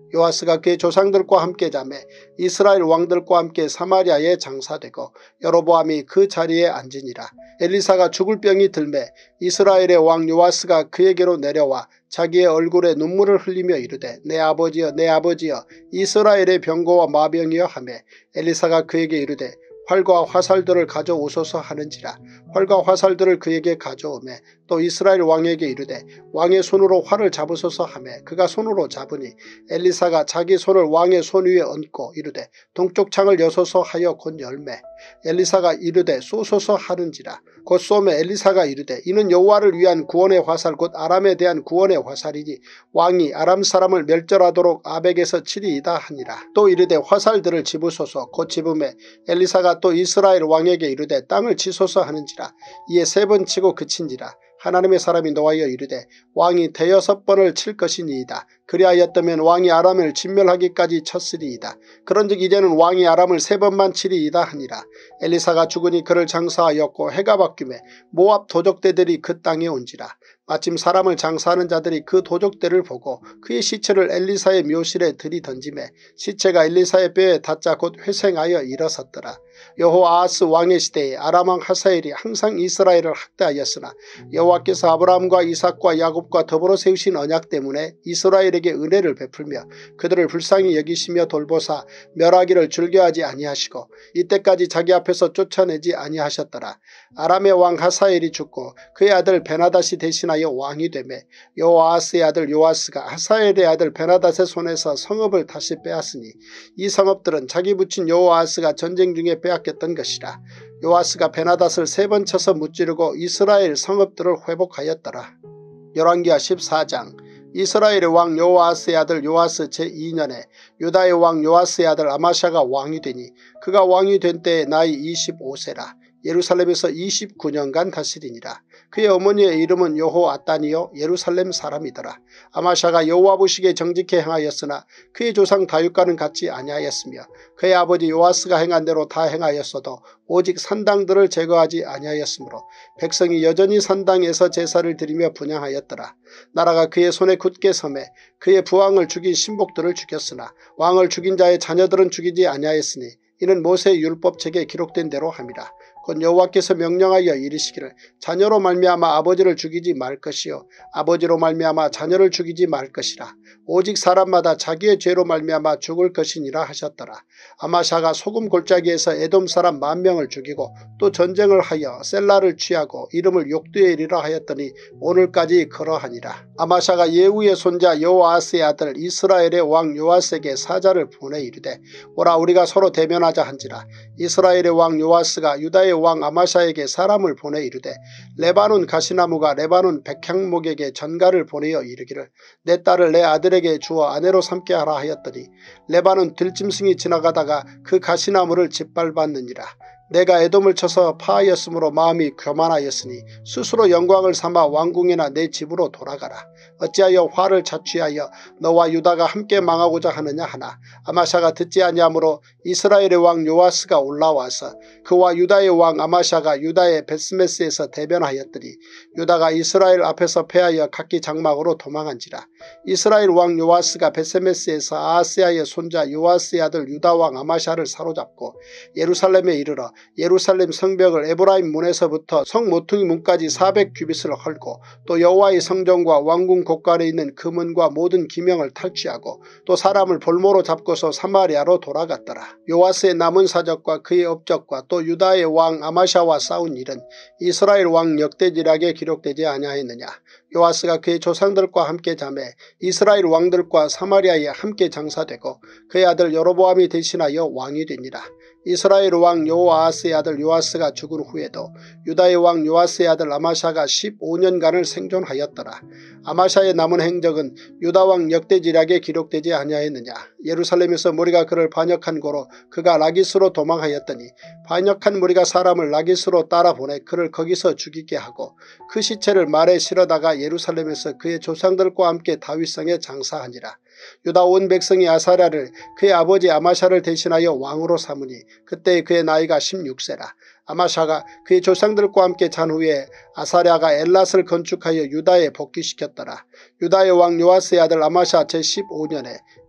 요아스가 그의 조상들과 함께 자매 이스라엘 왕들과 함께 사마리아에 장사되고 여로보암이 그 자리에 앉으니라. 엘리사가 죽을 병이 들매 이스라엘의 왕 요아스가 그에게로 내려와 자기의 얼굴에 눈물을 흘리며 이르되 내 아버지여 내 아버지여 이스라엘의 병거와 마병이여 하매 엘리사가 그에게 이르되 활과 화살들을 가져오소서 하는지라. 활과 화살들을 그에게 가져오매 또 이스라엘 왕에게 이르되 왕의 손으로 활을 잡으소서 하매 그가 손으로 잡으니 엘리사가 자기 손을 왕의 손 위에 얹고 이르되 동쪽 창을 여소서 하여 곧 열매 엘리사가 이르되 쏘소서 하는지라. 곧 쏘매 엘리사가 이르되 이는 여호와를 위한 구원의 화살 곧 아람에 대한 구원의 화살이니 왕이 아람 사람을 멸절하도록 아벡에서 치리이다 하니라. 또 이르되 화살들을 집으소서. 곧 집음에 엘리사가 또 이스라엘 왕에게 이르되 땅을 치소서 하는지라. 이에 세 번 치고 그친지라. 하나님의 사람이 노하여 이르되 왕이 대여섯 번을 칠 것이니이다. 그리하였다면 왕이 아람을 진멸하기까지 쳤으리이다. 그런즉 이제는 왕이 아람을 세 번만 치리이다 하니라. 엘리사가 죽으니 그를 장사하였고 해가 바뀌매 모압 도적대들이 그 땅에 온지라. 마침 사람을 장사하는 자들이 그 도적대를 보고 그의 시체를 엘리사의 묘실에 들이던지매 시체가 엘리사의 뼈에 닿자 곧 회생하여 일어섰더라. 여호아하스 왕의 시대에 아람 왕 하사엘이 항상 이스라엘을 학대하였으나 여호와께서 아브라함과 이삭과 야곱과 더불어 세우신 언약 때문에 이스라엘에게 은혜를 베풀며 그들을 불쌍히 여기시며 돌보사 멸하기를 즐겨하지 아니하시고 이때까지 자기 앞에서 쫓아내지 아니하셨더라. 아람의 왕 하사엘이 죽고 그의 아들 베나닷이 대신하여 왕이 되매 여호아하스의 아들 요아스가 하사엘의 아들 베나닷의 손에서 성읍을 다시 빼앗으니 이 성읍들은 자기 부친 여호아하스가 전쟁 중에 빼앗겼던 것이라. 요아스가 베나닷을 세 번 쳐서 무찌르고 이스라엘 성읍들을 회복하였더라. 열왕기하 십사 장. 이스라엘의 왕 여호아스의 아들 요아스 제이 년에 유다의 왕 요아스의 아들 아마샤가 왕이 되니 그가 왕이 된 때에 나이 이십오 세라. 예루살렘에서 이십구 년간 다스리니라. 그의 어머니의 이름은 여호아단이요 예루살렘 사람이더라. 아마샤가 여호와 보시기에 정직히 행하였으나 그의 조상 다윗과는 같지 아니하였으며 그의 아버지 요아스가 행한 대로 다 행하였어도 오직 산당들을 제거하지 아니하였으므로 백성이 여전히 산당에서 제사를 드리며 분향하였더라. 나라가 그의 손에 굳게 섬에 그의 부왕을 죽인 신복들을 죽였으나 왕을 죽인 자의 자녀들은 죽이지 아니하였으니 이는 모세의 율법책에 기록된 대로 함이라. 곧 여호와께서 명령하여 이르시기를 자녀로 말미암아 아버지를 죽이지 말 것이요 아버지로 말미암아 자녀를 죽이지 말 것이라. 오직 사람마다 자기의 죄로 말미암아 죽을 것이니라 하셨더라. 아마샤가 소금 골짜기에서 에돔 사람 만 명을 죽이고 또 전쟁을 하여 셀라를 취하고 이름을 욕두엘이라 하였더니 오늘까지 그러하니라. 아마샤가 예후의 손자 여호아스의 아들 이스라엘의 왕 요아스에게 사자를 보내 이르되 오라 우리가 서로 대면하자 한지라. 이스라엘의 왕 요아스가 유다의 왕 아마샤에게 사람을 보내 이르되 레바논 가시나무가 레바논 백향목에게 전가를 보내어 이르기를 내 딸을 내 아들에게 주어 아내로 삼게 하라 하였더니 레바논 들짐승이 지나가다가 그 가시나무를 짓밟았느니라. 내가 에돔을 쳐서 파하였으므로 마음이 교만하였으니 스스로 영광을 삼아 왕궁이나 내 집으로 돌아가라. 어찌하여 화를 자취하여 너와 유다가 함께 망하고자 하느냐 하나 아마샤가 듣지 아니하므로 이스라엘의 왕 요아스가 올라와서 그와 유다의 왕 아마샤가 유다의 베스메스에서 대변하였더니 유다가 이스라엘 앞에서 패하여 각기 장막으로 도망한지라. 이스라엘 왕 요아스가 베스메스에서 아하스야의 손자 요아스의 아들 유다 왕 아마샤를 사로잡고 예루살렘에 이르러 예루살렘 성벽을 에브라임 문에서부터 성 모퉁이 문까지 사백 규빗을 헐고 또 여호와의 성전과 왕궁 곳간에 있는 금은과 모든 기명을 탈취하고 또 사람을 볼모로 잡고서 사마리아로 돌아갔더라. 요아스의 남은 사적과 그의 업적과 또 유다의 왕 아마샤와 싸운 일은 이스라엘 왕 역대지략에 기록되지 아니하였느냐. 요아스가 그의 조상들과 함께 자매 이스라엘 왕들과 사마리아에 함께 장사되고 그의 아들 여로보암이 대신하여 왕이 되니라. 이스라엘 왕 여호아하스의 아들 요아스가 죽은 후에도 유다의 왕 요아스의 아들 아마샤가 십오 년간을 생존하였더라. 아마샤의 남은 행적은 유다 왕 역대지략에 기록되지 아니하였느냐. 예루살렘에서 무리가 그를 반역한 고로 그가 라기스로 도망하였더니 반역한 무리가 사람을 라기스로 따라보내 그를 거기서 죽이게 하고 그 시체를 말에 실어다가 예루살렘에서 그의 조상들과 함께 다윗성에 장사하니라. 유다 온 백성이 아사랴를 그의 아버지 아마샤를 대신하여 왕으로 삼으니 그때 그의 나이가 십육 세라. 아마샤가 그의 조상들과 함께 잔 후에 아사랴가 엘랏을 건축하여 유다에 복귀시켰더라. 유다의 왕 요아스의 아들 아마샤 제십오 년에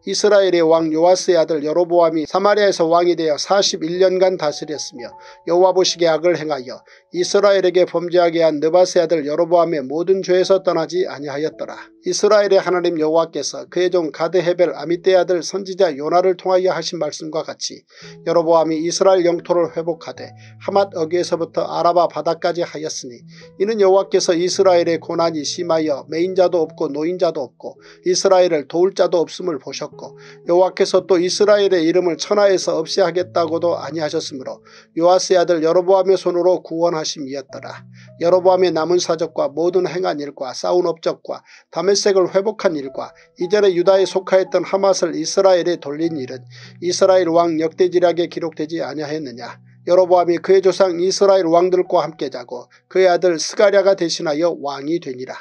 이스라엘의 왕 요아스의 아들 여로보암이 사마리아에서 왕이 되어 사십일 년간 다스렸으며 여호와 보시기에 악을 행하여 이스라엘에게 범죄하게 한 느밧의 아들 여로보암의 모든 죄에서 떠나지 아니하였더라. 이스라엘의 하나님 여호와께서 그의 종 가드 헤벨 아미떼의 아들 선지자 요나를 통하여 하신 말씀과 같이 여로보암이 이스라엘 영토를 회복하되 하맛 어귀에서부터 아라바 바다까지 하였으니 이는 여호와께서 이스라엘의 고난이 심하여 매인자도 없고 노인자도 없고 이스라엘을 도울 자도 없음을 보셨고 여호와께서 또 이스라엘의 이름을 천하에서 없이 하겠다고도 아니하셨으므로 요아스의 아들 여로보암의 손으로 구원하심이었더라. 여로보암의 남은 사적과 모든 행한 일과 싸운 업적과 다메섹을 회복한 일과 이전에 유다에 속하였던 하맛을 이스라엘에 돌린 일은 이스라엘 왕 역대지략에 기록되지 아니하였느냐. 여로보암이 그의 조상 이스라엘 왕들과 함께 자고 그의 아들 스가랴가 대신하여 왕이 되니라.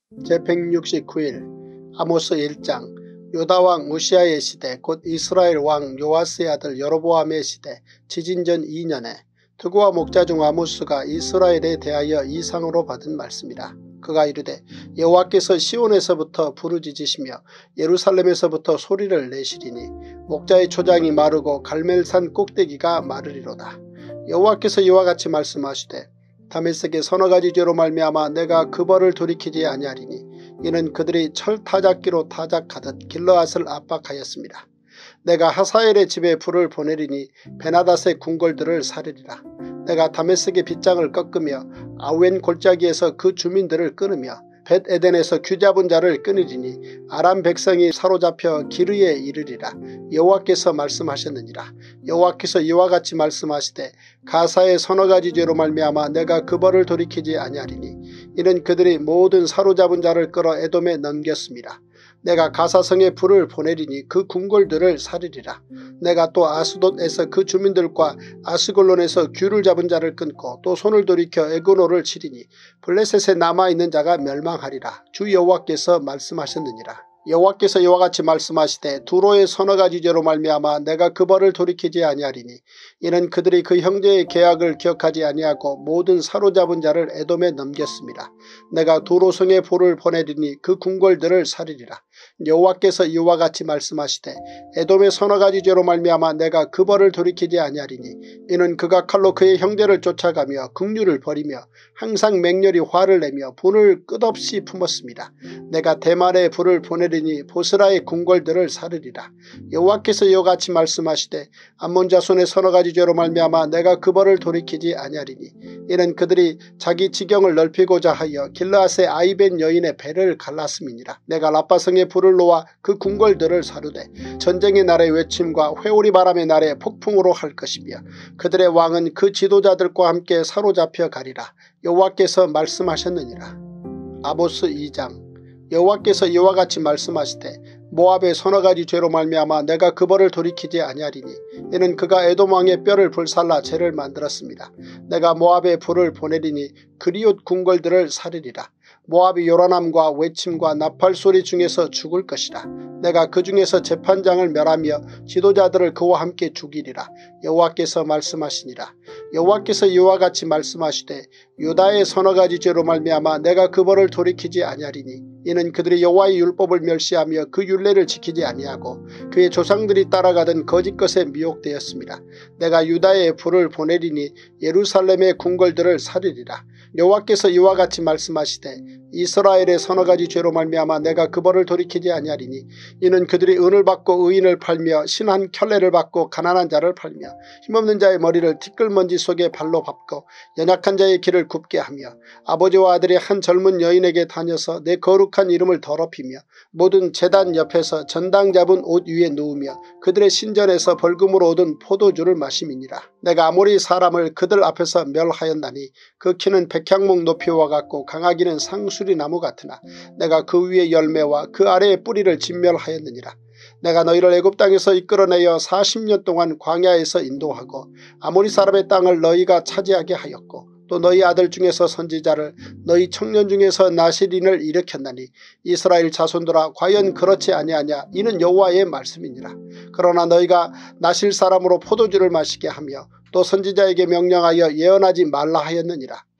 제백육십구 일 아모스 일 장. 유다왕 우시아의 시대 곧 이스라엘 왕 요아스의 아들 여로보암의 시대 지진전 이 년에 드고와 목자 중 아모스가 이스라엘에 대하여 이상으로 받은 말씀이라. 그가 이르되 여호와께서 시온에서부터 부르짖으시며 예루살렘에서부터 소리를 내시리니 목자의 초장이 마르고 갈멜산 꼭대기가 마르리로다. 여호와께서 이와 같이 말씀하시되 다메섹의 서너 가지 죄로 말미암아 내가 그 벌을 돌이키지 아니하리니 이는 그들이 철 타작기로 타작하듯 길르앗을 압박하였습니다. 내가 하사엘의 집에 불을 보내리니 베나닷의 궁궐들을 사르리라. 내가 다메섹의 빗장을 꺾으며 아웬 골짜기에서 그 주민들을 끊으며 벳에덴에서 귀잡은 자를 끊으리니 아람 백성이 사로잡혀 기르에 이르리라. 여호와께서 말씀하셨느니라. 여호와께서 이와 같이 말씀하시되 가사의 서너 가지 죄로 말미암아 내가 그 벌을 돌이키지 아니하리니 이는 그들이 모든 사로잡은 자를 끌어 에돔에 넘겼습니다. 내가 가사성에 불을 보내리니 그 궁궐들을 사르리라. 내가 또 아스돗에서 그 주민들과 아스골론에서 귤을 잡은 자를 끊고 또 손을 돌이켜 에그노를 치리니 블레셋에 남아있는 자가 멸망하리라. 주 여호와께서 말씀하셨느니라. 여호와께서 이와 같이 말씀하시되 두로의 서너 가지 죄로 말미암아 내가 그 벌을 돌이키지 아니하리니 이는 그들이 그 형제의 계약을 기억하지 아니하고 모든 사로잡은 자를 에돔에 넘겼습니다. 내가 두로성에 불을 보내리니 그 궁궐들을 사르리라. 여호와께서 이와 같이 말씀하시되 에돔의 서너 가지 죄로 말미암아 내가 그 벌을 돌이키지 아니하리니 이는 그가 칼로 그의 형제를 쫓아가며 긍휼을 버리며 항상 맹렬히 화를 내며 분을 끝없이 품었습니다. 내가 대만에 불을 보내리니 보스라의 궁궐들을 사르리라. 여호와께서 이와 같이 말씀하시되 암몬 자손의 서너 가지 죄로 말미암아 내가 그 벌을 돌이키지 아니하리니 이는 그들이 자기 지경을 넓히고자 하여 길르앗의 아이벤 여인의 배를 갈랐음이니라. 내가 라빠성에 불을 놓아 그 궁궐들을 사르되 전쟁의 날의 외침과 회오리 바람의 날에 폭풍으로 할 것이며 그들의 왕은 그 지도자들과 함께 사로잡혀 가리라. 여호와께서 말씀하셨느니라. 아모스 이 장. 여호와께서 이와 같이 말씀하시되 모압의 서너 가지 죄로 말미암아 내가 그 벌을 돌이키지 아니하리니 이는 그가 에돔 왕의 뼈를 불살라 죄를 만들었습니다. 내가 모압에 불을 보내리니 그리옷 궁궐들을 사르리라. 모압이 요란함과 외침과 나팔 소리 중에서 죽을 것이라. 내가 그 중에서 재판장을 멸하며 지도자들을 그와 함께 죽이리라. 여호와께서 말씀하시니라. 여호와께서 이와 같이 말씀하시되 유다의 서너 가지 죄로 말미암아 내가 그 벌을 돌이키지 아니하리니 이는 그들이 여호와의 율법을 멸시하며 그 율례를 지키지 아니하고 그의 조상들이 따라가던 거짓 것에 미혹되었습니다. 내가 유다에 불을 보내리니 예루살렘의 궁궐들을 사르리라. 여호와께서 이와 같이 말씀하시되 이스라엘의 서너 가지 죄로 말미암아 내가 그 벌을 돌이키지 아니하리니 이는 그들이 은을 받고 의인을 팔며 신한 켤레를 받고 가난한 자를 팔며 힘없는 자의 머리를 티끌먼지 속에 발로 밟고 연약한 자의 길을 굽게 하며 아버지와 아들이 한 젊은 여인에게 다녀서 내 거룩한 이름을 더럽히며 모든 제단 옆에서 전당 잡은 옷 위에 누우며 그들의 신전에서 벌금으로 얻은 포도주를 마심이니라. 내가 아모리 사람을 그들 앞에서 멸하였나니 그 키는 백향목 높이와 같고 강하기는 상수리 나무 같으나 내가 그 위의 열매와 그 아래의 뿌리를 진멸하였느니라. 내가 너희를 애굽 땅에서 이끌어내어 사십 년 동안 광야에서 인도하고 아모리 사람의 땅을 너희가 차지하게 하였고 또 너희 아들 중에서 선지자를 너희 청년 중에서 나실인을 일으켰나니 이스라엘 자손들아 과연 그렇지 아니하냐. 이는 여호와의 말씀이니라. 그러나 너희가 나실 사람으로 포도주를 마시게 하며 또 선지자에게 명령하여 예언하지 말라 하였느니라.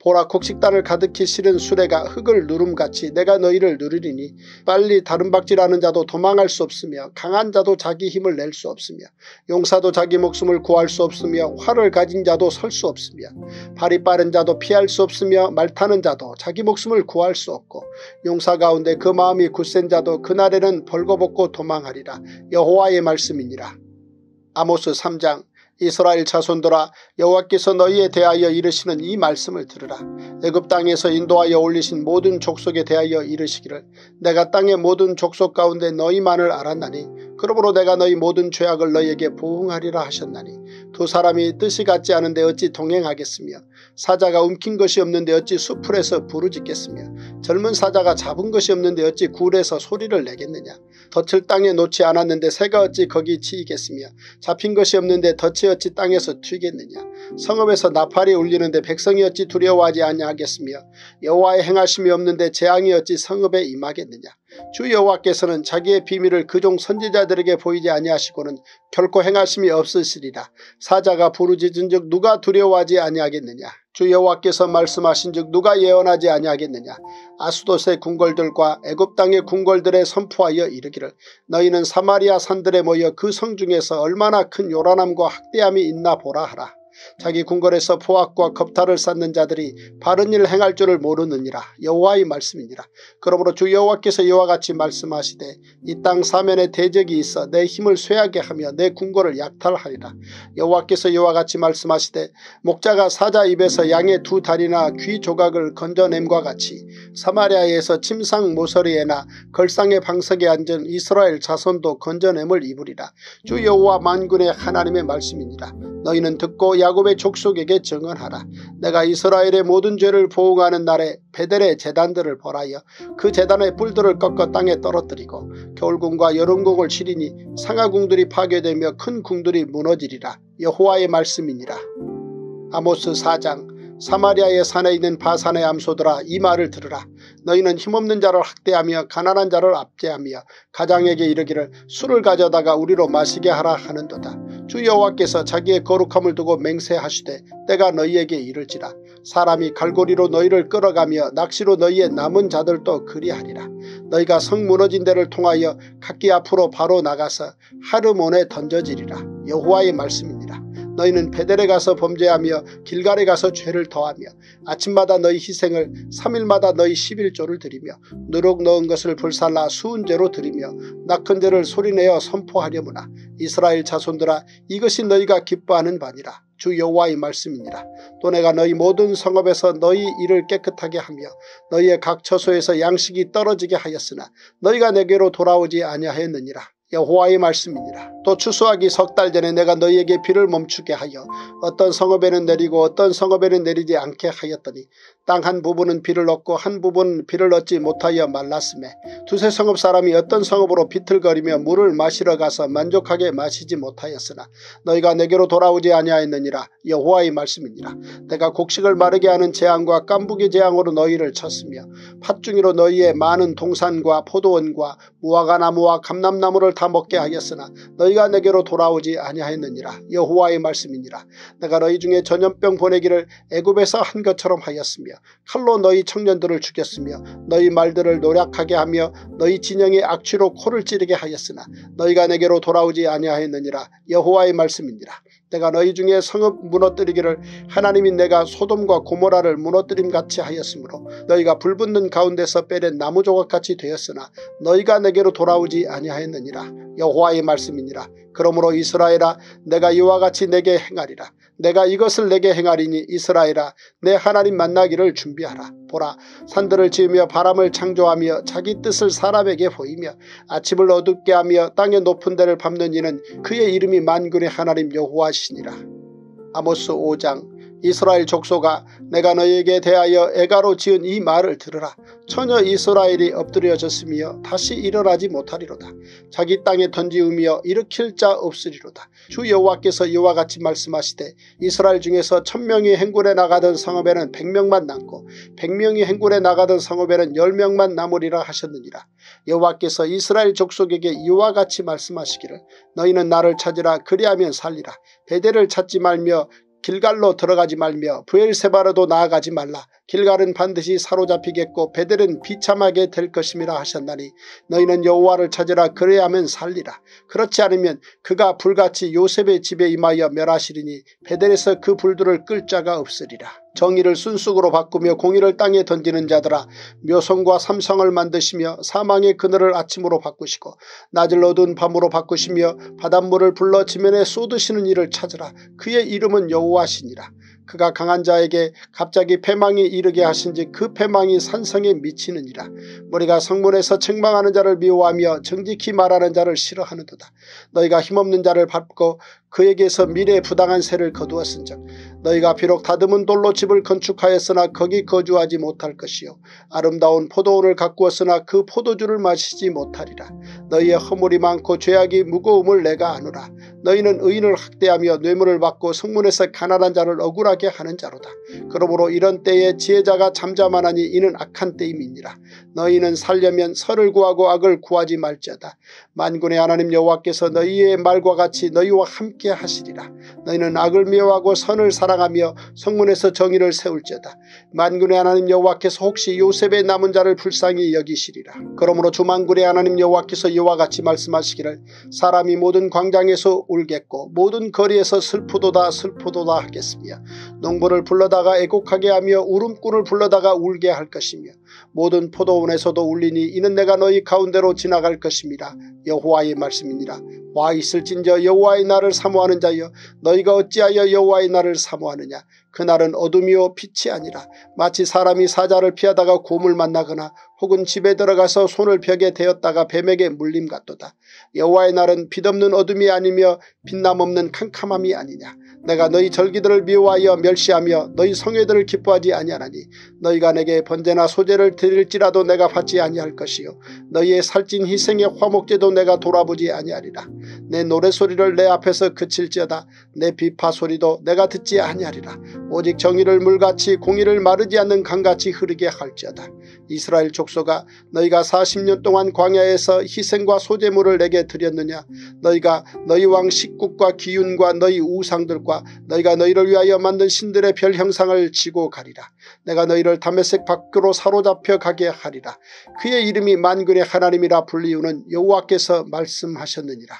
보라, 곡식단을 가득히 실은 수레가 흙을 누름같이 내가 너희를 누르리니 빨리 다름박질하는 자도 도망할 수 없으며 강한 자도 자기 힘을 낼 수 없으며 용사도 자기 목숨을 구할 수 없으며 활을 가진 자도 설 수 없으며 발이 빠른 자도 피할 수 없으며 말 타는 자도 자기 목숨을 구할 수 없고 용사 가운데 그 마음이 굳센 자도 그날에는 벌거벗고 도망하리라. 여호와의 말씀이니라. 아모스 삼 장. 이스라엘 자손들아, 여호와께서 너희에 대하여 이르시는 이 말씀을 들으라. 애굽 땅에서 인도하여 올리신 모든 족속에 대하여 이르시기를 내가 땅의 모든 족속 가운데 너희만을 알았나니 그러므로 내가 너희 모든 죄악을 너희에게 보응하리라 하셨나니 두 사람이 뜻이 같지 않은데 어찌 동행하겠으며 사자가 움킨 것이 없는데 어찌 수풀에서 부르짖겠으며 젊은 사자가 잡은 것이 없는데 어찌 굴에서 소리를 내겠느냐. 덫을 땅에 놓지 않았는데 새가 어찌 거기 치이겠으며 잡힌 것이 없는데 덫이 어찌 땅에서 튀겠느냐. 성읍에서 나팔이 울리는데 백성이 어찌 두려워하지 아니하겠으며 여호와의 행하심이 없는데 재앙이 어찌 성읍에 임하겠느냐. 주 여호와께서는 자기의 비밀을 그종 선지자들에게 보이지 아니하시고는 결코 행하심이 없으시리라. 사자가 부르짖은즉 누가 두려워하지 아니하겠느냐. 주 여호와께서 말씀하신즉 누가 예언하지 아니하겠느냐. 아수돗의 궁궐들과 애굽 땅의 궁궐들에 선포하여 이르기를 너희는 사마리아 산들에 모여 그 성 중에서 얼마나 큰 요란함과 학대함이 있나 보라 하라. 자기 궁궐에서 포악과 겁탈을 쌓는 자들이 바른 일을 행할 줄을 모르느니라. 여호와의 말씀이니라. 그러므로 주 여호와께서 이와 같이 말씀하시되 이 땅 사면에 대적이 있어 내 힘을 쇠하게 하며 내 궁궐을 약탈하리라. 여호와께서 이와 같이 말씀하시되 목자가 사자 입에서 양의 두 다리나 귀 조각을 건져냄과 같이 사마리아에서 침상 모서리에나 걸상의 방석에 앉은 이스라엘 자손도 건져냄을 입으리라. 주 여호와 만군의 하나님의 말씀이니라. 너희는 듣고 야곱의 족속에게 증언하라. 내가 이스라엘의 모든 죄를 보응하는 날에 베델의 제단들을 벌하여 그 제단의 뿔들을 꺾어 땅에 떨어뜨리고 겨울궁과 여름궁을 치리니 상하궁들이 파괴되며 큰 궁들이 무너지리라. 여호와의 말씀이니라. 아모스 사 장. 사마리아의 산에 있는 바산의 암소들아, 이 말을 들으라. 너희는 힘없는 자를 학대하며 가난한 자를 압제하며 가장에게 이르기를 술을 가져다가 우리로 마시게 하라 하는도다. 주 여호와께서 자기의 거룩함을 두고 맹세하시되 때가 너희에게 이를지라. 사람이 갈고리로 너희를 끌어가며 낚시로 너희의 남은 자들도 그리하리라. 너희가 성 무너진 데를 통하여 각기 앞으로 바로 나가서 하르몬에 던져지리라. 여호와의 말씀이니라. 너희는 베델에 가서 범죄하며 길갈에 가서 죄를 더하며 아침마다 너희 희생을 삼 일마다 너희 십일조를 드리며 누룩 넣은 것을 불살라 수은제로 드리며 낙헌 제를 소리내어 선포하려무나. 이스라엘 자손들아, 이것이 너희가 기뻐하는 바니라. 주 여호와의 말씀이니라. 또 내가 너희 모든 성읍에서 너희 일을 깨끗하게 하며 너희의 각 처소에서 양식이 떨어지게 하였으나 너희가 내게로 돌아오지 아니하였느니라. 여호와의 말씀이니라. 또 추수하기 석 달 전에 내가 너희에게 비를 멈추게 하여 어떤 성읍에는 내리고 어떤 성읍에는 내리지 않게 하였더니 땅 한 부분은 비를 얻고 한 부분은 비를 얻지 못하여 말랐으매 두세 성읍 사람이 어떤 성읍으로 비틀거리며 물을 마시러 가서 만족하게 마시지 못하였으나 너희가 내게로 돌아오지 아니하였느니라. 여호와의 말씀이니라. 내가 곡식을 마르게 하는 재앙과 깐부기 재앙으로 너희를 쳤으며 팥중이로 너희의 많은 동산과 포도원과 무화과나무와 감람나무를 다 먹게 하였으나 너희가 내게로 돌아오지 아니하였느니라. 여호와의 말씀이니라. 내가 너희 중에 전염병 보내기를 애굽에서 한 것처럼 하였으며 칼로 너희 청년들을 죽였으며 너희 말들을 노략하게 하며 너희 진영의 악취로 코를 찌르게 하였으나 너희가 내게로 돌아오지 아니하였느니라. 여호와의 말씀이니라. 내가 너희 중에 성읍 무너뜨리기를 하나님이 내가 소돔과 고모라를 무너뜨림같이 하였으므로 너희가 불붙는 가운데서 빼낸 나무 조각같이 되었으나 너희가 내게로 돌아오지 아니하였느니라. 여호와의 말씀이니라. 그러므로 이스라엘아, 내가 이와 같이 내게 행하리라. 내가 이것을 내게 행하리니 이스라엘아, 내 하나님 만나기를 준비하라. 보라, 산들을 지으며 바람을 창조하며 자기 뜻을 사람에게 보이며 아침을 어둡게 하며 땅의 높은 데를 밟는 이는 그의 이름이 만군의 하나님 여호와시니라. 아모스 오 장. 이스라엘 족속아, 내가 너희에게 대하여 애가로 지은 이 말을 들으라. 처녀 이스라엘이 엎드려졌으며 다시 일어나지 못하리로다. 자기 땅에 던지우며 일으킬 자 없으리로다. 주 여호와께서 이와 같이 말씀하시되 이스라엘 중에서 천명이 행군에 나가던 성읍에는 백명만 남고 백명이 행군에 나가던 성읍에는 열명만 남으리라 하셨느니라. 여호와께서 이스라엘 족속에게 이와 같이 말씀하시기를 너희는 나를 찾으라. 그리하면 살리라. 베델을 찾지 말며 길갈로 들어가지 말며 브엘세바로도 나아가지 말라. 길갈은 반드시 사로잡히겠고 베델은 비참하게 될 것임이라 하셨나니 너희는 여호와를 찾으라. 그래야 하면 살리라. 그렇지 않으면 그가 불같이 요셉의 집에 임하여 멸하시리니 베델에서 그 불들을 끌 자가 없으리라. 정의를 순쑥으로 바꾸며 공의를 땅에 던지는 자들아, 묘성과 삼성을 만드시며 사망의 그늘을 아침으로 바꾸시고 낮을 어두운 밤으로 바꾸시며 바닷물을 불러 지면에 쏟으시는 이를 찾으라. 그의 이름은 여호와시니라. 그가 강한 자에게 갑자기 패망이 이르게 하신지 그 패망이 산성에 미치느니라. 머리가 성문에서 책망하는 자를 미워하며 정직히 말하는 자를 싫어하는도다. 너희가 힘없는 자를 밟고 그에게서 미래에 부당한 세를 거두었은즉 너희가 비록 다듬은 돌로 집을 건축하였으나 거기 거주하지 못할 것이요 아름다운 포도원을 가꾸었으나 그 포도주를 마시지 못하리라. 너희의 허물이 많고 죄악이 무거움을 내가 아노라. 너희는 의인을 학대하며 뇌물을 받고 성문에서 가난한 자를 억울하게 하는 자로다. 그러므로 이런 때에 지혜자가 잠잠하나니 이는 악한 때임이니라. 너희는 살려면 설을 구하고 악을 구하지 말지어다. 만군의 하나님 여호와께서 너희의 말과 같이 너희와 함께 하시리라. 너희는 악을 미워하고 선을 사랑하며 성문에서 정의를 세울지어다. 만군의 하나님 여호와께서 혹시 요셉의 남은 자를 불쌍히 여기시리라. 그러므로 주 만군의 하나님 여호와께서 이와 같이 말씀하시기를 사람이 모든 광장에서 울겠고 모든 거리에서 슬프도다 슬프도다 하겠으며 농부를 불러다가 애곡하게 하며 울음꾼을 불러다가 울게 할 것이며 모든 포도원에서도 울리니 이는 내가 너희 가운데로 지나갈 것입니다. 여호와의 말씀이니라. 와 있을진저 여호와의 날을 사모하는 자여, 너희가 어찌하여 여호와의 날을 사모하느냐. 그날은 어둠이요 빛이 아니라 마치 사람이 사자를 피하다가 곰을 만나거나 혹은 집에 들어가서 손을 벽에 대었다가 뱀에게 물림 같도다. 여호와의 날은 빛없는 어둠이 아니며 빛남 없는 캄캄함이 아니냐. 내가 너희 절기들을 미워하여 멸시하며 너희 성회들을 기뻐하지 아니하나니 너희가 내게 번제나 소제를 드릴지라도 내가 받지 아니할 것이요 너희의 살찐 희생의 화목제도 내가 돌아보지 아니하리라. 내 노래소리를 내 앞에서 그칠지어다. 내 비파소리도 내가 듣지 아니하리라. 오직 정의를 물같이 공의를 마르지 않는 강같이 흐르게 할지어다. 이스라엘 족속아, 너희가 사십 년 동안 광야에서 희생과 소제물을 내게 드렸느냐. 너희가 너희 왕 식국과 기윤과 너희 우상들과 너희가 너희를 위하여 만든 신들의 별 형상을 지고 가리라. 내가 너희를 다메섹 밖으로 사로잡혀 가게 하리라. 그의 이름이 만군의 하나님이라 불리우는 여호와께서 말씀하셨느니라.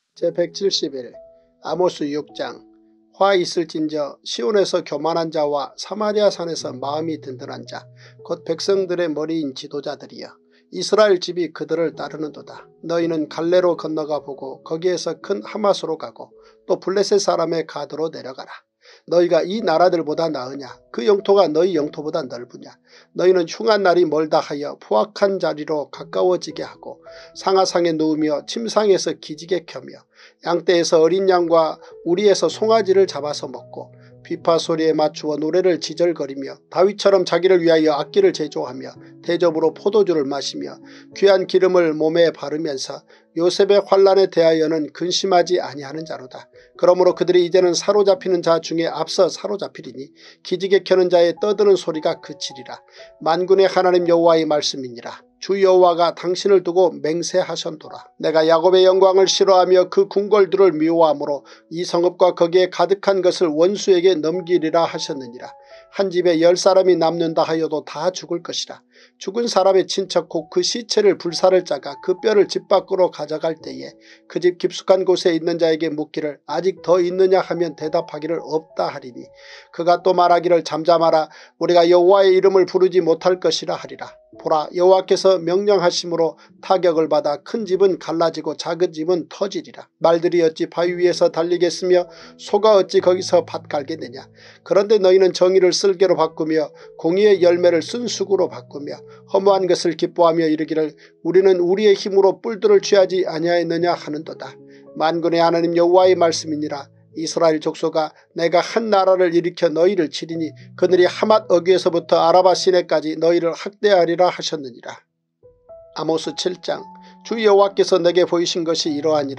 제백칠십일 아모스 육 장. 화 있을진저 시온에서 교만한 자와 사마리아 산에서 마음이 든든한 자, 곧 백성들의 머리인 지도자들이여, 이스라엘 집이 그들을 따르는도다. 너희는 갈레로 건너가 보고 거기에서 큰 하마스로 가고 또 블레셋 사람의 가드로 내려가라. 너희가 이 나라들보다 나으냐. 그 영토가 너희 영토보다 넓으냐. 너희는 흉한 날이 멀다 하여 포악한 자리로 가까워지게 하고 상하상에 누우며 침상에서 기지개 켜며 양떼에서 어린 양과 우리에서 송아지를 잡아서 먹고 비파 소리에 맞추어 노래를 지절거리며 다윗처럼 자기를 위하여 악기를 제조하며 대접으로 포도주를 마시며 귀한 기름을 몸에 바르면서 요셉의 환난에 대하여는 근심하지 아니하는 자로다. 그러므로 그들이 이제는 사로잡히는 자 중에 앞서 사로잡히리니 기지개 켜는 자의 떠드는 소리가 그치리라. 만군의 하나님 여호와의 말씀이니라. 주 여호와가 당신을 두고 맹세하셨도라. 내가 야곱의 영광을 싫어하며 그 궁궐들을 미워하므로 이 성읍과 거기에 가득한 것을 원수에게 넘기리라 하셨느니라. 한 집에 열 사람이 남는다 하여도 다 죽을 것이라. 죽은 사람의 친척 곧 그 시체를 불사를 짜가 그 뼈를 집 밖으로 가져갈 때에 그 집 깊숙한 곳에 있는 자에게 묻기를 아직 더 있느냐 하면 대답하기를 없다 하리니 그가 또 말하기를 잠잠하라. 우리가 여호와의 이름을 부르지 못할 것이라 하리라. 보라, 여호와께서 명령하심으로 타격을 받아 큰 집은 갈라지고 작은 집은 터지리라. 말들이 어찌 바위 위에서 달리겠으며 소가 어찌 거기서 밭 갈겠느냐. 그런데 너희는 정의를 쓸개로 바꾸며 공의의 열매를 쓴수구로 바꾸며 허무한 것을 기뻐하며 이르기를 우리는 우리의 힘으로 뿔들을 취하지 아니하였느냐 하는도다. 만군의 하나님 여호와의 말씀이니라. 이스라엘 족속아, 내가 한 나라를 일으켜 너희를 치리니 그들이 하맛 어귀에서부터 아라바 시내까지 너희를 학대하리라 하셨느니라. 아모스 칠 장. 주 여호와께서 내게 보이신 것이 이러하니라.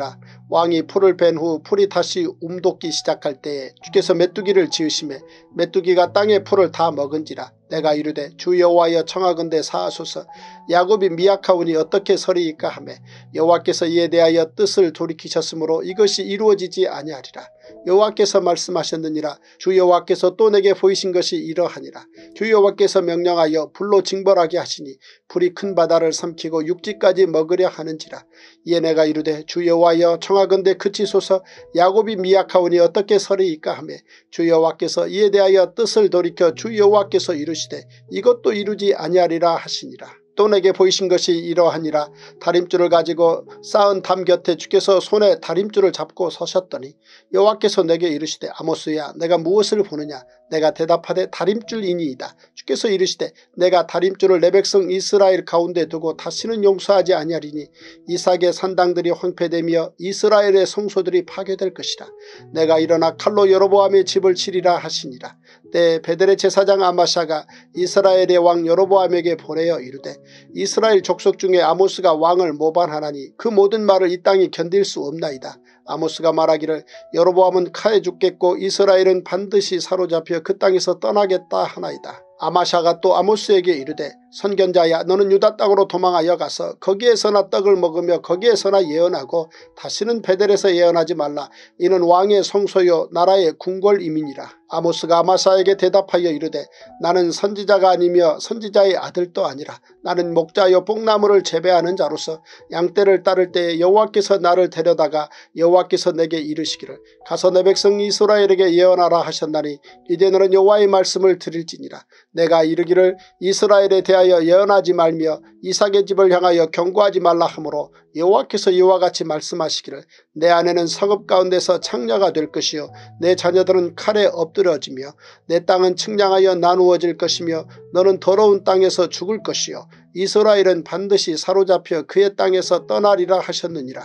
왕이 풀을 벤 후 풀이 다시 움돋기 시작할 때에 주께서 메뚜기를 지으심에 메뚜기가 땅의 풀을 다 먹은지라. 내가 이르되 주 여호와여 청하건대 사하소서. 야곱이 미약하오니 어떻게 서리이까 하매 여호와께서 이에 대하여 뜻을 돌이키셨으므로 이것이 이루어지지 아니하리라. 여호와께서 말씀하셨느니라. 주 여호와께서 또 내게 보이신 것이 이러하니라. 주 여호와께서 명령하여 불로 징벌하게 하시니 불이 큰 바다를 삼키고 육지까지 먹으려 하는지라. 이에 내가 이르되 주 여호와여 청하건대 그치소서. 야곱이 미약하오니 어떻게 서리이까 하매 주 여호와께서 이에 대하여 뜻을 돌이켜 주 여호와께서 이루시되 이것도 이루지 아니하리라 하시니라. 또 내게 보이신 것이 이러하니라. 다림줄을 가지고 쌓은 담 곁에 주께서 손에 다림줄을 잡고 서셨더니 여호와께서 내게 이르시되 아모스야 내가 무엇을 보느냐. 내가 대답하되 다림줄이니이다. 주께서 이르시되 내가 다림줄을 내 백성 이스라엘 가운데 두고 다시는 용서하지 아니하리니 이삭의 산당들이 황폐되며 이스라엘의 성소들이 파괴될 것이라. 내가 일어나 칼로 여로보암의 집을 치리라 하시니라. 때 베델의 제사장 아마샤가 이스라엘의 왕 여로보암에게 보내어 이르되 이스라엘 족속 중에 아모스가 왕을 모반하나니 그 모든 말을 이 땅이 견딜 수 없나이다. 아모스가 말하기를 여로보암은 칼에 죽겠고 이스라엘은 반드시 사로잡혀 그 땅에서 떠나겠다 하나이다. 아마샤가 또 아모스에게 이르되 선견자야 너는 유다 땅으로 도망하여 가서 거기에서나 떡을 먹으며 거기에서나 예언하고 다시는 베델에서 예언하지 말라. 이는 왕의 성소요 나라의 궁궐임이니라. 아모스가 아마샤에게 대답하여 이르되 나는 선지자가 아니며 선지자의 아들도 아니라 나는 목자여 뽕나무를 재배하는 자로서 양떼를 따를 때에 여호와께서 나를 데려다가 여호와께서 내게 이르시기를 가서 내 백성 이스라엘에게 예언하라 하셨나니 이제 너는 여호와의 말씀을 들을지니라. 내가 이르기를 이스라엘에 대하여 예언하지 말며 이삭의 집을 향하여 경고하지 말라 하므로 여호와께서 이와 같이 말씀하시기를 내 아내는 성읍 가운데서 창녀가 될 것이요 내 자녀들은 칼에 엎드러지며 내 땅은 측량하여 나누어질 것이며 너는 더러운 땅에서 죽을 것이요 이스라엘은 반드시 사로잡혀 그의 땅에서 떠나리라 하셨느니라.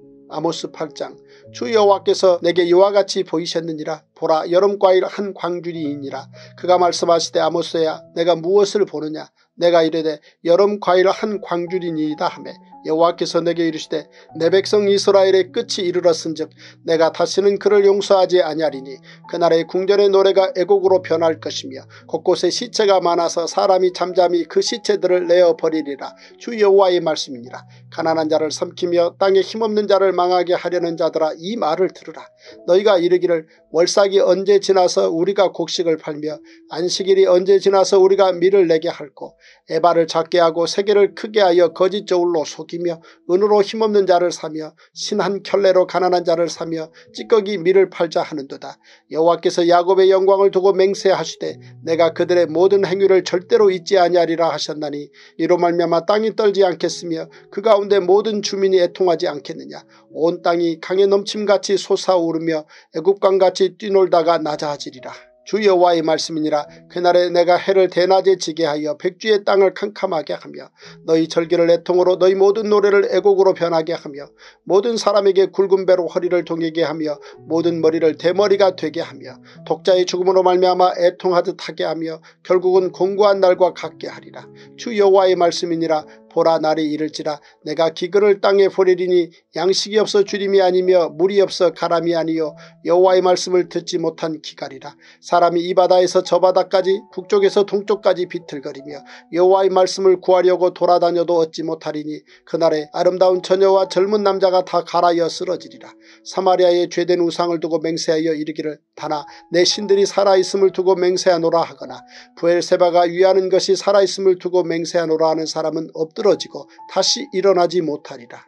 아모스 팔 장. 주 여호와께서 내게 이와 같이 보이셨느니라. 보라 여름과일 한 광주리이니라. 그가 말씀하시되 아모스야 내가 무엇을 보느냐. 내가 이르되 여름과일 한 광주리니이다 하매 여호와께서 내게 이르시되 내 백성 이스라엘의 끝이 이르렀은즉 내가 다시는 그를 용서하지 아니하리니 그날의 궁전의 노래가 애곡으로 변할 것이며 곳곳에 시체가 많아서 사람이 잠잠히 그 시체들을 내어버리리라. 주 여호와의 말씀이니라. 가난한 자를 삼키며 땅에 힘없는 자를 망하게 하려는 자들아 이 말을 들으라. 너희가 이르기를 월삭이 언제 지나서 우리가 곡식을 팔며 안식일이 언제 지나서 우리가 밀을 내게 할꼬 에바를 작게 하고 세계를 크게 하여 거짓 저울로 속이며 은으로 힘없는 자를 사며 신한 켤레로 가난한 자를 사며 찌꺼기 밀을 팔자 하는도다. 여호와께서 야곱의 영광을 두고 맹세하시되 내가 그들의 모든 행위를 절대로 잊지 아니하리라 하셨나니 이로 말미암아 땅이 떨지 않겠으며 그 가운데 모든 주민이 애통하지 않겠느냐. 온 땅이 강에 넘침같이 솟아오르며 애국강같이 뛰놀다가 낮아지리라. 주 여호와의 말씀이니라. 그날에 내가 해를 대낮에 지게 하여 백주의 땅을 캄캄하게 하며 너희 절기를 애통으로 너희 모든 노래를 애곡으로 변하게 하며 모든 사람에게 굵은 배로 허리를 동이게 하며 모든 머리를 대머리가 되게 하며 독자의 죽음으로 말미암아 애통하듯 하게 하며 결국은 공고한 날과 같게 하리라. 주 여호와의 말씀이니라. 보라 날이 이를지라 내가 기근을 땅에 보내리니 양식이 없어 주림이 아니며 물이 없어 가람이 아니요 여호와의 말씀을 듣지 못한 기갈이라. 사람이 이 바다에서 저 바다까지 북쪽에서 동쪽까지 비틀거리며 여호와의 말씀을 구하려고 돌아다녀도 얻지 못하리니 그날에 아름다운 처녀와 젊은 남자가 다 갈아여 쓰러지리라. 사마리아의 죄된 우상을 두고 맹세하여 이르기를 다나 내 신들이 살아있음을 두고 맹세하노라 하거나 브엘세바가 위하는 것이 살아있음을 두고 맹세하노라 하는 사람은 없더라. 떨어지고 다시 일어나지 못하리라.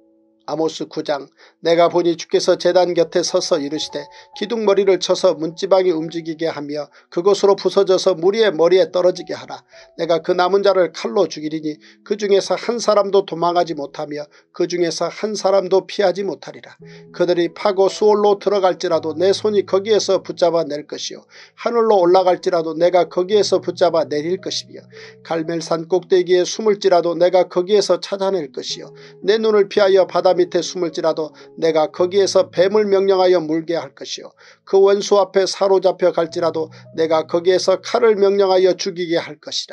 아모스 구 장. 내가 보니 주께서 제단 곁에 서서 이르시되 기둥머리를 쳐서 문지방이 움직이게 하며 그것으로 부서져서 무리의 머리에 떨어지게 하라. 내가 그 남은 자를 칼로 죽이리니 그 중에서 한 사람도 도망하지 못하며 그 중에서 한 사람도 피하지 못하리라. 그들이 파고 수월로 들어갈지라도 내 손이 거기에서 붙잡아 낼 것이요 하늘로 올라갈지라도 내가 거기에서 붙잡아 내릴 것이며 갈멜산 꼭대기에 숨을지라도 내가 거기에서 찾아낼 것이요 내 눈을 피하여 바다 밑에 숨을지라도 내가 거기에서 뱀을 명령하여 물게 할 것이요 그 원수 앞에 사로잡혀 갈지라도 내가 거기에서 칼을 명령하여 죽이게 할 것이라.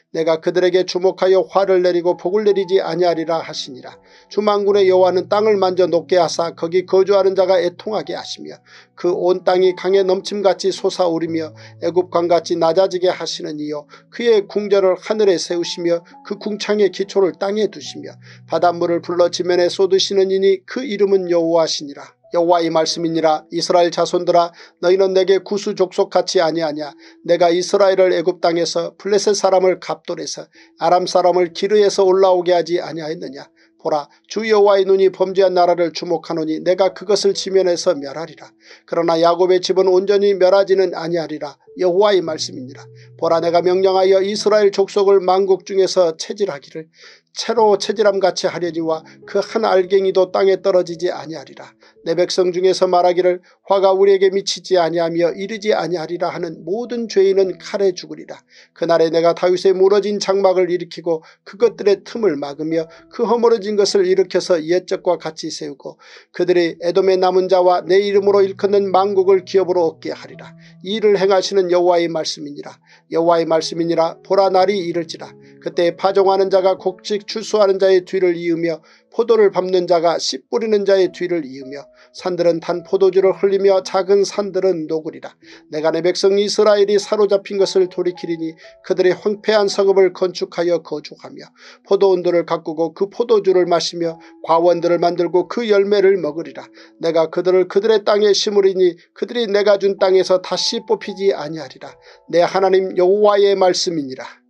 내가 그들에게 주목하여 화를 내리고 복을 내리지 아니하리라 하시니라. 주 만군의 여호와는 땅을 만져 높게 하사 거기 거주하는 자가 애통하게 하시며 그 온 땅이 강에 넘침같이 솟아오르며 애굽강같이 낮아지게 하시는 이요 그의 궁전을 하늘에 세우시며 그 궁창의 기초를 땅에 두시며 바닷물을 불러 지면에 쏟으시는 이니 그 이름은 여호와시니라. 여호와의 말씀이니라. 이스라엘 자손들아 너희는 내게 구수 족속같이 아니하냐. 내가 이스라엘을 애굽 땅에서 블레셋 사람을 갑돌에서 아람 사람을 기르에서 올라오게 하지 아니하였느냐. 보라 주 여호와의 눈이 범죄한 나라를 주목하노니 내가 그것을 지면에서 멸하리라. 그러나 야곱의 집은 온전히 멸하지는 아니하리라. 여호와의 말씀이니라. 보라 내가 명령하여 이스라엘 족속을 만국 중에서 체질하기를 채로 체질함같이 하려니와 그 한 알갱이도 땅에 떨어지지 아니하리라. 내 백성 중에서 말하기를 화가 우리에게 미치지 아니하며 이르지 아니하리라 하는 모든 죄인은 칼에 죽으리라. 그날에 내가 다윗의 무너진 장막을 일으키고 그것들의 틈을 막으며 그 허물어진 것을 일으켜서 옛적과 같이 세우고 그들이 에돔의 남은 자와 내 이름으로 일컫는 만국을 기업으로 얻게 하리라. 이 일을 행하시는 여호와의 말씀이니라. 여호와의 말씀이니라. 보라 날이 이를지라. 그때 파종하는 자가 곡식 추수하는 자의 뒤를 이으며 포도를 밟는 자가 씨 뿌리는 자의 뒤를 이으며 산들은 단 포도주를 흘리며 작은 산들은 녹으리라. 내가 내 백성 이스라엘이 사로잡힌 것을 돌이키리니 그들의 황폐한 성읍을 건축하여 거주하며 포도원들을 가꾸고 그 포도주를 마시며 과원들을 만들고 그 열매를 먹으리라. 내가 그들을 그들의 땅에 심으리니 그들이 내가 준 땅에서 다시 뽑히지 아니하리라. 내 하나님 여호와의 말씀이니라.